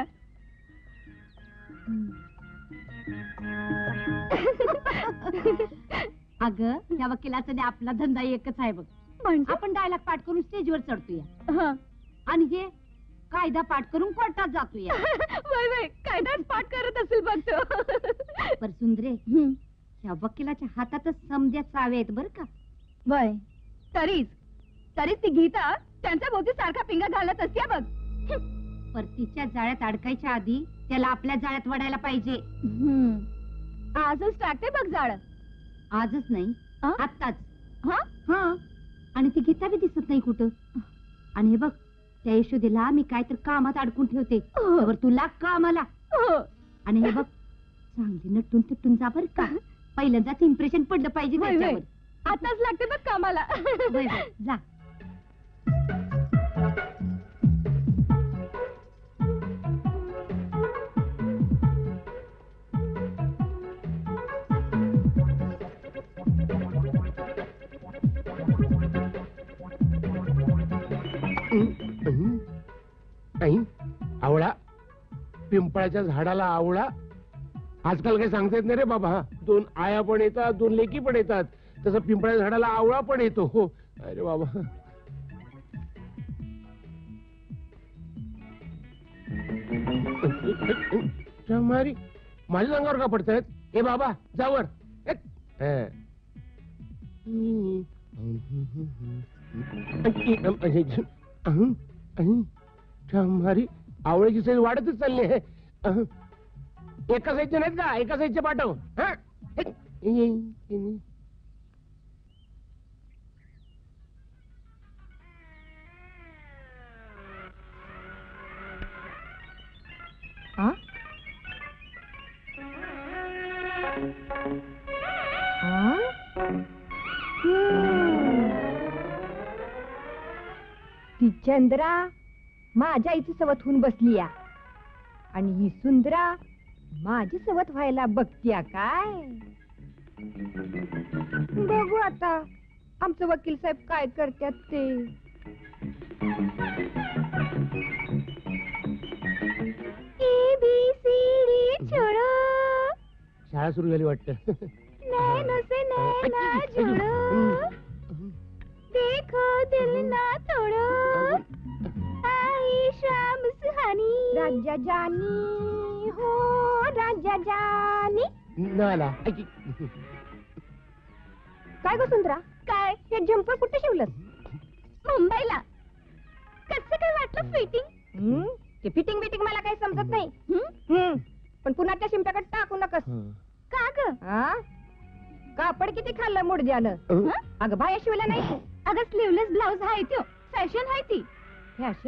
Speaker 10: अगं या वकिलाचा आणि आपला धंदा एकच आहे बघ. आपण डायलॉग पाठ करून स्टेजवर चढतोय आणि हे कायदा पाठ करून कोर्टात जातोय.
Speaker 9: वय वय कायदाच पाठ करत असेल बघ तो.
Speaker 10: पर सुंदरे या वकिलाच्या हातातच समद्या चावे आहेत बर का.
Speaker 9: वय तरीच तरीच ती गीता त्यांच्या भोवती सारखा पिंगा घालत असते बघ.
Speaker 10: पर तिच्या जाळ्यात अडकायच्या आधी त्याला आपल्या जाळ्यात वडायला पाहिजे.
Speaker 9: आजच टाकते बघ जाळ.
Speaker 10: आजच नाही
Speaker 9: अं?
Speaker 10: आत्ताच.
Speaker 9: हा
Speaker 10: हा आणि ती गीता बी दिसत नाही कुठं. आणि हे बघ त्या यशोदेला मी काय तर कामात अडकून ठेवते. तर तुला कामाला. आणि हे बघ चांगली नटून तुटून जा बर का. पहिल्यांदाच इम्प्रेशन पडलं पाहिजे
Speaker 9: होय, होय.
Speaker 10: त्याच्यावर.
Speaker 9: आताच लागते बघ कामाला.
Speaker 10: होय, होय. जा.
Speaker 5: आई आवळा पिंपळाच्या झाडाला आवळा. आजकाल काही सांगता येत नाही रे बाबा. दोन आया पण येतात दोन लेकी पण येतात. तसं पिंपळाच्या झाडाला आवळा पण येतो. हो अरे बाबा. मारी माझ्या अंगावर का पडतायत. ए बाबा जावर. मारी आवळ्याची साईज वाढतच चालली आहे. एका साईजचे नाहीत का. एका साईजचे पाठव. हा
Speaker 9: ती चंद्रा माझ्या आईची सवत होऊन बसली या आणि ही सुंदरा माझी सवत व्हायला बघतीया काय. बघू आता आमचं वकील साहेब काय करतात ते. ए बी सी डी छोड़ो.
Speaker 5: शाळा सुरू झाली वाटतं.
Speaker 9: नैनो से नैना जोड़ो. देखो दिल ना तोड़ो. आई शाम सुहानी. राजा जानी हो राजा जानी.
Speaker 5: नाला
Speaker 9: काय ग सुंदरा काय हे जम्पर कुठे शिवलं. मुंबईला. कसं काय वाटलं फिटिंग. ते फिटिंग बिटिंग मला काही समजत नाही. हम्म. पण पुन्हा त्या शिंप्याकडे टाकू नकस. का ग कापड किती खाल्लं मुडद्यानं. अगं बाया शिवल्या नाही. अगं स्लीवलेस ब्लाउज आहे तो फॅशन आहे ती. फॅशन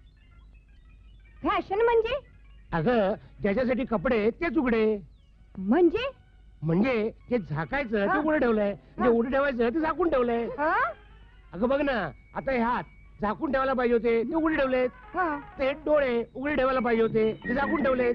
Speaker 9: फॅशन म्हणजे
Speaker 5: अगं ज्याच्यासाठी कपडे तेच उघडे.
Speaker 9: म्हणजे
Speaker 5: म्हणजे ते झाकायचं ते उघडं ठेवलंय. जे उघडं ठेवायचं ते झाकून ठेवलंय. अगं बघ ना आता हे हात झाकून ठेवायला पाहिजे होते ते उघडे ठेवलेत. ते डोळे उघडे ठेवायला पाहिजे होते ते झाकून ठेवलेत.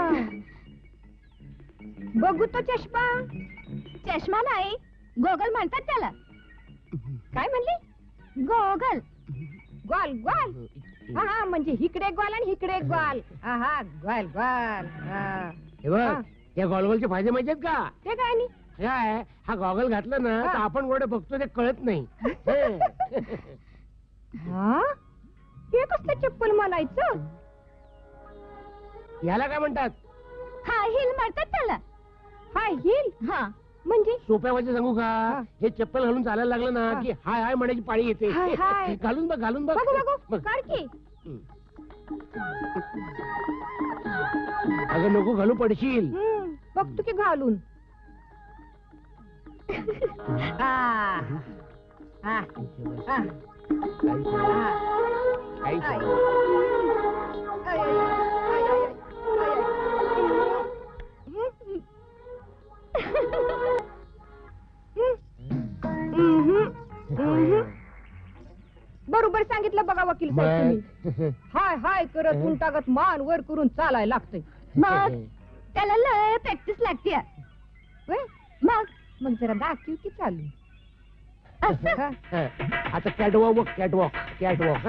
Speaker 9: बघू तो चष्मा. चष्मा नाही गोगल म्हणतात त्याला. काय म्हणली गोगल. ग्वाल ग्वाल. हा हा म्हणजे इकडे ग्वाल आणि इकडे ग्वाल. हा हा ग्वाल ग्वाल.
Speaker 5: हे बघ या गॉगलचे फायदे माहिती आहेत का.
Speaker 9: ते काय नाही
Speaker 5: काय हा गॉगल घातलं ना तर आपण गोडे बघतो ते कळत नाही.
Speaker 9: हा हे कसलं चप्पल म्हणायचं.
Speaker 5: याला काय म्हणतात.
Speaker 9: हाय हिल म्हणतात त्याला. High heel. हा म्हणजे
Speaker 5: सोप्या वाचे सांगू का. हे चप्पल घालून चालायला लागलं ना की हाय हाय म्हणायची पाळी येते.
Speaker 9: हाय, हाय.
Speaker 5: घालून बघ घालून बघ.
Speaker 9: बघू बघू
Speaker 5: बघ.
Speaker 9: काढ की.
Speaker 5: अगं नको घालू पडशील.
Speaker 9: हम्म, बघतो की घालून. आ, आ, आ, आ.
Speaker 5: काहीच
Speaker 9: आय.
Speaker 5: नाही.
Speaker 9: आय, आय, आय, आय, आय, आय. बरोबर सांगितलं बघा वकील साहेब तुम्ही. हाय हाय करत उंटागत मान वर करून चालायला लागतंय. मग त्याला लय प्रॅक्टिस लागते. मग मग जरा दाखव की चालू.
Speaker 5: आता कॅटवॉक बघ कॅटवॉक कॅटवॉक.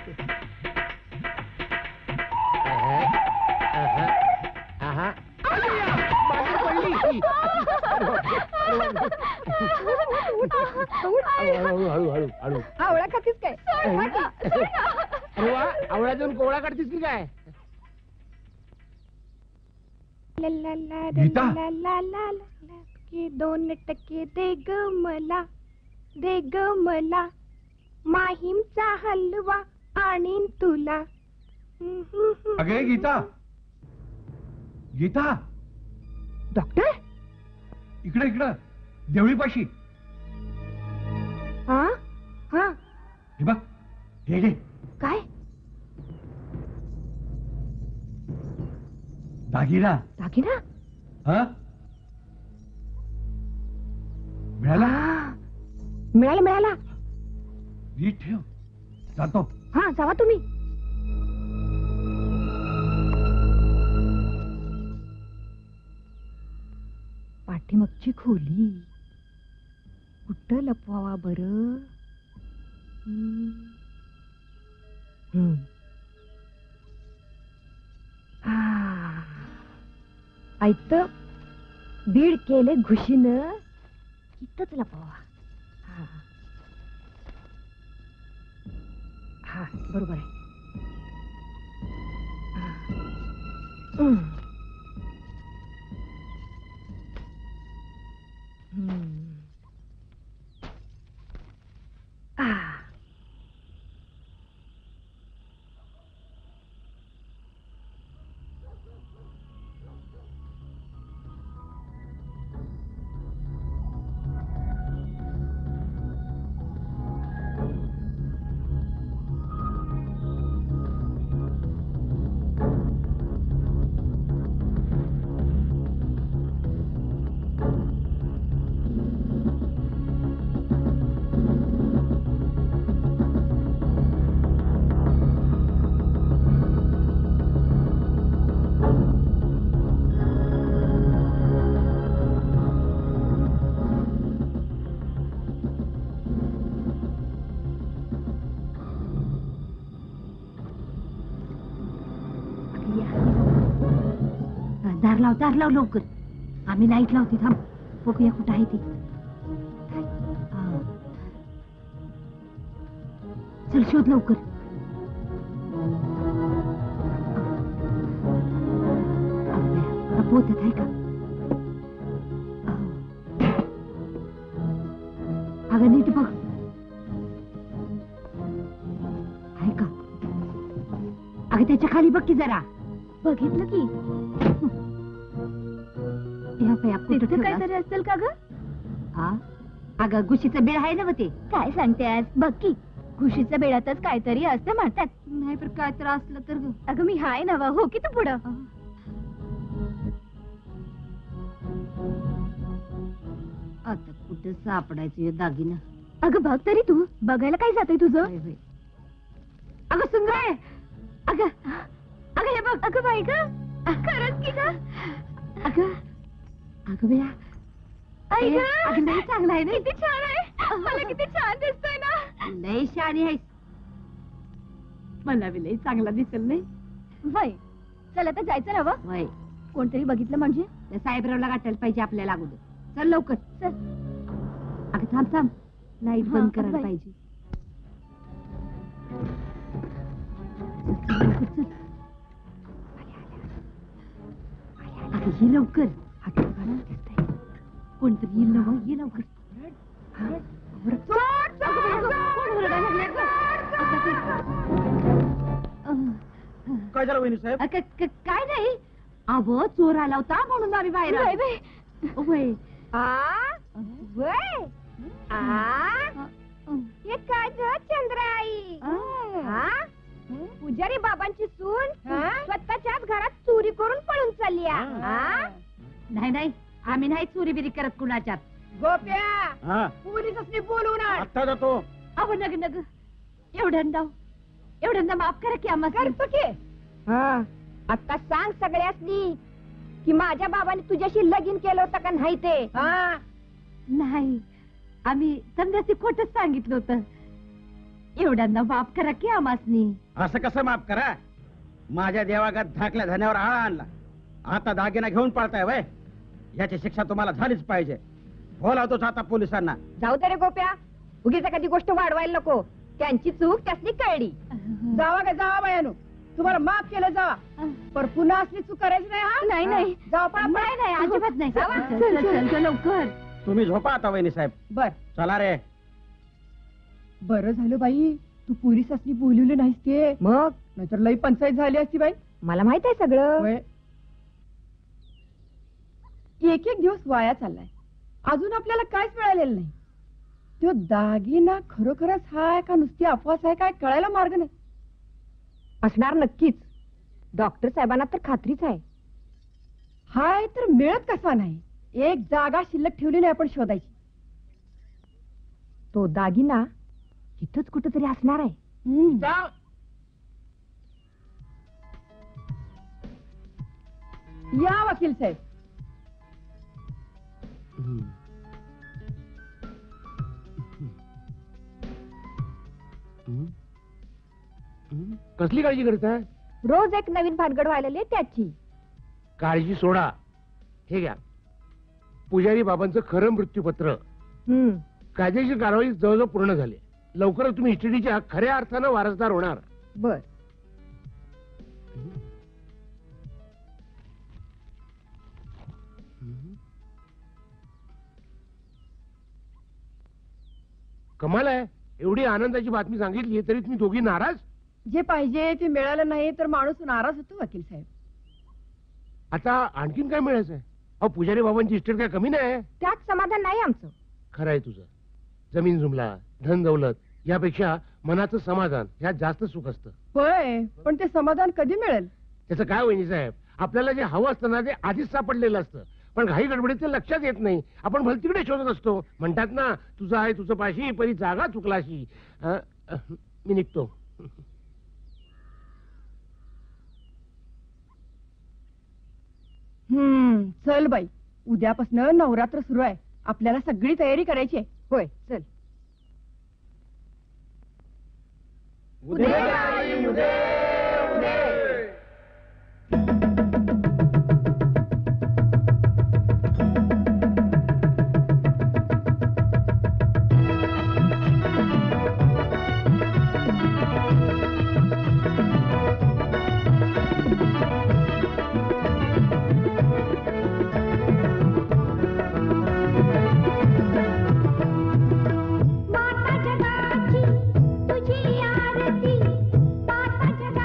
Speaker 5: हळू हळू हळू हळू.
Speaker 9: आवळा खातीस काय.
Speaker 5: अरे वा आवळा देऊन कोवळा काढतीस की काय.
Speaker 1: गीता?
Speaker 9: के दोन टक्के दे ग मला दे ग मला माहीमचा हलवा आणीन तुला.
Speaker 1: अगे गीता
Speaker 2: गीता
Speaker 9: डॉक्टर
Speaker 2: इकडे इकडं देवळीपाशी.
Speaker 9: हा हा
Speaker 2: हे बघ हे घे.
Speaker 9: काय
Speaker 2: दागिना.
Speaker 9: दागिना
Speaker 2: हा मिळाला.
Speaker 9: हा. मिळाला मिळाला.
Speaker 2: नीट ठेव. जातो.
Speaker 9: हा जावा तुम्ही. पाठीमागची खोली कुठं लपवावा बर. ऐत बीड केले घुशीन इथंच लपवावा. हा हा बरोबर आहे. हा. हम्म. हम्म. आ. दार लाव दार लाव लवकर. आम्ही लाईट लावते. थांब बघूया कुठं आहे ती. हा. चल शोध लवकर. पोहतात आहे का. अगं नीट बघ आहे का. अगं त्याच्या खाली बघ की जरा. बघितलं की काहीतरी असेल का ग. हा अगं घुशीचं बेळ आहे ना ग ते. काय सांगतेस बघ की घुशीच्या बेळातच काहीतरी असं म्हणतात. नाही पण काय तर असलं तर ग. अगं मी हाय ना हो की तू पुढं. आता कुठं सापडायचं दागिना. अगं बघ तरी तू. बघायला काय जातंय तुझं. अगं सुंदर आहे. अगं अगं हे बघ. अगं बाई ग खरंच की ग. अगं अगं बया अगं नाही चांगला आहे ना. किती छान आहे. मला किती छान दिसतोय ना. लय शहाणी आहेस. मला बी लय चांगला दिसेल नाही. वय चल आता जायचं ना. वय कोणतरी बघितलं म्हणजे त्या साहेबरावला गाठायला पाहिजे आपल्याला अगोदर. चल लवकर चल. अगं थांब थांब लाईट बंद करायला पाहिजे. अगं ये लवकर. कोणतरी येईल ना. ये लवकर.
Speaker 5: काय झालं वहिनी साहेब.
Speaker 10: काय नाही. अहो चोर आला होता म्हणून आम्ही बाहेर आलो. वय वय हे काय चंद्राई. पुजारी बाबांची सून स्वतःच्याच घरात चोरी करून पळून चालली. नाही नाही आम्ही नाही चोरी बिरी करत कुणाच्यात.
Speaker 8: गोप्या पोलिसांनी बोलवून आण.
Speaker 5: आता जातो.
Speaker 10: अहो नग नग एवढ्यांदा एवढ्यांदा माफ करा की आम्हाला.
Speaker 9: करतो की. आता सांग सगळ्यासनी की माझ्या बाबाने तुझ्याशी लगीन केलं होतं का नाही ते.
Speaker 10: नाही आम्ही समजाची खोटच सांगितलं होतं. एवढ्यांदा माफ करा की आम्हासनी.
Speaker 5: असं कसं माफ करा. माझ्या देवागात धाकल्या धन्यावर आळा आणला. आता दागिना घेऊन पळताय वय. याची शिक्षा तुम्हाला झालीच पाहिजे. बोलावतोच आता पोलिसांना.
Speaker 9: जाऊ दे रे गोप्या. उगीच कधी गोष्ट वाढवायला नको. त्यांची चूक त्यासनी कळली.
Speaker 8: जावा का जावा बायानो. तुम्हाला माफ केलं जावा. पर पुन्हा असली चूक करायची नाही. हा
Speaker 10: नाही नाही
Speaker 8: जावा.
Speaker 10: नाही नाही अजिबात नाही. चल चल चल लवकर.
Speaker 5: तुम्ही झोपा आता वहिनी साहेब.
Speaker 8: बर
Speaker 5: चला रे.
Speaker 8: बरं झालं बाई तू पोलिसांनी बोलवलं नाहीस. ते
Speaker 9: मग
Speaker 8: नाहीतर लई पंचायत झाली असती बाई.
Speaker 9: मला माहित आहे सगळं.
Speaker 8: होय. एक एक दिवस वाया चाललाय. अजून आपल्याला काहीच मिळालेलं नाही. तो दागिना खरोखरच हाय का नुसती अफवाच आहे काय कळायला मार्ग नाही.
Speaker 9: असणार नक्कीच. डॉक्टर साहेबांना तर खात्रीच आहे.
Speaker 8: हाय तर मिळत कसा नाही. एक जागा शिल्लक ठेवली नाही आपण शोधायची.
Speaker 9: तो दागिना इथंच कुठेतरी असणार आहे.
Speaker 8: हम्म. या वकील साहेब.
Speaker 5: कसली काळजी करताय?
Speaker 9: रोज एक नवीन भानगड व्हायला त्याची.
Speaker 5: काळजी सोडा. हे घ्या पुजारी बाबांचं खरं मृत्यूपत्र.
Speaker 9: हम्म.
Speaker 5: कायदेशीर कारवाई जवळजवळ पूर्ण झाली. लवकरच तुम्ही इस्टेटीच्या खऱ्या अर्थानं वारसदार होणार.
Speaker 9: बर.
Speaker 5: कमाल आहे. एवढी आनंदाची बातमी सांगितली तरी तुम्ही दोघी नाराज.
Speaker 8: जे पाहिजे ते मिळालं नाही तर माणूस नाराज होतो वकील साहेब.
Speaker 5: आता आणखीन काय मिळायचंय? अहो पुजारी बाबांची इस्टेट काय कमी नाही.
Speaker 9: त्यात समाधान नाही आमचं.
Speaker 5: खरं आहे तुझं. जमीन जुमला धन दौलत यापेक्षा मनाचं समाधान ह्यात जास्त सुख असतं.
Speaker 8: होय पण ते समाधान कधी मिळेल?
Speaker 5: त्याचं काय वहिनी साहेब, आपल्याला जे हवं असतं ना ते आधीच सापडलेलं असतं. पण घाई गडबडीत ते लक्षात येत नाही. आपण भलतीकडे शोधत असतो. म्हणतात ना तुझं आहे तुझं पाशी परी जागा चुकलाशी. अं, अं, मी निघतो.
Speaker 8: हम्म. चल बाई, उद्यापासून नवरात्र सुरू आहे. आपल्याला सगळी तयारी करायची आहे.
Speaker 9: होय चल. माता जगाची तुझी आरती, माता जगाची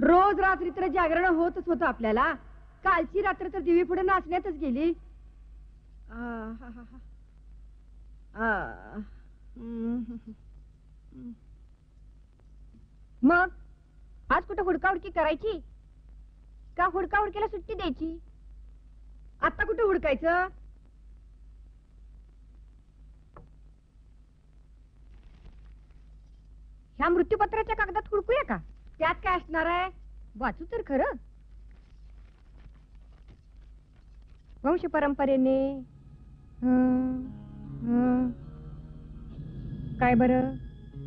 Speaker 8: रोज रात्री तर जागरण होतच होतं आपल्याला. कालची रात्र तर देवी पुढे नाचण्यातच गेली. आ, हा, हा, हा. आ, हम्म, हम्म.
Speaker 9: मग आज कुठं हुडकाहुडकी करायची का हुडकाहुडकीला सुट्टी द्यायची?
Speaker 8: आता कुठे हुडकायचं?
Speaker 9: ह्या मृत्यूपत्राच्या कागदात हुडकूया का?
Speaker 8: त्यात काय असणार आहे?
Speaker 9: वाचू तर खरं. वंश परंपरेने हं, हं. काय बरं?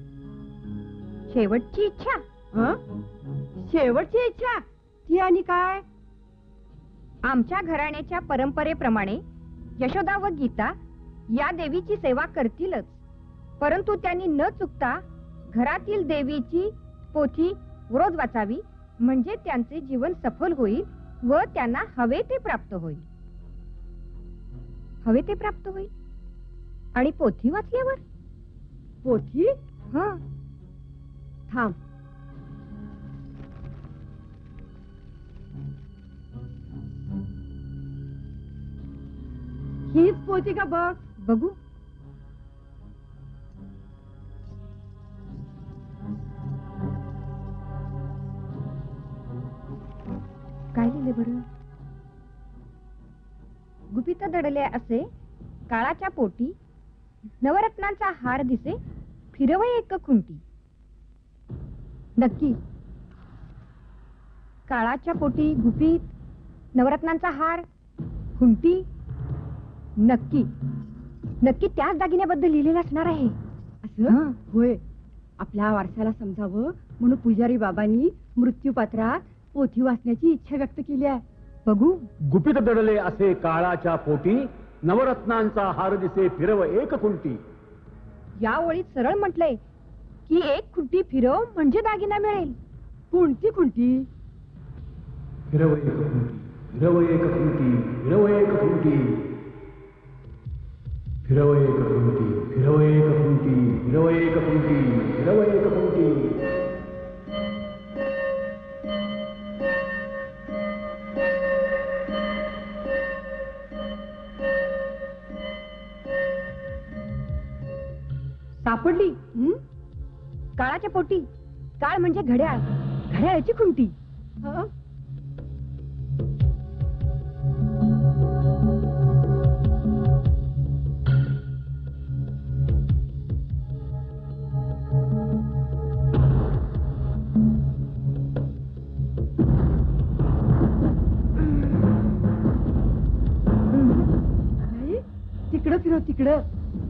Speaker 9: शेवटची इच्छा.
Speaker 8: हं? शेवटची इच्छा ती आणि काय?
Speaker 9: आमच्या घराण्याच्या परंपरेप्रमाणे यशोदा व गीता या देवीची सेवा करतीलच, परंतु त्यांनी न चुकता घरातील देवीची पोथी रोज वाचावी, म्हणजे त्यांचे जीवन सफल होईल व त्यांना हवे ते प्राप्त होईल. हवे ते प्राप्त होईल आणि पोथी वाचल्यावर
Speaker 8: पोथी?
Speaker 9: हा
Speaker 8: थांब. हीच पोथी का बघ.
Speaker 9: बघू. काय लिहिले बरं? गुपित दडले असे काळाच्या पोटी, नवरत्नांचा हार दिसे फिरवय एक खुंटी. नक्की काळाच्या पोटी गुपित नवरत्नांचा हार खुंटी. नक्की नक्की त्याच दागिन्याबद्दल लिहिलेलं असणार आहे.
Speaker 8: असं होय. आपल्या वारसाला समजावं म्हणून पुजारी बाबांनी मृत्यूपत्रात पोथी वाचण्याची इच्छा व्यक्त केली आहे.
Speaker 9: बघू.
Speaker 5: गुपित दडले असे काळाच्या पोटी, नवरत्नांचा हार दिसे फिरव एक खुंटी.
Speaker 9: या ओळीत सरळ म्हटलंय की एक खुंटी फिरव म्हणजे दागिना मिळेल.
Speaker 8: कोणती खुंटी?
Speaker 5: फिरव एक खुंटी, फिरव एक खुंटी, फिरव एक खुंटी. फिरव एक खुंटी, फिरव एक खुंटी, फिरव एक खुंटी, फिरव एक खुंटी.
Speaker 9: सापडली. काळाच्या पोटी. काळ म्हणजे घड्याळ, घड्याळाची खुंटी.
Speaker 8: हं? नाही, तिकडं फिरव तिकडं.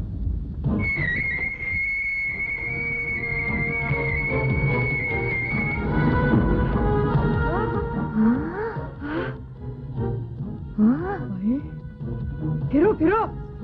Speaker 8: फिरो फिरो.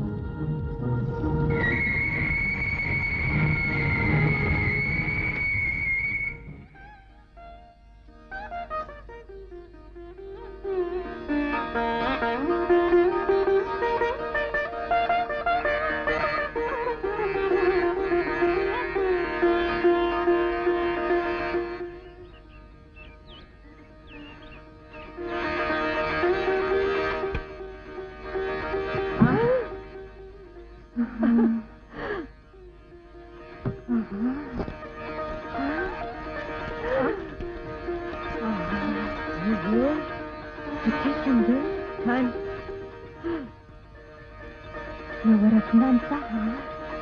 Speaker 9: नवरत्नांचा हार.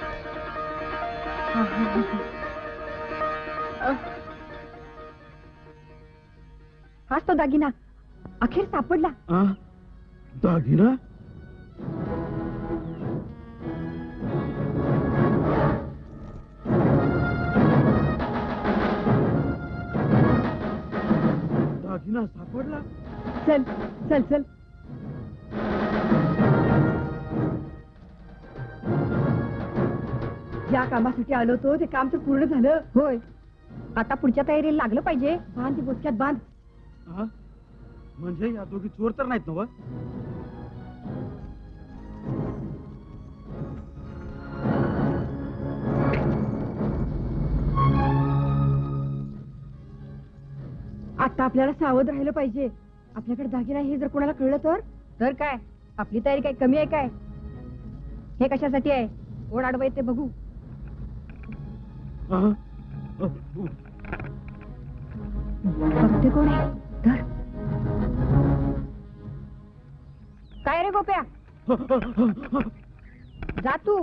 Speaker 9: हाच तो दागिना अखेर सापडला.
Speaker 1: दागिना? दागिना सापडला?
Speaker 8: चल चल चल. ज्या कामासाठी आलो होतो ते काम तर पूर्ण झालं.
Speaker 9: होय. आता पुढच्या तयारीला लागलं पाहिजे.
Speaker 8: बांध ती बोचक्यात बांध.
Speaker 1: हा? म्हणजे या दोघी चोर तर नाहीत ना?
Speaker 9: आता आपल्याला सावध राहिलं पाहिजे. आपल्याकडे दागिना हे जर कोणाला कळलं तर तर काय आपली तयारी काय कमी आहे काय? हे कशासाठी आहे? कोण आडवं आहे ते बघू. बघते कोण आहे धर. काय रे गोप्या जा तू.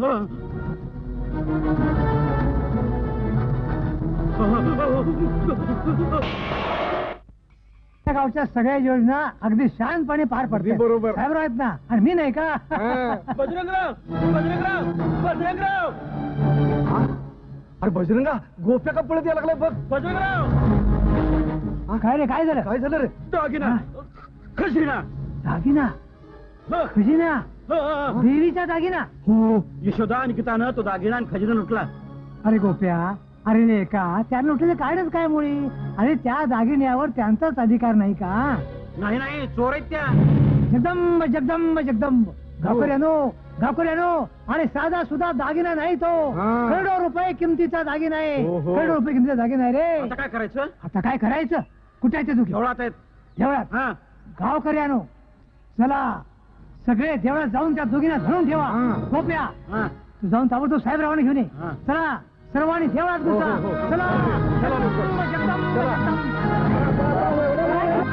Speaker 3: त्या गावच्या सगळ्या योजना अगदी शांतपणे पार पडते.
Speaker 6: बरोबर.
Speaker 3: साहेबराव आहेत ना आणि मी नाही का?
Speaker 5: बजरंगराव बजरंगराव बजरंगराव
Speaker 6: अरे बजरंगा गोप्या का पळत यायला लागलाय बघ.
Speaker 5: बजरंगराव
Speaker 3: काय रे काय झालं?
Speaker 6: काय झालं रे?
Speaker 5: दागिना खजिना
Speaker 3: दागिना
Speaker 5: ह,
Speaker 3: खजिना
Speaker 5: ह, ह.
Speaker 3: देवीचा दागिना.
Speaker 5: हो यशोदा आणि गीतानं तो दागिना आणि खजिना लुटला.
Speaker 3: अरे गोप्या अरे लेका त्या लुटलेलं काढच काय मुळी? अरे त्या दागिन्यावर त्यांचाच अधिकार नाही का?
Speaker 5: नाही नाही चोर आहेत त्या.
Speaker 3: जगदंब जगदंब जगदंब गावकऱ्यानो गावकऱ्यानो आणि साधा सुद्धा दागिना नाही तो.
Speaker 6: हा.
Speaker 3: करोडो रुपये किमतीचा दागिना आहे.
Speaker 6: हो, हो.
Speaker 3: करोडो रुपये किमतीचा दागिना आहे रे.
Speaker 5: आता काय करायचं?
Speaker 3: आता काय करायचं? कुठे आहे ते दुखी?
Speaker 5: देवळात आहेत.
Speaker 3: देवळात.
Speaker 5: हा
Speaker 3: गावकऱ्यानो चला सगळे देवळात जाऊन त्या दोघींना धरून ठेवा.
Speaker 6: हा.
Speaker 3: गोप्या
Speaker 5: हा
Speaker 3: तू जाऊन ताबडतोब साहेबरावांना घेऊन ये.
Speaker 5: हा.
Speaker 3: चला सर्वांनी देवळात घुसा.
Speaker 6: हो, हो, हो.
Speaker 3: चला
Speaker 6: चला लवकर.
Speaker 3: जगदंब,
Speaker 6: चला.
Speaker 3: जगदंब.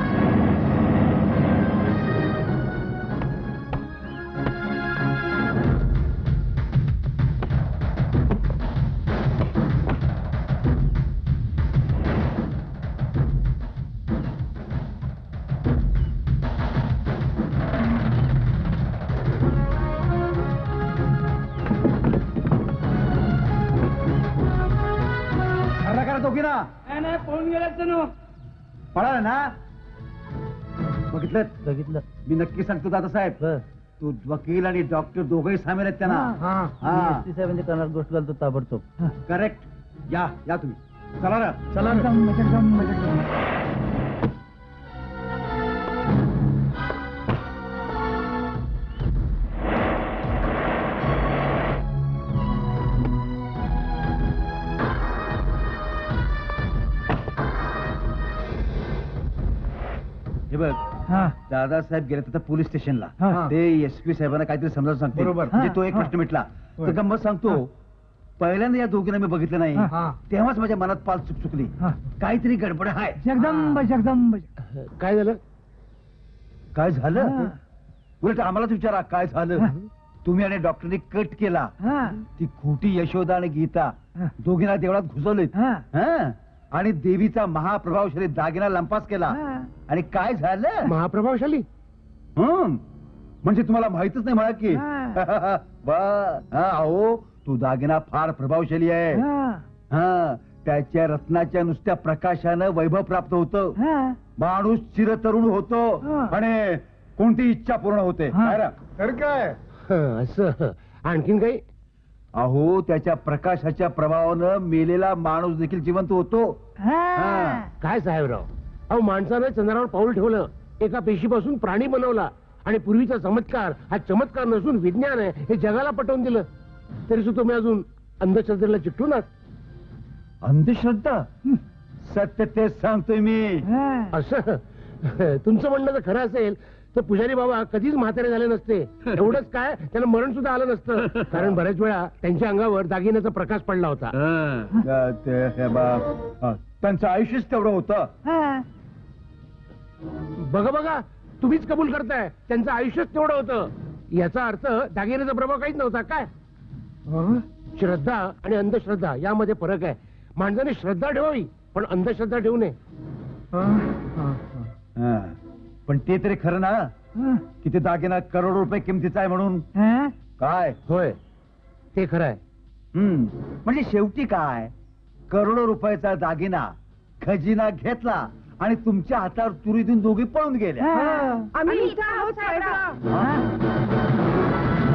Speaker 2: खरं करा दोघींना.
Speaker 3: नाही पळून गेलात जणू.
Speaker 2: पळाला ना? बघितलं
Speaker 7: बघितलं.
Speaker 2: मी नक्की सांगतो दादासाहेब तू वकील आणि डॉक्टर दोघंही सामील आहेत त्यांना.
Speaker 3: हा.
Speaker 2: हा
Speaker 7: साहेबांच्या कानात गोष्ट घालतो ताबडतोब.
Speaker 2: करेक्ट. या या तुम्ही चला ना.
Speaker 5: चला रे.
Speaker 3: जगदंब जगदंब जगदंब.
Speaker 2: हे बघ
Speaker 3: हा
Speaker 2: दादासाहेब गेले तर पोलीस स्टेशनला.
Speaker 3: हा.
Speaker 2: ते एस पी साहेबांना काहीतरी समजावून सांगते.
Speaker 6: बरोबर.
Speaker 2: म्हणजे तो एक
Speaker 3: हा.
Speaker 2: प्रश्न मिटला.
Speaker 6: होय.
Speaker 2: तर गंमत सांगतो पहिल्यांदा या दोघींना मी बघितलं नाही
Speaker 3: हा.
Speaker 2: तेव्हाच माझ्या मनात पाल चुक चुकली.
Speaker 3: हा.
Speaker 2: काहीतरी गडबड आहे.
Speaker 3: जगदंब जगदंब.
Speaker 5: काय झालं?
Speaker 2: काय झालं?
Speaker 3: हा.
Speaker 2: उलट आम्हालाच विचारा काय झालं.
Speaker 3: हा.
Speaker 2: तुम्ही आणि डॉक्टरने कट केला.
Speaker 3: हा
Speaker 2: ती खोटी यशोदा आणि गीता
Speaker 3: हा.
Speaker 2: दोघींना देवळात घुसवलेत.
Speaker 3: हा.
Speaker 2: हा. आणि देवीचा महाप्रभावशाली दागिना लंपास केला.
Speaker 3: हा.
Speaker 2: आणि काय झालं?
Speaker 5: महाप्रभावशाली.
Speaker 2: हं. म्हणजे तुम्हाला माहितच नाही म्हणा की
Speaker 3: हा.
Speaker 2: वा हा, अहो तो दागिना फार प्रभावशाली आहे.
Speaker 3: हा.
Speaker 2: हा त्याच्या रत्नाच्या नुसत्या प्रकाशानं वैभव प्राप्त होतं.
Speaker 3: हा.
Speaker 2: माणूस चिरतरुण होतो
Speaker 3: हा.
Speaker 2: आणि कोणती इच्छा पूर्ण होते.
Speaker 3: हा.
Speaker 2: काय रे?
Speaker 6: तर काय
Speaker 5: असं आणखीन काही?
Speaker 2: अहो त्याच्या प्रकाशाच्या प्रभावानं मेलेला माणूस देखील जिवंत होतो.
Speaker 3: हा.
Speaker 5: काय साहेबराव, अहो माणसानं चंद्रावर पाऊल ठेवलं, एका पेशीपासून प्राणी बनवला आणि पूर्वीचा चमत्कार हा चमत्कार नसून विज्ञान आहे हे जगाला पटवून दिलं. तरी सुद्धा तुम्ही अजून अंधश्रद्धेला चिकटून आहात.
Speaker 2: अंधश्रद्धा? सत्य तेच सांगतोय मी.
Speaker 3: हा.
Speaker 5: असं तुमचं म्हणणं जर खरं असेल तर पुजारी बाबा कधीच म्हातारे झाले नसते. एवढंच काय त्यांना मरण सुद्धा आलं नसतं, कारण बऱ्याच वेळा त्यांच्या अंगावर दागिन्याचा प्रकाश पडला होता.
Speaker 2: अ, ते, हे बा- अ, त्यांचं आयुष्यच तेवढं होतं.
Speaker 3: हा.
Speaker 5: बघा बघा तुम्हीच कबूल करताय त्यांचं आयुष्यच तेवढं होतं. याचा अर्थ दागिन्याचा प्रभाव काहीच नव्हता काय? श्रद्धा आणि अंधश्रद्धा यामध्ये फरक आहे. माणसाने श्रद्धा ठेवावी पण अंधश्रद्धा ठेवू नये.
Speaker 2: हा. पण ते तरी खरं ना
Speaker 3: हा.
Speaker 2: की ते दागिना करोडो रुपये किमतीचा आहे म्हणून?
Speaker 3: हा.
Speaker 2: काय?
Speaker 5: होय ते खरं आहे.
Speaker 2: हम्म. म्हणजे शेवटी काय, करोडो रुपयाचा दागिना खजिना घेतला आणि तुमच्या हातावर तुरी देऊन दोघी पळून गेल्या.
Speaker 3: हा.
Speaker 9: आम्ही इथं आहोत साहेबराव.
Speaker 2: हा?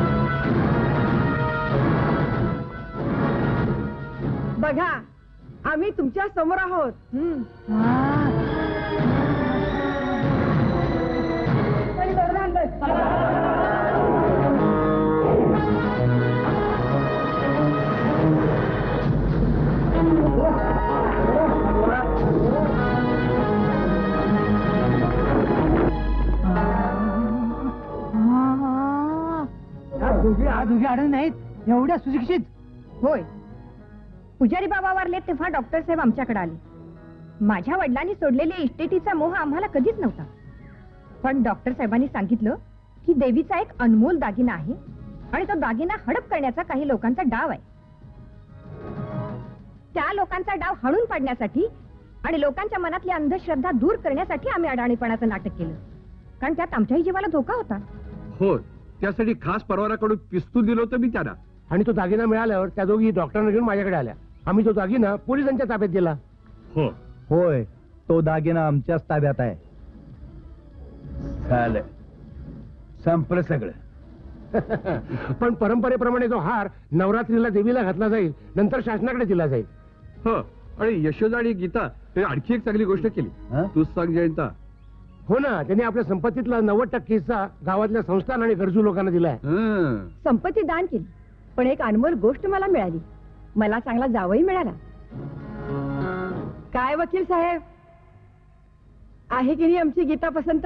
Speaker 8: बघा आम्ही तुमच्या समोर आहोत.
Speaker 3: हा. दोघे दोघे अडण नाहीत एवढ्या सुशिक्षित.
Speaker 9: होय, पुजारी बाबा वारले तेव्हा डॉक्टर साहेब आमच्याकडे आले. माझ्या वडिलांनी सोडलेल्या इस्टेटीचा मोह आम्हाला कधीच नव्हता, पण डॉक्टर साहेबांनी सांगितलं की देवीचा एक अनमोल दागिना आहे आणि तो दागिना हडप करण्याचा काही लोकांचा डाव आहे. त्या लोकांचा डाव हाणून पाडण्यासाठी आणि लोकांच्या मनातली अंधश्रद्धा दूर करण्यासाठी आम्ही अडाणीपणाचं नाटक केलं, कारण त्यात आमच्याही जीवाला धोका होता.
Speaker 1: हो, त्यासाठी खास परवानाकडून पिस्तूल दिलं होतं मी त्यांना.
Speaker 5: आणि तो दागिना मिळाल्यावर त्या दोघी डॉक्टरांना घेऊन माझ्याकडे आल्या. आम्ही तो दागिना पोलिसांच्या ताब्यात दिला.
Speaker 1: हो,
Speaker 6: होय, तो दागिना आमच्याच ताब्यात आहे.
Speaker 2: झालं, संपलं सगळं.
Speaker 5: पण परंपरेप्रमाणे जो हार नवरात्रीला देवीला घातला जाईल, नंतर शासनाकडे दिला जाईल.
Speaker 1: हो. आणि यशोदा आणि गीता ते आणखी एक चांगली गोष्ट केली.
Speaker 2: हं?
Speaker 1: तूच सांग जयंता.
Speaker 5: हो ना, त्यांनी आपल्या संपत्तीतला नव्वद टक्के हिस्सा गावातल्या संस्थान आणि गरजू लोकांना दिलाय.
Speaker 1: हं.
Speaker 9: संपत्ती दान केली, पण एक अनमोल गोष्ट मला मिळाली. मला चांगला जावई मिळाला. काय वकील साहेब, आहे की नाही आमची गीता पसंत?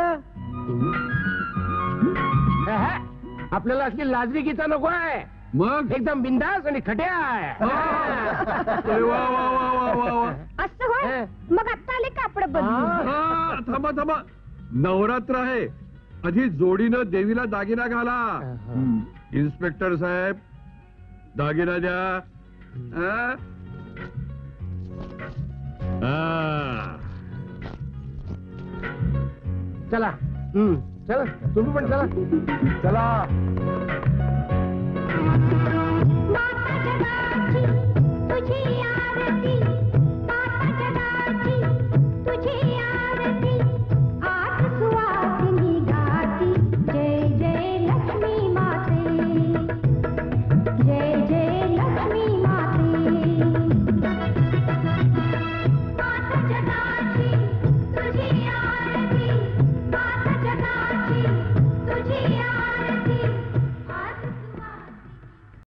Speaker 5: आपल्याला असली लाजरी गीता नको आहे.
Speaker 1: मग
Speaker 5: एकदम बिंदास आणि खट्या आहे.
Speaker 1: अरे वा वा वा वा वा वा.
Speaker 9: असं होय, मग आता आले कापड बदलून.
Speaker 1: हा, थांबा थांबा, नवरात्र आहे, आधी जोडीनं देवीला दागिना घाला. इन्स्पेक्टर साहेब, दागिना द्या. हा? हा.
Speaker 5: चला, हम्म, चला तुम्ही पण चला.
Speaker 2: चला.
Speaker 10: तुझी आरती